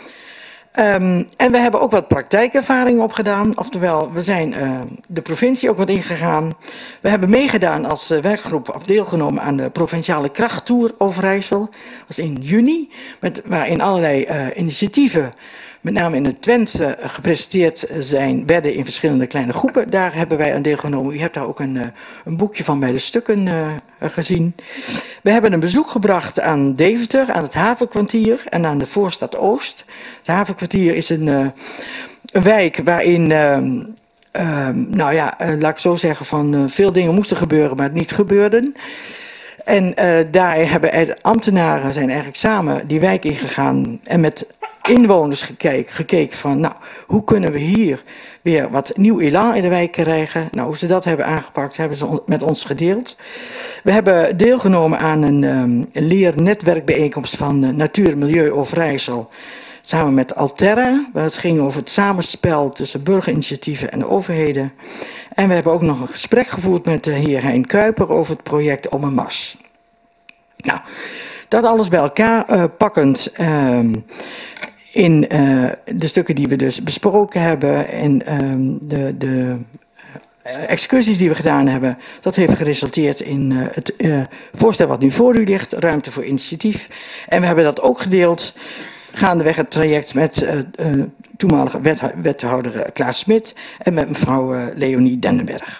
Um, en we hebben ook wat praktijkervaring opgedaan, oftewel we zijn uh, de provincie ook wat ingegaan. We hebben meegedaan als uh, werkgroep of deelgenomen aan de provinciale krachttour Overijssel. Dat was in juni, met, waarin allerlei uh, initiatieven, met name in het Twentse, uh, gepresenteerd zijn, werden in verschillende kleine groepen. Daar hebben wij aan deelgenomen. U hebt daar ook een, uh, een boekje van bij de stukken uh, gezien. We hebben een bezoek gebracht aan Deventer, aan het havenkwartier en aan de Voorstad Oost. Het havenkwartier is een, uh, een wijk waarin, uh, uh, nou ja, uh, laat ik zo zeggen, van uh, veel dingen moesten gebeuren, maar het niet gebeurden. En uh, daar hebben er ambtenaren zijn eigenlijk samen die wijk ingegaan en met inwoners gekeken, gekeken van, nou, hoe kunnen we hier weer wat nieuw elan in de wijk krijgen. Nou, hoe ze dat hebben aangepakt, hebben ze met ons gedeeld. We hebben deelgenomen aan een um, leernetwerkbijeenkomst van uh, Natuur en Milieu Overijssel. Samen met Alterra, waar het ging over het samenspel tussen burgerinitiatieven en de overheden. En we hebben ook nog een gesprek gevoerd met de heer Hein Kuiper over het project Om een Mas. Nou, dat alles bij elkaar uh, pakkend uh, in uh, de stukken die we dus besproken hebben en uh, de, de uh, excursies die we gedaan hebben, dat heeft geresulteerd in uh, het uh, voorstel wat nu voor u ligt, ruimte voor initiatief. En we hebben dat ook gedeeld gaandeweg het traject met uh, uh, toenmalige wet, wethouder uh, Klaas Smit en met mevrouw uh, Leonie Dendenberg.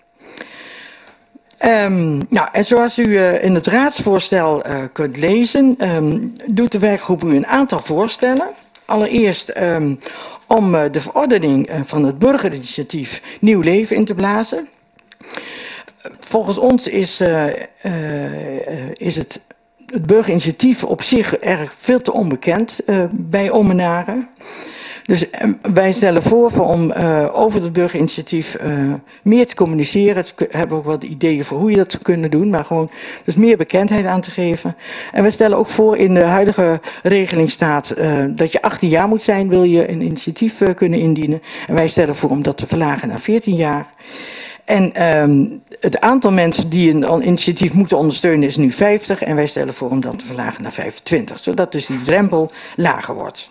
Um, nou, en zoals u uh, in het raadsvoorstel uh, kunt lezen, um, doet de werkgroep u een aantal voorstellen. Allereerst um, om uh, de verordening uh, van het burgerinitiatief nieuw leven in te blazen. Volgens ons is, uh, uh, is het, het burgerinitiatief op zich erg veel te onbekend uh, bij Ommenaren. Dus uh, wij stellen voor, voor om uh, over het burgerinitiatief uh, meer te communiceren. We hebben ook wat ideeën voor hoe je dat zou kunnen doen, maar gewoon dus meer bekendheid aan te geven. En we stellen ook voor, in de huidige regeling staat uh, dat je achttien jaar moet zijn, wil je een initiatief uh, kunnen indienen. En wij stellen voor om dat te verlagen naar veertien jaar. En um, het aantal mensen die een initiatief moeten ondersteunen is nu vijftig en wij stellen voor om dat te verlagen naar vijfentwintig, zodat dus die drempel lager wordt.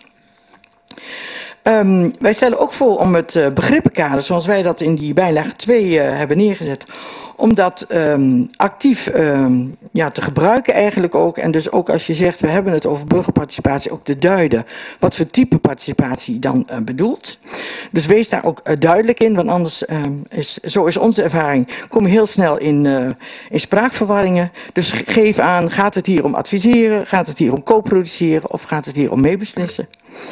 Um, wij stellen ook voor om het uh, begrippenkader, zoals wij dat in die bijlage twee uh, hebben neergezet, om dat um, actief um, ja, te gebruiken eigenlijk ook. En dus ook als je zegt, we hebben het over burgerparticipatie, ook te duiden wat voor type participatie dan uh, bedoelt. Dus wees daar ook uh, duidelijk in, want anders um, is, zo is onze ervaring, kom je heel snel in, uh, in spraakverwarringen. Dus geef aan, gaat het hier om adviseren, gaat het hier om co-produceren of gaat het hier om meebeslissen?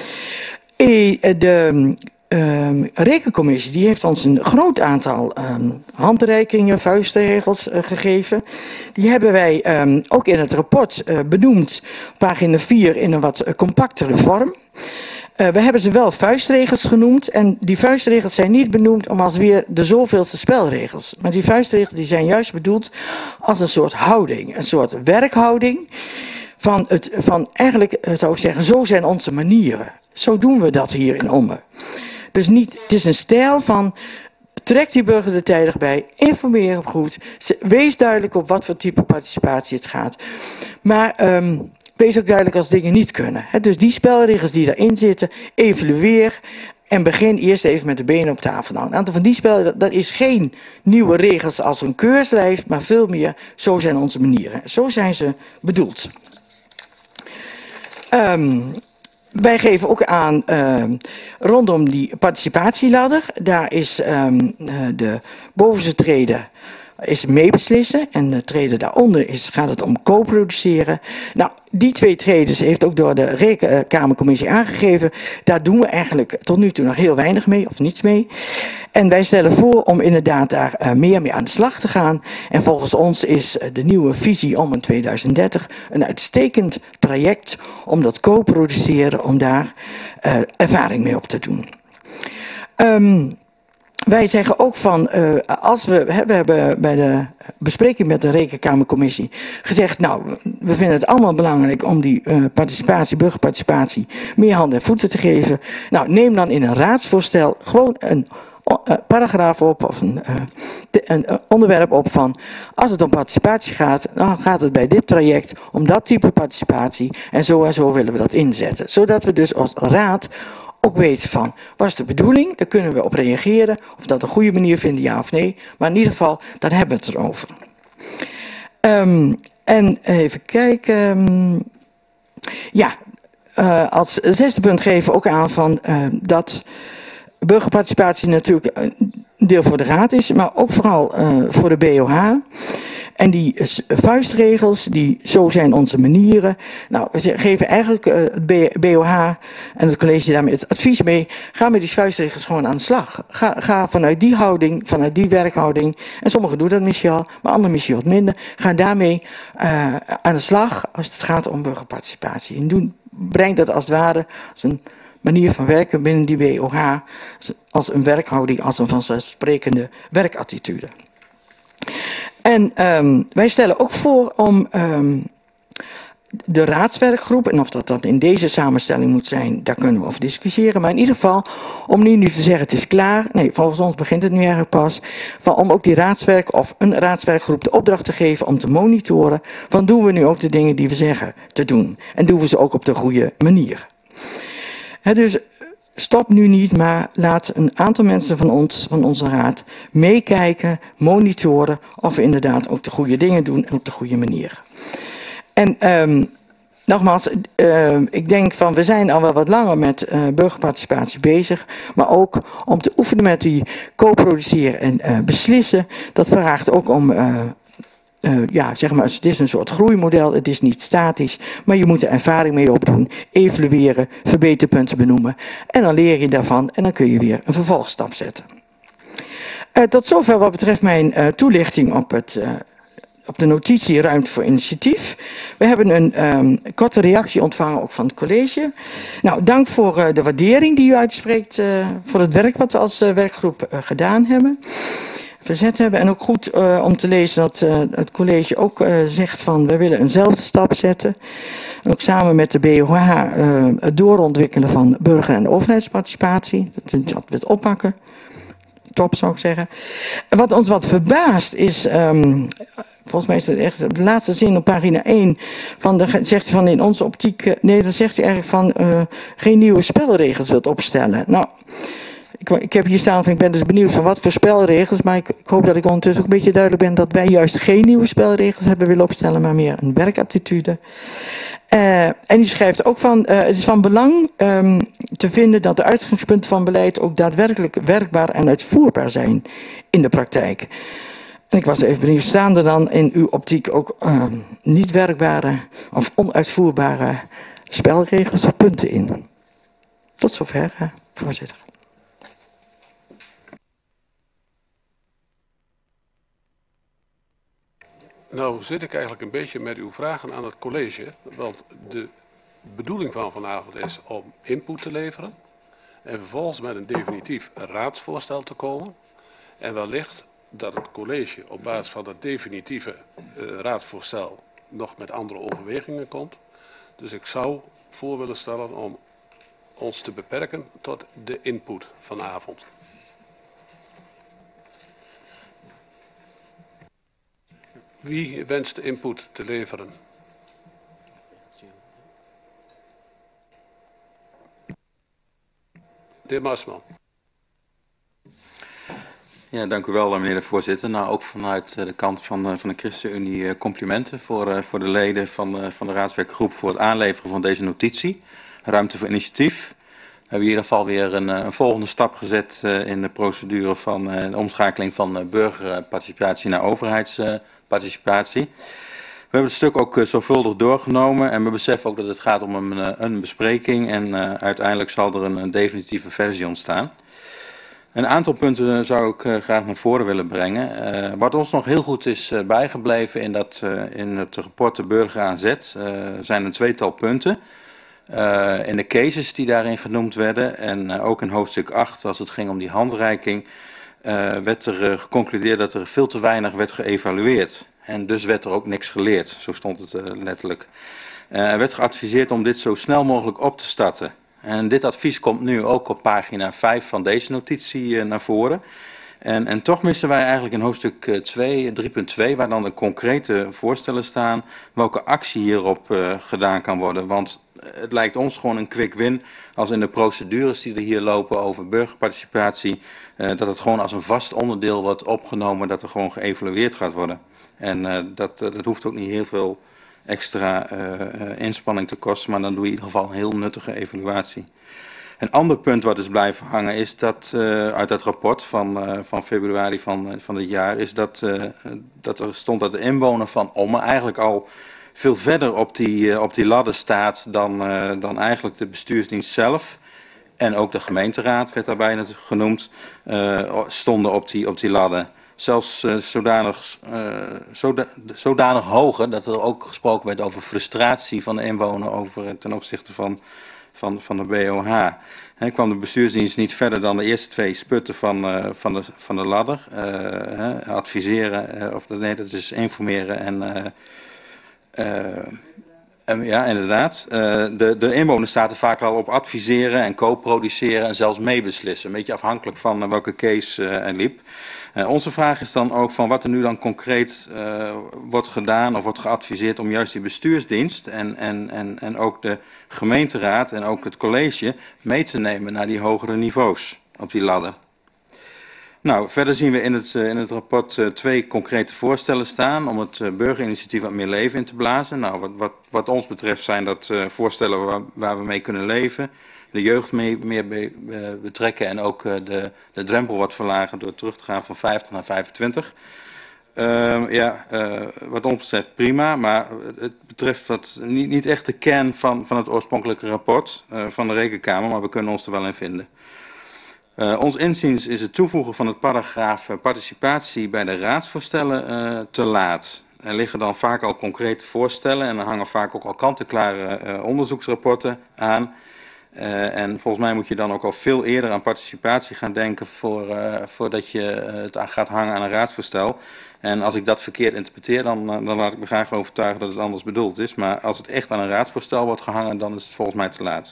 De um, rekencommissie die heeft ons een groot aantal um, handreikingen, vuistregels uh, gegeven. Die hebben wij um, ook in het rapport uh, benoemd, pagina vier, in een wat uh, compactere vorm. Uh, we hebben ze wel vuistregels genoemd en die vuistregels zijn niet benoemd om als weer de zoveelste spelregels. Maar die vuistregels die zijn juist bedoeld als een soort houding, een soort werkhouding. Van, het, van eigenlijk zou ik zeggen, zo zijn onze manieren. Zo doen we dat hier in Ommen. Dus niet, het is een stijl van, trek die burger er tijdig bij, informeer hem goed, wees duidelijk op wat voor type participatie het gaat. Maar um, wees ook duidelijk als dingen niet kunnen. He, dus die spelregels die daarin zitten, evalueer en begin eerst even met de benen op tafel. Nou, een aantal van die spellen, dat, dat is geen nieuwe regels als een keurslijf, maar veel meer, zo zijn onze manieren. Zo zijn ze bedoeld. Um, wij geven ook aan uh, rondom die participatieladder, daar is um, uh, de bovenste trede is meebeslissen en de trede daaronder is, gaat het om co-produceren. Nou, die twee tredes heeft ook door de Rekenkamercommissie aangegeven. Daar doen we eigenlijk tot nu toe nog heel weinig mee of niets mee. En wij stellen voor om inderdaad daar uh, meer mee aan de slag te gaan. En volgens ons is uh, de nieuwe visie om in tweeduizend dertig een uitstekend traject om dat co-produceren, om daar uh, ervaring mee op te doen. Um, Wij zeggen ook van, uh, als we, we hebben bij de bespreking met de Rekenkamercommissie gezegd, nou, we vinden het allemaal belangrijk om die uh, participatie, burgerparticipatie, meer handen en voeten te geven. Nou, neem dan in een raadsvoorstel gewoon een uh, paragraaf op of een, uh, de, een uh, onderwerp op van, als het om participatie gaat, dan gaat het bij dit traject om dat type participatie en zo en zo willen we dat inzetten. Zodat we dus als raad ook weten van, wat is de bedoeling, daar kunnen we op reageren, of dat een goede manier vinden, ja of nee, maar in ieder geval, dan hebben we het erover. Um, en even kijken, um, ja, uh, als zesde punt geven we ook aan van uh, dat burgerparticipatie natuurlijk een deel voor de raad is, maar ook vooral uh, voor de B O H. En die vuistregels, die zo zijn onze manieren. Nou, we geven eigenlijk uh, het B O H en het college daarmee het advies mee. Ga met die vuistregels gewoon aan de slag. Ga, ga vanuit die houding, vanuit die werkhouding. En sommigen doen dat misschien al, maar anderen misschien wat minder. Ga daarmee uh, aan de slag als het gaat om burgerparticipatie. En doen brengt dat als het ware als een manier van werken binnen die B O H, als een werkhouding, als een vanzelfsprekende werkattitude. En um, wij stellen ook voor om um, de raadswerkgroep, en of dat dan in deze samenstelling moet zijn, daar kunnen we over discussiëren. Maar in ieder geval, om nu niet te zeggen het is klaar, nee, volgens ons begint het nu eigenlijk pas, van om ook die raadswerk of een raadswerkgroep de opdracht te geven om te monitoren, van doen we nu ook de dingen die we zeggen te doen. En doen we ze ook op de goede manier. He, dus stop nu niet, maar laat een aantal mensen van ons, van onze raad, meekijken, monitoren of we inderdaad ook de goede dingen doen en op de goede manier. En um, nogmaals, uh, ik denk van we zijn al wel wat langer met uh, burgerparticipatie bezig, maar ook om te oefenen met die co-produceren en uh, beslissen, dat vraagt ook om, uh, uh, ja zeg maar, het is een soort groeimodel, het is niet statisch, maar je moet er ervaring mee opdoen, evalueren, verbeterpunten benoemen en dan leer je daarvan en dan kun je weer een vervolgstap zetten. Uh, tot zover wat betreft mijn uh, toelichting op het uh, op de notitie Ruimte voor Initiatief. We hebben een um, korte reactie ontvangen ook van het college. Nou, dank voor uh, de waardering die u uitspreekt uh, voor het werk wat we als uh, werkgroep uh, gedaan hebben. Verzet hebben. En ook goed uh, om te lezen dat uh, het college ook uh, zegt van we willen eenzelfde stap zetten. Ook samen met de B O H uh, het doorontwikkelen van burger- en overheidsparticipatie. Dat, dat we het oppakken. Top zou ik zeggen. En wat ons wat verbaast is, um, volgens mij is dat echt de laatste zin op pagina één, van de, zegt hij van in onze optiek, uh, nee dan zegt hij eigenlijk van uh, geen nieuwe spelregels wilt opstellen. Nou, ik, ik heb hier staan van ik ben dus benieuwd van wat voor spelregels, maar ik, ik hoop dat ik ondertussen ook een beetje duidelijk ben dat wij juist geen nieuwe spelregels hebben willen opstellen, maar meer een werkattitude. Uh, en u schrijft ook van, uh, het is van belang um, te vinden dat de uitgangspunten van beleid ook daadwerkelijk werkbaar en uitvoerbaar zijn in de praktijk. En ik was even benieuwd, staan er dan in uw optiek ook uh, niet werkbare of onuitvoerbare spelregels of punten in? Tot zover, uh, voorzitter. Nou zit ik eigenlijk een beetje met uw vragen aan het college, want de bedoeling van vanavond is om input te leveren en vervolgens met een definitief raadsvoorstel te komen. En wellicht dat het college op basis van dat definitieve uh, raadsvoorstel nog met andere overwegingen komt. Dus ik zou voor willen stellen om ons te beperken tot de input vanavond. Wie wenst de input te leveren? De heer Marsman. Ja, dank u wel, meneer de voorzitter. Nou, ook vanuit de kant van, van de ChristenUnie complimenten voor, voor de leden van, van de raadswerkgroep voor het aanleveren van deze notitie. Ruimte voor initiatief. We hebben in ieder geval weer een, een volgende stap gezet in de procedure van de omschakeling van burgerparticipatie naar overheidsparticipatie. We hebben het stuk ook zorgvuldig doorgenomen en we beseffen ook dat het gaat om een, een bespreking en uh, uiteindelijk zal er een, een definitieve versie ontstaan. Een aantal punten zou ik uh, graag naar voren willen brengen. Uh, wat ons nog heel goed is uh, bijgebleven in, dat, uh, in het rapport De Burger aan Zet uh, zijn een tweetal punten. Uh, in de cases die daarin genoemd werden en uh, ook in hoofdstuk acht als het ging om die handreiking uh, werd er uh, geconcludeerd dat er veel te weinig werd geëvalueerd. En dus werd er ook niks geleerd, zo stond het uh, letterlijk. Uh, er werd geadviseerd om dit zo snel mogelijk op te starten. En dit advies komt nu ook op pagina vijf van deze notitie uh, naar voren. En, en toch missen wij eigenlijk in hoofdstuk twee, drie punt twee, waar dan de concrete voorstellen staan, welke actie hierop uh, gedaan kan worden. Want het lijkt ons gewoon een quick win als in de procedures die er hier lopen over burgerparticipatie, uh, dat het gewoon als een vast onderdeel wordt opgenomen, dat er gewoon geëvalueerd gaat worden. En uh, dat, uh, dat hoeft ook niet heel veel extra uh, uh, inspanning te kosten, maar dan doe je in ieder geval een heel nuttige evaluatie. Een ander punt wat is blijven hangen is dat uh, uit het rapport van, uh, van februari van, uh, van dit jaar is dat, uh, dat er stond dat de inwoner van Ommen eigenlijk al veel verder op die, uh, op die ladder staat dan, uh, dan eigenlijk de bestuursdienst zelf. En ook de gemeenteraad werd daarbij genoemd, uh, stonden op die, op die ladder. zelfs uh, zodanig, uh, zoda zodanig hoger dat er ook gesproken werd over frustratie van de inwoner over, ten opzichte van, van, van de B O H. He, kwam de bestuursdienst niet verder dan de eerste twee sputten van, uh, van, de, van de ladder. Uh, he, adviseren, uh, of nee, dat is informeren en... Uh, uh, En ja, inderdaad. Uh, de, de inwoners zaten vaak al op adviseren en co-produceren en zelfs meebeslissen. Een beetje afhankelijk van uh, welke case uh, er liep. Uh, onze vraag is dan ook van wat er nu dan concreet uh, wordt gedaan of wordt geadviseerd om juist die bestuursdienst en, en, en, en ook de gemeenteraad en ook het college mee te nemen naar die hogere niveaus op die ladder. Nou, verder zien we in het, uh, in het rapport uh, twee concrete voorstellen staan om het uh, burgerinitiatief wat meer leven in te blazen. Nou, wat, wat, wat ons betreft zijn dat uh, voorstellen waar, waar we mee kunnen leven. De jeugd mee, meer be, uh, betrekken en ook uh, de, de drempel wat verlagen door terug te gaan van vijftig naar vijfentwintig. Uh, ja, uh, wat ons betreft prima, maar het betreft wat, niet, niet echt de kern van, van het oorspronkelijke rapport uh, van de Rekenkamer, maar we kunnen ons er wel in vinden. Uh, ons inziens is het toevoegen van het paragraaf uh, participatie bij de raadsvoorstellen uh, te laat. Er liggen dan vaak al concrete voorstellen en er hangen vaak ook al kant-en-klare uh, onderzoeksrapporten aan. Uh, en volgens mij moet je dan ook al veel eerder aan participatie gaan denken voor, uh, voordat je uh, het aan gaat hangen aan een raadsvoorstel. En als ik dat verkeerd interpreteer, dan, uh, dan laat ik me graag overtuigen dat het anders bedoeld is. Maar als het echt aan een raadsvoorstel wordt gehangen, dan is het volgens mij te laat.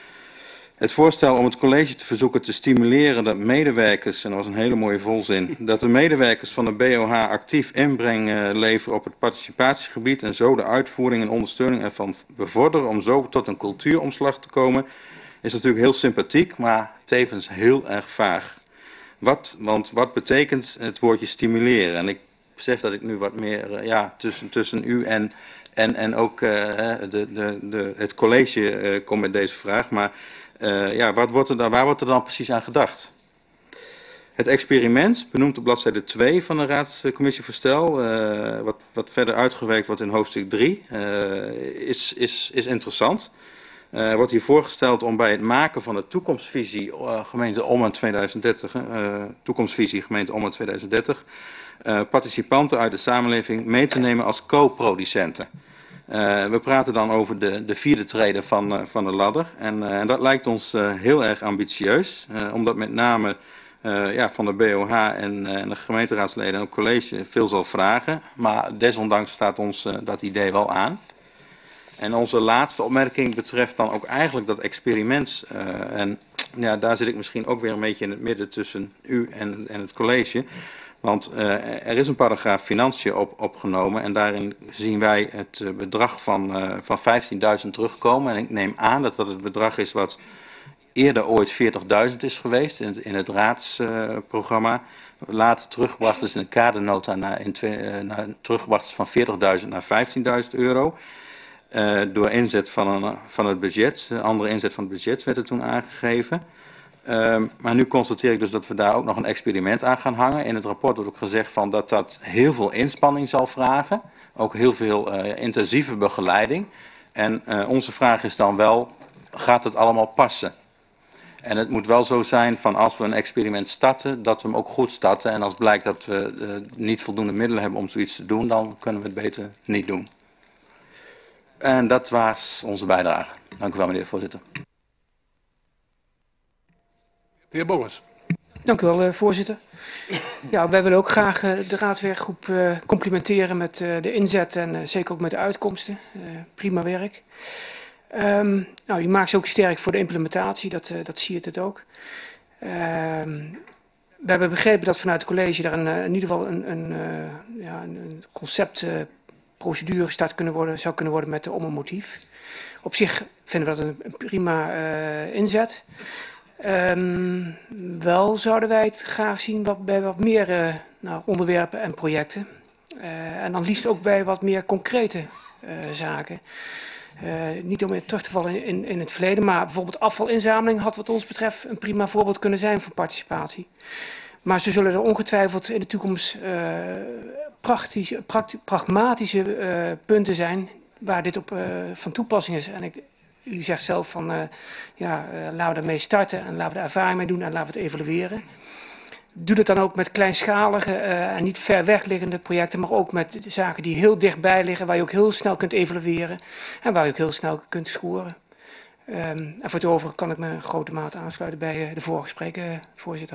Het voorstel om het college te verzoeken te stimuleren dat medewerkers, en dat was een hele mooie volzin, dat de medewerkers van de B O H actief inbreng uh, leveren op het participatiegebied en zo de uitvoering en ondersteuning ervan bevorderen om zo tot een cultuuromslag te komen, is natuurlijk heel sympathiek, maar tevens heel erg vaag. Wat, want wat betekent het woordje stimuleren? En ik besef dat ik nu wat meer uh, ja, tussen, tussen u en, en, en ook uh, de, de, de, het college uh, kom met deze vraag, maar Uh, ja, wat wordt er dan, waar wordt er dan precies aan gedacht? Het experiment, benoemd op bladzijde twee van de raadscommissievoorstel, uh, wat, wat verder uitgewerkt wordt in hoofdstuk drie, uh, is, is, is interessant. Er uh, wordt hier voorgesteld om bij het maken van de toekomstvisie uh, gemeente Ommen tweeduizend dertig, uh, toekomstvisie gemeente Ommen tweeduizend dertig, uh, participanten uit de samenleving mee te nemen als co-producenten. Uh, we praten dan over de, de vierde trede van, uh, van de ladder en, uh, en dat lijkt ons uh, heel erg ambitieus, uh, omdat met name uh, ja, van de B O H en, uh, en de gemeenteraadsleden en het college veel zal vragen, maar desondanks staat ons uh, dat idee wel aan. En onze laatste opmerking betreft dan ook eigenlijk dat experiment uh, en ja, daar zit ik misschien ook weer een beetje in het midden tussen u en, en het college. Want uh, er is een paragraaf financiën op, opgenomen en daarin zien wij het uh, bedrag van, uh, van vijftienduizend terugkomen. En ik neem aan dat dat het bedrag is wat eerder ooit veertigduizend is geweest in het, in het raadsprogramma. Uh, later teruggebracht is in de kadernota naar, in twee, uh, naar, teruggebracht is van veertigduizend naar vijftienduizend euro. Uh, door inzet van, een, van het budget, uh, andere inzet van het budget werd er toen aangegeven. Uh, maar nu constateer ik dus dat we daar ook nog een experiment aan gaan hangen. In het rapport wordt ook gezegd van dat dat heel veel inspanning zal vragen. Ook heel veel uh, intensieve begeleiding. En uh, onze vraag is dan wel, gaat het allemaal passen? En het moet wel zo zijn van als we een experiment starten, dat we hem ook goed starten. En als blijkt dat we uh, niet voldoende middelen hebben om zoiets te doen, dan kunnen we het beter niet doen. En dat was onze bijdrage. Dank u wel, meneer de voorzitter. De heer Bongers. Dank u wel, uh, voorzitter. Ja, wij willen ook graag uh, de raadswerkgroep uh, complimenteren met uh, de inzet en uh, zeker ook met de uitkomsten. Uh, prima werk. Um, nou, je maakt ze ook sterk voor de implementatie, dat, uh, dat zie je het ook. Um, we hebben begrepen dat vanuit het college daar een, uh, in ieder geval een, een, uh, ja, een concept uh, procedure gestart kunnen worden, zou kunnen worden met de Ommen-motief. Op zich vinden we dat een, een prima uh, inzet. Um, wel zouden wij het graag zien wat, bij wat meer uh, nou, onderwerpen en projecten. Uh, en dan liefst ook bij wat meer concrete uh, zaken. Uh, niet om weer terug te vallen in, in het verleden, maar bijvoorbeeld afvalinzameling had wat ons betreft een prima voorbeeld kunnen zijn voor participatie. Maar ze zullen er ongetwijfeld in de toekomst uh, praktische, prakti pragmatische uh, punten zijn waar dit op uh, van toepassing is. En ik, u zegt zelf van, uh, ja, uh, laten we ermee starten en laten we er ervaring mee doen en laten we het evalueren. doe dat dan ook met kleinschalige uh, en niet ver weg liggende projecten, maar ook met zaken die heel dichtbij liggen, waar je ook heel snel kunt evalueren en waar je ook heel snel kunt scoren. Um, en voor het over kan ik me in grote mate aansluiten bij uh, de vorige spreker, uh, voorzitter.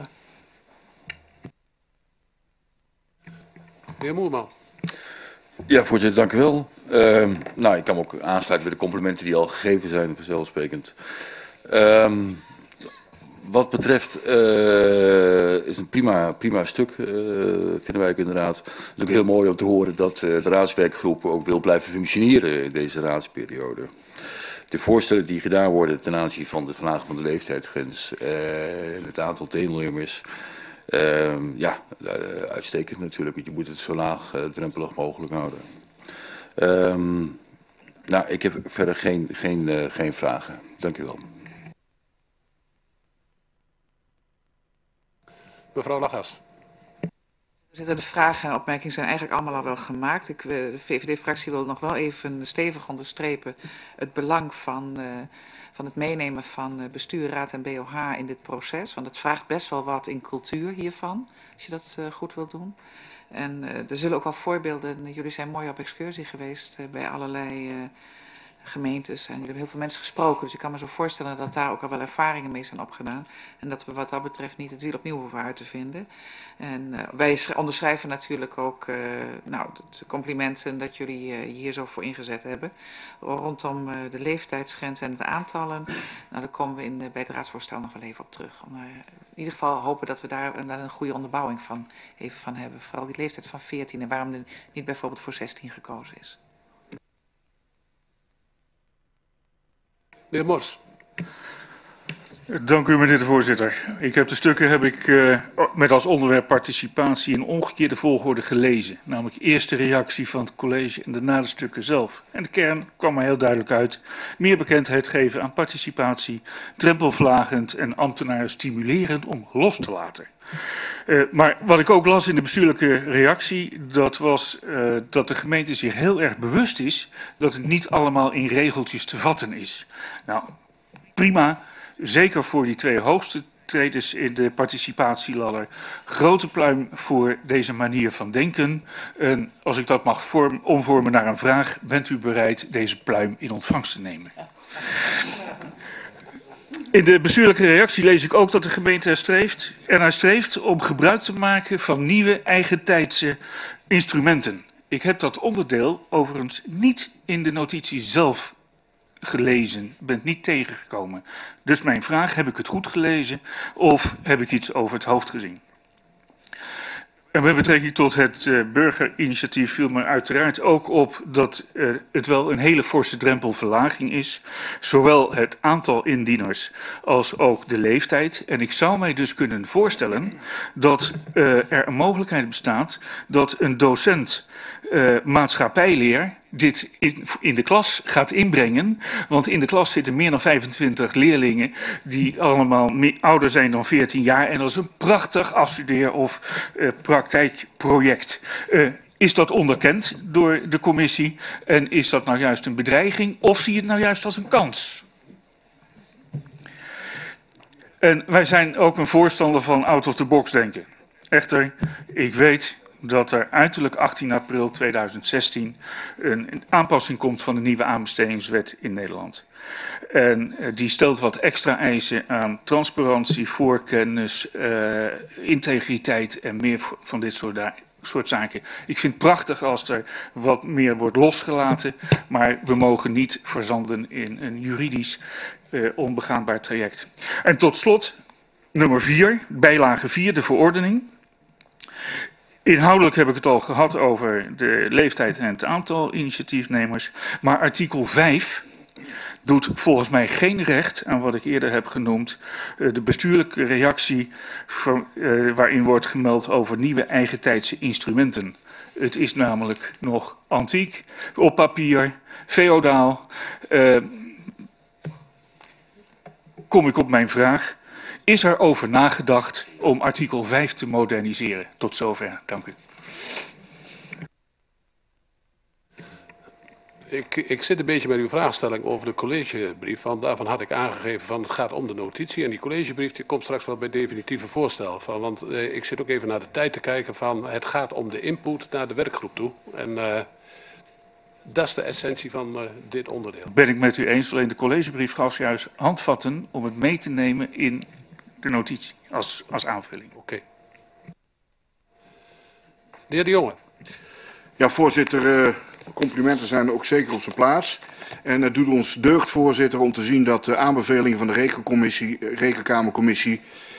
De heer Moerman. Ja, voorzitter, dank u wel. Uh, nou, ik kan me ook aansluiten bij de complimenten die al gegeven zijn, vanzelfsprekend. Um, wat betreft, uh, is een prima, prima stuk, uh, vinden wij ook inderdaad. Het is ook heel mooi om te horen dat uh, de raadswerkgroep ook wil blijven functioneren in deze raadsperiode. De voorstellen die gedaan worden ten aanzien van de verlaging van de leeftijdsgrens uh, en het aantal deelnemers. Uh, ja, uh, uitstekend natuurlijk, want je moet het zo laag uh, drempelig mogelijk houden. Um, nou, ik heb verder geen, geen, uh, geen vragen. Dank u wel. Mevrouw Lagas. De vragen en opmerkingen zijn eigenlijk allemaal al wel gemaakt. Ik, de V V D-fractie wil nog wel even stevig onderstrepen het belang van, uh, van het meenemen van bestuur, raad en B O H in dit proces. Want het vraagt best wel wat in cultuur hiervan, als je dat uh, goed wilt doen. En uh, er zullen ook wel voorbeelden, jullie zijn mooi op excursie geweest uh, bij allerlei uh, gemeentes. En jullie hebben heel veel mensen gesproken, dus ik kan me zo voorstellen dat daar ook al wel ervaringen mee zijn opgedaan. En dat we wat dat betreft niet het wiel opnieuw hoeven uit te vinden. En uh, wij onderschrijven natuurlijk ook uh, nou, de complimenten dat jullie uh, hier zo voor ingezet hebben. Rondom uh, de leeftijdsgrens en de aantallen, nou, daar komen we in, uh, bij het raadsvoorstel nog wel even op terug. Om, uh, in ieder geval hopen dat we daar uh, een goede onderbouwing van, even van hebben. Vooral die leeftijd van veertien en waarom er niet bijvoorbeeld voor zestien gekozen is. De heer Mors. Dank u, meneer de voorzitter. Ik heb de stukken heb ik, uh, met als onderwerp participatie in omgekeerde volgorde gelezen. Namelijk eerst de reactie van het college en daarna de stukken zelf. En de kern kwam er heel duidelijk uit. Meer bekendheid geven aan participatie, drempelverlagend en ambtenaren stimulerend om los te laten. Uh, maar wat ik ook las in de bestuurlijke reactie, dat was uh, dat de gemeente zich heel erg bewust is dat het niet allemaal in regeltjes te vatten is. Nou, prima. Zeker voor die twee hoogste tredes in de participatieladder. Grote pluim voor deze manier van denken. En als ik dat mag vorm, omvormen naar een vraag, bent u bereid deze pluim in ontvangst te nemen? In de bestuurlijke reactie lees ik ook dat de gemeente er streeft, ernaar streeft om gebruik te maken van nieuwe eigentijdse instrumenten. Ik heb dat onderdeel overigens niet in de notitie zelf gelezen, bent niet tegengekomen. Dus mijn vraag, heb ik het goed gelezen of heb ik iets over het hoofd gezien? En met betrekking tot het uh, burgerinitiatief viel me uiteraard ook op dat uh, het wel een hele forse drempelverlaging is. Zowel het aantal indieners als ook de leeftijd. En ik zou mij dus kunnen voorstellen dat uh, er een mogelijkheid bestaat dat een docent uh, maatschappijleer dit in, in de klas gaat inbrengen. Want in de klas zitten meer dan vijfentwintig leerlingen die allemaal meer, ouder zijn dan veertien jaar. En dat is een prachtig afstudeer- of uh, praktijkproject. Uh, is dat onderkend door de commissie? En is dat nou juist een bedreiging? Of zie je het nou juist als een kans? En wij zijn ook een voorstander van out-of-the-box denken. Echter, ik weet dat er uiterlijk achttien april tweeduizend zestien een, een aanpassing komt van de nieuwe aanbestedingswet in Nederland. En uh, die stelt wat extra eisen aan transparantie, voorkennis, uh, integriteit en meer van dit soort, soort zaken. Ik vind het prachtig als er wat meer wordt losgelaten, maar we mogen niet verzanden in een juridisch uh, onbegaanbaar traject. En tot slot, nummer vier, bijlage vier, de verordening. Inhoudelijk heb ik het al gehad over de leeftijd en het aantal initiatiefnemers. Maar artikel vijf doet volgens mij geen recht aan wat ik eerder heb genoemd. De bestuurlijke reactie waarin wordt gemeld over nieuwe eigentijdse instrumenten. Het is namelijk nog antiek, op papier, feodaal. Uh, kom ik op mijn vraag. Is er over nagedacht om artikel vijf te moderniseren? Tot zover. Dank u. De Ik, ik zit een beetje met uw vraagstelling over de collegebrief, want daarvan had ik aangegeven van het gaat om de notitie. En die collegebrief die komt straks wel bij het definitieve voorstel. Van, want eh, ik zit ook even naar de tijd te kijken van het gaat om de input naar de werkgroep toe. En eh, dat is de essentie van uh, dit onderdeel. Ben ik met u eens, alleen de collegebrief gaf juist handvatten om het mee te nemen in de notitie als, als aanvulling. Oké. Okay. De heer De Jonge. Ja, voorzitter, uh, complimenten zijn ook zeker op zijn plaats. En het doet ons deugd, voorzitter, om te zien dat de aanbevelingen van de rekencommissie, rekenkamercommissie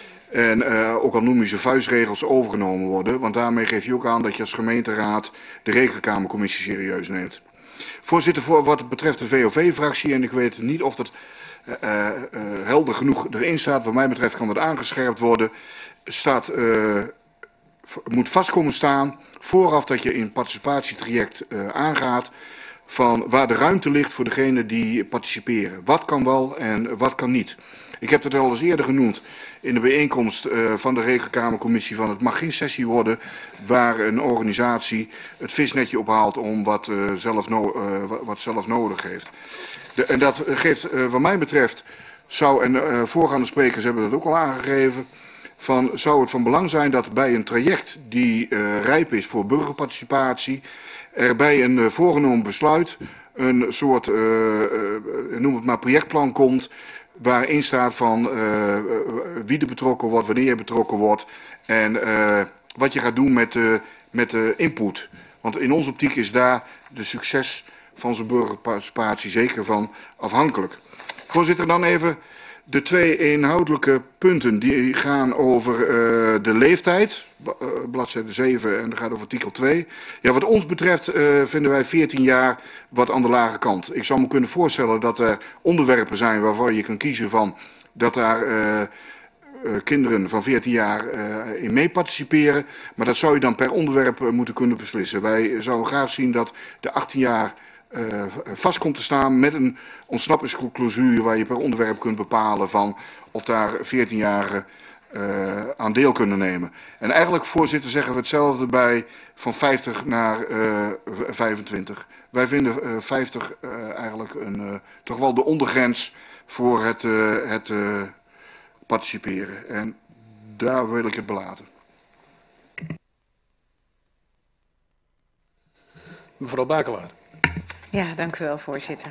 en uh, ook al noem je ze vuistregels overgenomen worden. Want daarmee geef je ook aan dat je als gemeenteraad de rekenkamercommissie serieus neemt. Voorzitter, voor wat betreft de V O V-fractie, en ik weet niet of dat uh, uh, helder genoeg erin staat, wat mij betreft kan dat aangescherpt worden, staat, uh, moet vast komen staan, vooraf dat je in het participatietraject uh, aangaat, van waar de ruimte ligt voor degenen die participeren. Wat kan wel en wat kan niet. Ik heb het al eens eerder genoemd in de bijeenkomst uh, van de rekenkamercommissie van het mag geen sessie worden waar een organisatie het visnetje ophaalt om wat, uh, zelf, no uh, wat zelf nodig heeft. De, en dat geeft uh, wat mij betreft, zou, en uh, voorgaande sprekers hebben dat ook al aangegeven, van, zou het van belang zijn dat bij een traject die uh, rijp is voor burgerparticipatie, er bij een uh, voorgenomen besluit een soort, uh, uh, noem het maar, projectplan komt, waarin staat van uh, wie er betrokken wordt, wanneer je betrokken wordt en uh, wat je gaat doen met de, met de input. Want in onze optiek is daar de succes van zijn burgerparticipatie zeker van afhankelijk. Voorzitter, dan even de twee inhoudelijke punten die gaan over uh, de leeftijd, uh, bladzijde zeven, en dat gaat over artikel twee. Ja, wat ons betreft uh, vinden wij veertien jaar wat aan de lage kant. Ik zou me kunnen voorstellen dat er onderwerpen zijn waarvan je kan kiezen van dat daar uh, uh, kinderen van veertien jaar uh, in mee participeren. Maar dat zou je dan per onderwerp uh, moeten kunnen beslissen. Wij zouden graag zien dat de achttien jaar Uh, vast komt te staan met een ontsnappingsclausule waar je per onderwerp kunt bepalen van of daar veertienjarigen uh, aan deel kunnen nemen. En eigenlijk, voorzitter, zeggen we hetzelfde bij van vijftig naar uh, vijfentwintig. Wij vinden uh, vijftig uh, eigenlijk een, uh, toch wel de ondergrens voor het, uh, het uh, participeren. En daar wil ik het belaten. Mevrouw Bakelaar. Ja, dank u wel, voorzitter.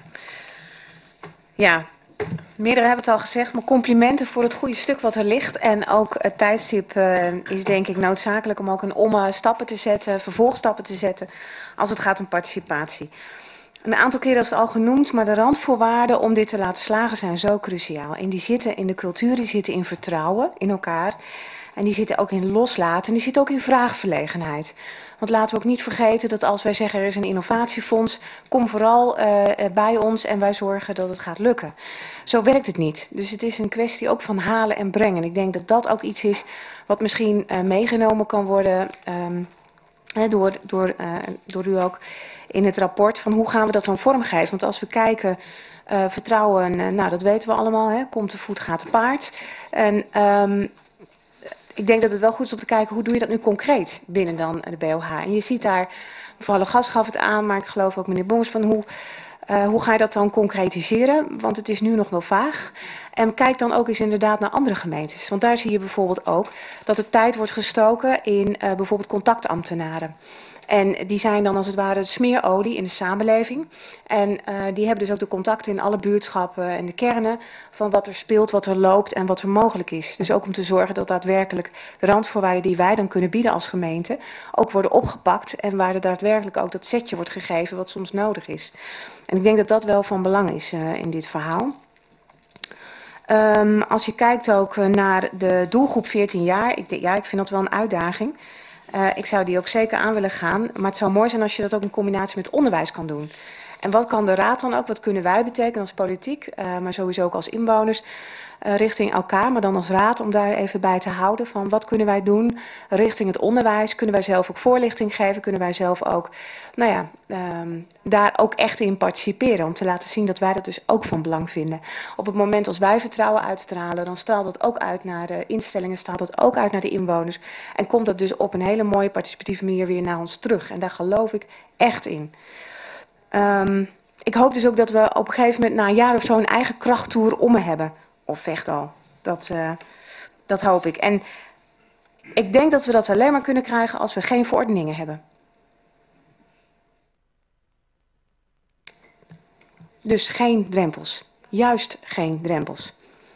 Ja, meerdere hebben het al gezegd, maar complimenten voor het goede stuk wat er ligt. En ook het tijdstip uh, is denk ik noodzakelijk om ook een om stappen te zetten, vervolgstappen te zetten als het gaat om participatie. Een aantal keren is het al genoemd, maar de randvoorwaarden om dit te laten slagen zijn zo cruciaal. En die zitten in de cultuur, die zitten in vertrouwen in elkaar. En die zitten ook in loslaten en die zitten ook in vraagverlegenheid. Want laten we ook niet vergeten dat als wij zeggen er is een innovatiefonds, kom vooral uh, bij ons en wij zorgen dat het gaat lukken. Zo werkt het niet. Dus het is een kwestie ook van halen en brengen. En ik denk dat dat ook iets is wat misschien uh, meegenomen kan worden um, hè, door, door, uh, door u ook in het rapport. Van hoe gaan we dat dan vormgeven? Want als we kijken, uh, vertrouwen, uh, nou dat weten we allemaal, hè, komt te voet, gaat te paard. En um, ik denk dat het wel goed is om te kijken, hoe doe je dat nu concreet binnen dan de B O H? En je ziet daar, mevrouw Legas gaf het aan, maar ik geloof ook meneer Bongs, van hoe, uh, hoe ga je dat dan concretiseren? Want het is nu nog wel vaag. En kijk dan ook eens inderdaad naar andere gemeentes. Want daar zie je bijvoorbeeld ook dat er tijd wordt gestoken in uh, bijvoorbeeld contactambtenaren. En die zijn dan als het ware de smeerolie in de samenleving. En uh, die hebben dus ook de contacten in alle buurtschappen en de kernen van wat er speelt, wat er loopt en wat er mogelijk is. Dus ook om te zorgen dat daadwerkelijk de randvoorwaarden die wij dan kunnen bieden als gemeente ook worden opgepakt. En waar er daadwerkelijk ook dat setje wordt gegeven wat soms nodig is. En ik denk dat dat wel van belang is uh, in dit verhaal. Um, als je kijkt ook naar de doelgroep veertien jaar, ik, ja, ik vind dat wel een uitdaging. Uh, ik zou die ook zeker aan willen gaan, maar het zou mooi zijn als je dat ook in combinatie met onderwijs kan doen. En wat kan de raad dan ook, wat kunnen wij betekenen als politiek, uh, maar sowieso ook als inwoners, uh, richting elkaar, maar dan als raad om daar even bij te houden van wat kunnen wij doen richting het onderwijs, kunnen wij zelf ook voorlichting geven, kunnen wij zelf ook, nou ja, um, daar ook echt in participeren, om te laten zien dat wij dat dus ook van belang vinden. Op het moment als wij vertrouwen uitstralen, dan straalt dat ook uit naar de instellingen, straalt dat ook uit naar de inwoners en komt dat dus op een hele mooie participatieve manier weer naar ons terug. En daar geloof ik echt in. Um, ik hoop dus ook dat we op een gegeven moment na een jaar of zo een eigen krachttoer om me hebben. Of Veghtal. Dat, uh, dat hoop ik. En ik denk dat we dat alleen maar kunnen krijgen als we geen verordeningen hebben. Dus geen drempels. Juist geen drempels.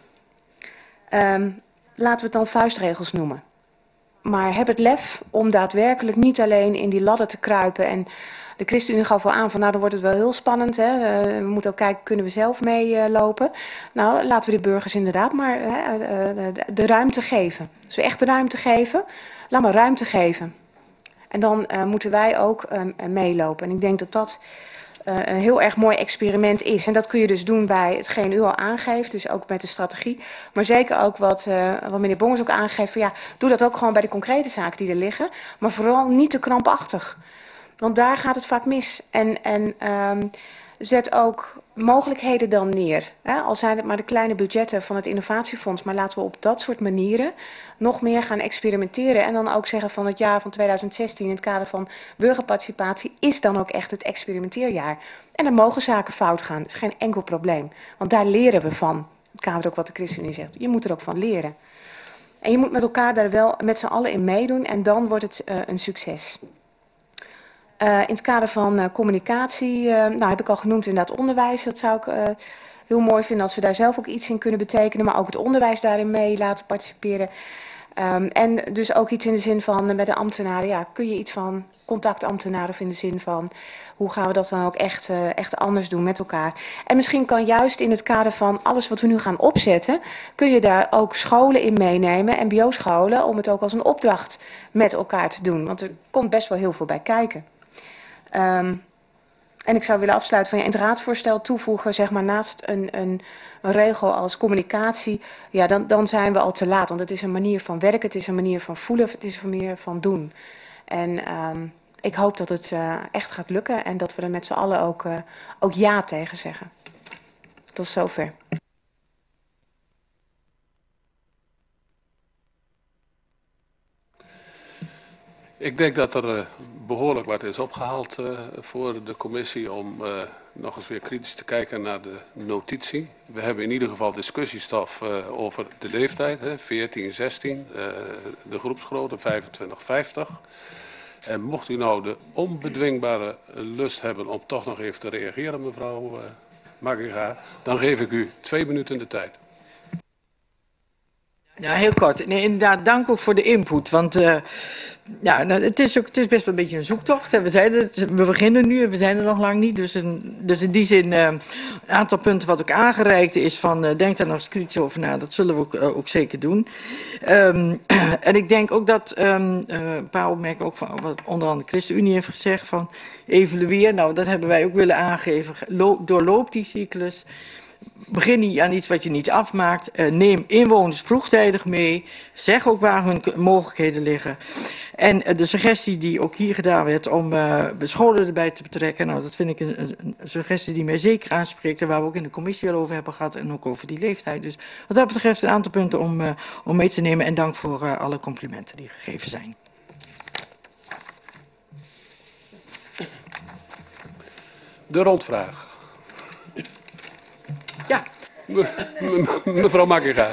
Um, laten we het dan vuistregels noemen. Maar heb het lef om daadwerkelijk niet alleen in die ladder te kruipen. En de ChristenUnie gaf wel aan van nou dan wordt het wel heel spannend. Hè? Uh, we moeten ook kijken, kunnen we zelf meelopen? Uh, nou, laten we de burgers inderdaad maar uh, uh, de, de ruimte geven. Als we echt de ruimte geven, laat maar ruimte geven. En dan uh, moeten wij ook uh, meelopen. En ik denk dat dat uh, een heel erg mooi experiment is. En dat kun je dus doen bij hetgeen u al aangeeft, dus ook met de strategie. Maar zeker ook wat, uh, wat meneer Bongers ook aangeeft, van ja, doe dat ook gewoon bij de concrete zaken die er liggen. Maar vooral niet te krampachtig. Want daar gaat het vaak mis. En, en um, zet ook mogelijkheden dan neer. Hè? Al zijn het maar de kleine budgetten van het innovatiefonds. Maar laten we op dat soort manieren nog meer gaan experimenteren. En dan ook zeggen van het jaar van tweeduizend zestien in het kader van burgerparticipatie is dan ook echt het experimenteerjaar. En er mogen zaken fout gaan. Dat is geen enkel probleem. Want daar leren we van. Het kader ook wat de ChristenUnie zegt. Je moet er ook van leren. En je moet met elkaar daar wel met z'n allen in meedoen. En dan wordt het uh, een succes. Uh, in het kader van uh, communicatie, uh, nou heb ik al genoemd inderdaad onderwijs. Dat zou ik uh, heel mooi vinden als we daar zelf ook iets in kunnen betekenen. Maar ook het onderwijs daarin mee laten participeren. Um, en dus ook iets in de zin van uh, met de ambtenaren. Ja, kun je iets van contactambtenaren of in de zin van hoe gaan we dat dan ook echt, uh, echt anders doen met elkaar. En misschien kan juist in het kader van alles wat we nu gaan opzetten, kun je daar ook scholen in meenemen, M B O-scholen, om het ook als een opdracht met elkaar te doen. Want er komt best wel heel veel bij kijken. Um, en ik zou willen afsluiten van ja, in het raadsvoorstel toevoegen, zeg maar naast een, een, een regel als communicatie, ja, dan, dan zijn we al te laat. Want het is een manier van werken, het is een manier van voelen, het is een manier van doen. En um, ik hoop dat het uh, echt gaat lukken en dat we er met z'n allen ook, uh, ook ja tegen zeggen. Tot zover. Ik denk dat er uh, behoorlijk wat is opgehaald uh, voor de commissie om uh, nog eens weer kritisch te kijken naar de notitie. We hebben in ieder geval discussiestof uh, over de leeftijd, hè, veertien, zestien, uh, de groepsgrootte vijfentwintig, vijftig. En mocht u nou de onbedwingbare lust hebben om toch nog even te reageren, mevrouw uh, Magiga, dan geef ik u twee minuten de tijd. Ja, heel kort. Nee, inderdaad, dank ook voor de input. Want uh, ja, nou, het, is ook, het is best wel een beetje een zoektocht. Hè. We, zeiden het, we beginnen nu en we zijn er nog lang niet. Dus, een, dus in die zin, uh, een aantal punten wat ook aangereikt is van uh, denk daar nog eens kritisch over na. Dat zullen we ook, uh, ook zeker doen. Um, en ik denk ook dat um, uh, een paar opmerkingen ook van wat onder andere de ChristenUnie heeft gezegd van evalueer. Nou, dat hebben wij ook willen aangeven. Loop, doorloop die cyclus. Begin niet aan iets wat je niet afmaakt. Uh, neem inwoners vroegtijdig mee. Zeg ook waar hun mogelijkheden liggen. En uh, de suggestie die ook hier gedaan werd om uh, scholen erbij te betrekken. Nou, dat vind ik een, een, een suggestie die mij zeker aanspreekt. En waar we ook in de commissie al over hebben gehad. En ook over die leeftijd. Dus wat dat betreft een aantal punten om, uh, om mee te nemen. En dank voor uh, alle complimenten die gegeven zijn. De rondvraag. Ja. Me, me, mevrouw Magiga.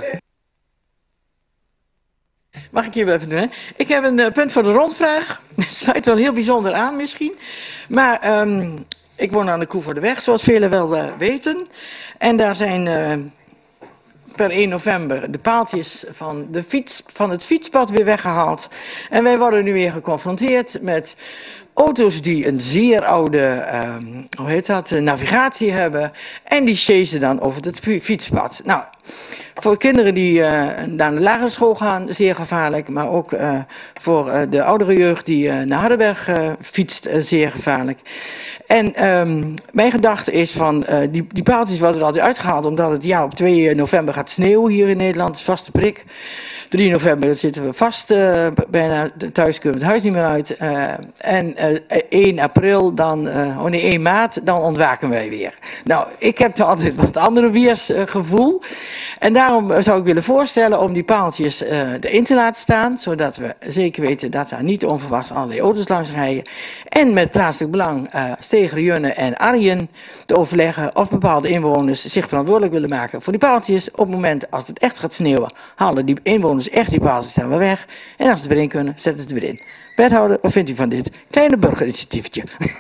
Mag ik hier wel even doen, hè? Ik heb een uh, punt voor de rondvraag. Het sluit wel heel bijzonder aan misschien. Maar um, ik woon aan de Koevoorderweg, zoals velen wel uh, weten. En daar zijn uh, per één november de paaltjes van, de fiets, van het fietspad weer weggehaald. En wij worden nu weer geconfronteerd met auto's die een zeer oude, um, hoe heet dat, navigatie hebben. En die chasen dan over het fietspad. Nou, voor kinderen die uh, naar de lagere school gaan, zeer gevaarlijk. Maar ook uh, voor uh, de oudere jeugd die uh, naar Hardenberg uh, fietst, uh, zeer gevaarlijk. En um, mijn gedachte is van, uh, die, die paaltjes worden er altijd uitgehaald omdat het ja, op twee november gaat sneeuwen hier in Nederland. Vaste prik. drie november zitten we vast, uh, bijna thuis kunnen we het huis niet meer uit. Uh, en uh, één april, dan, uh, oh nee, één maart, dan ontwaken wij weer. Nou, ik heb altijd wat andere weersgevoel. Uh, En daarom zou ik willen voorstellen om die paaltjes uh, erin te laten staan, zodat we zeker weten dat daar niet onverwachts allerlei auto's langs rijden. En met plaatselijk belang uh, Steger, Junne en Arjen te overleggen of bepaalde inwoners zich verantwoordelijk willen maken voor die paaltjes. Op het moment als het echt gaat sneeuwen, halen die inwoners echt die paaltjes dan weer weg. En als ze er weer in kunnen, zetten ze het weer in. Wethouder, wat vindt u van dit kleine burgerinitiatiefje?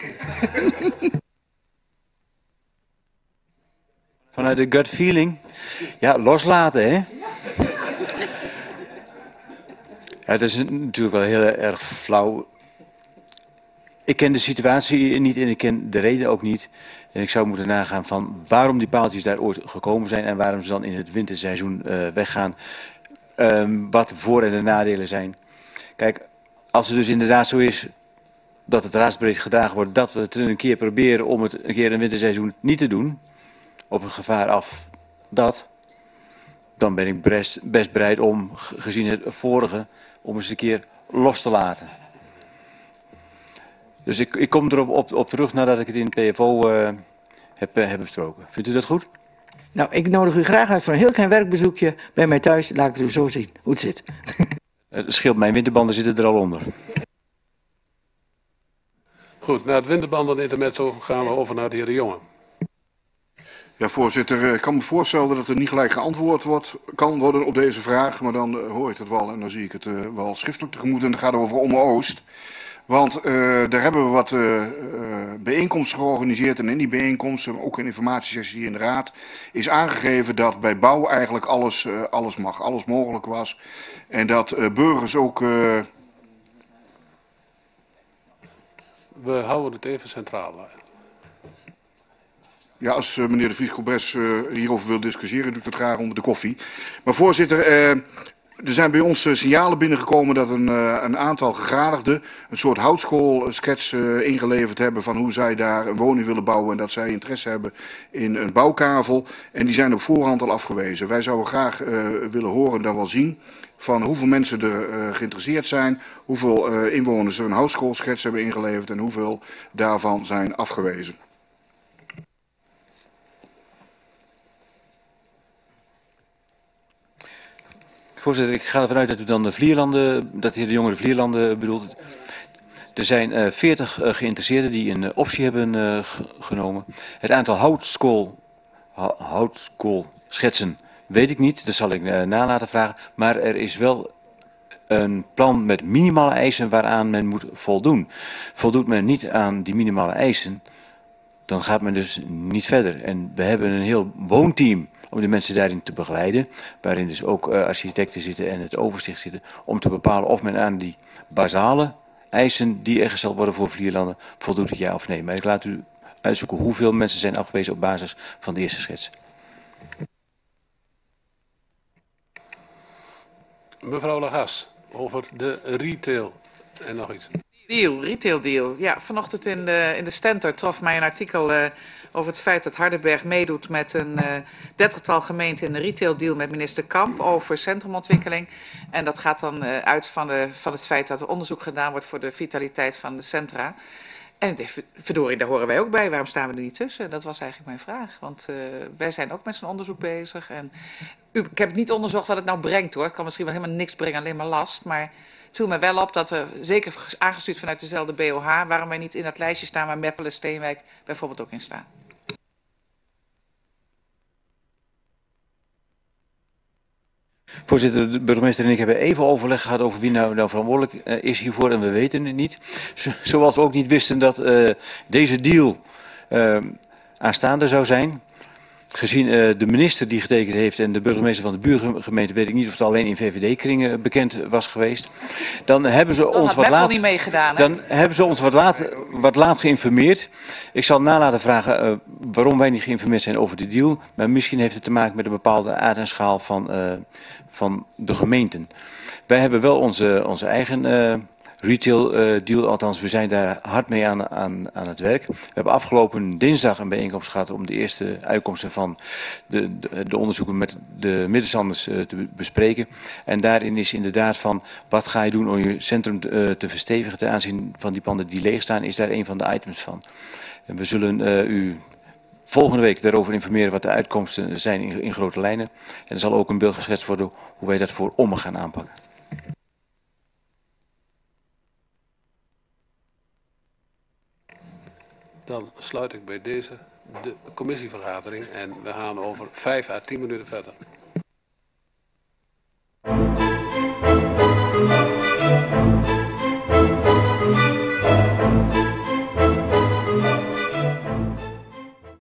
Vanuit de gut feeling. Ja, loslaten, hè? Ja, het is natuurlijk wel heel erg flauw. Ik ken de situatie niet en ik ken de reden ook niet. En ik zou moeten nagaan van waarom die paaltjes daar ooit gekomen zijn en waarom ze dan in het winterseizoen uh, weggaan. Um, wat de voor- en de nadelen zijn. Kijk, als het dus inderdaad zo is dat het raadsbreed gedragen wordt, dat we het een keer proberen om het een keer in het winterseizoen niet te doen, op een gevaar af dat, dan ben ik best, best bereid om, gezien het vorige, om eens een keer los te laten. Dus ik, ik kom erop op, op terug nadat ik het in het P F O uh, heb, uh, heb besproken. Vindt u dat goed? Nou, ik nodig u graag uit voor een heel klein werkbezoekje bij mij thuis. Laat ik het u zo zien hoe het zit. Het scheelt, mijn winterbanden zitten er al onder. Goed, na het winterbanden intermezzo gaan we over naar de heer De Jonge. Ja, voorzitter, ik kan me voorstellen dat er niet gelijk geantwoord wordt, kan worden op deze vraag, maar dan uh, hoor ik het wel en dan zie ik het uh, wel schriftelijk tegemoet en dan gaat het over Omme-Oost. Want uh, daar hebben we wat uh, uh, bijeenkomsten georganiseerd en in die bijeenkomsten, ook een informatiesessie hier in de raad, is aangegeven dat bij bouw eigenlijk alles, uh, alles mag, alles mogelijk was. En dat uh, burgers ook... Uh... We houden het even centraal. Ja, als uh, meneer de Vries-Kobres uh, hierover wil discussiëren, doe ik dat graag onder de koffie. Maar voorzitter... Uh, Er zijn bij ons uh, signalen binnengekomen dat een, uh, een aantal gegradigden een soort houtskoolskets uh, ingeleverd hebben van hoe zij daar een woning willen bouwen en dat zij interesse hebben in een bouwkavel. En die zijn op voorhand al afgewezen. Wij zouden graag uh, willen horen en dan wel zien van hoeveel mensen er uh, geïnteresseerd zijn, hoeveel uh, inwoners er een houtskoolskets hebben ingeleverd en hoeveel daarvan zijn afgewezen. Voorzitter, ik ga ervan uit dat u dan de Vlierlanden, dat de heer De Jonge de Vlierlanden bedoelt. Er zijn veertig uh, uh, geïnteresseerden die een uh, optie hebben uh, genomen. Het aantal houtskool, houtskoolschetsen weet ik niet, dat zal ik uh, na laten vragen. Maar er is wel een plan met minimale eisen waaraan men moet voldoen. Voldoet men niet aan die minimale eisen, dan gaat men dus niet verder. En we hebben een heel woonteam om de mensen daarin te begeleiden, waarin dus ook uh, architecten zitten en het overzicht zitten, om te bepalen of men aan die basale eisen die er gesteld worden voor Vlierlanden voldoet, het ja of nee. Maar ik laat u uitzoeken hoeveel mensen zijn afgewezen op basis van de eerste schets. Mevrouw Lagas, over de retail en nog iets. Deal, retail deal. Ja, vanochtend in de, in de Stentor trof mij een artikel uh, over het feit dat Hardenberg meedoet met een uh, dertigtal gemeenten in een retail deal met minister Kamp over centrumontwikkeling. En dat gaat dan uh, uit van, de, van het feit dat er onderzoek gedaan wordt voor de vitaliteit van de centra. En ik dacht, verdorie, daar horen wij ook bij. Waarom staan we er niet tussen? Dat was eigenlijk mijn vraag. Want uh, wij zijn ook met zo'n onderzoek bezig. En u, ik heb niet onderzocht wat het nou brengt hoor. Het kan misschien wel helemaal niks brengen, alleen maar last. Maar het viel me wel op dat we, zeker aangestuurd vanuit dezelfde B O H, waarom wij niet in dat lijstje staan waar Meppel en Steenwijk bijvoorbeeld ook in staan. Voorzitter, de burgemeester en ik hebben even overleg gehad over wie nou, nou verantwoordelijk uh, is hiervoor en we weten het niet. Zo, zoals we ook niet wisten dat uh, deze deal uh, aanstaande zou zijn. Gezien uh, de minister die getekend heeft en de burgemeester van de buurgemeente weet ik niet of het alleen in V V D-kringen bekend was geweest. Dan hebben ze oh, ons wat laat, niet meegedaan, dan hebben ze ons wat laat, wat laat geïnformeerd. Ik zal nalaten vragen uh, waarom wij niet geïnformeerd zijn over de deal. Maar misschien heeft het te maken met een bepaalde aard en schaal van, uh, van de gemeenten. Wij hebben wel onze, onze eigen uh, retail uh, deal, althans we zijn daar hard mee aan, aan, aan het werk. We hebben afgelopen dinsdag een bijeenkomst gehad om de eerste uitkomsten van de, de, de onderzoeken met de middenstanders uh, te bespreken. En daarin is inderdaad van wat ga je doen om je centrum te, uh, te verstevigen ten aanzien van die panden die leeg staan, is daar een van de items van. En we zullen uh, u volgende week daarover informeren wat de uitkomsten zijn in, in grote lijnen. En er zal ook een beeld geschetst worden hoe wij dat voor Ommen gaan aanpakken. Dan sluit ik bij deze de commissievergadering en we gaan over vijf à tien minuten verder.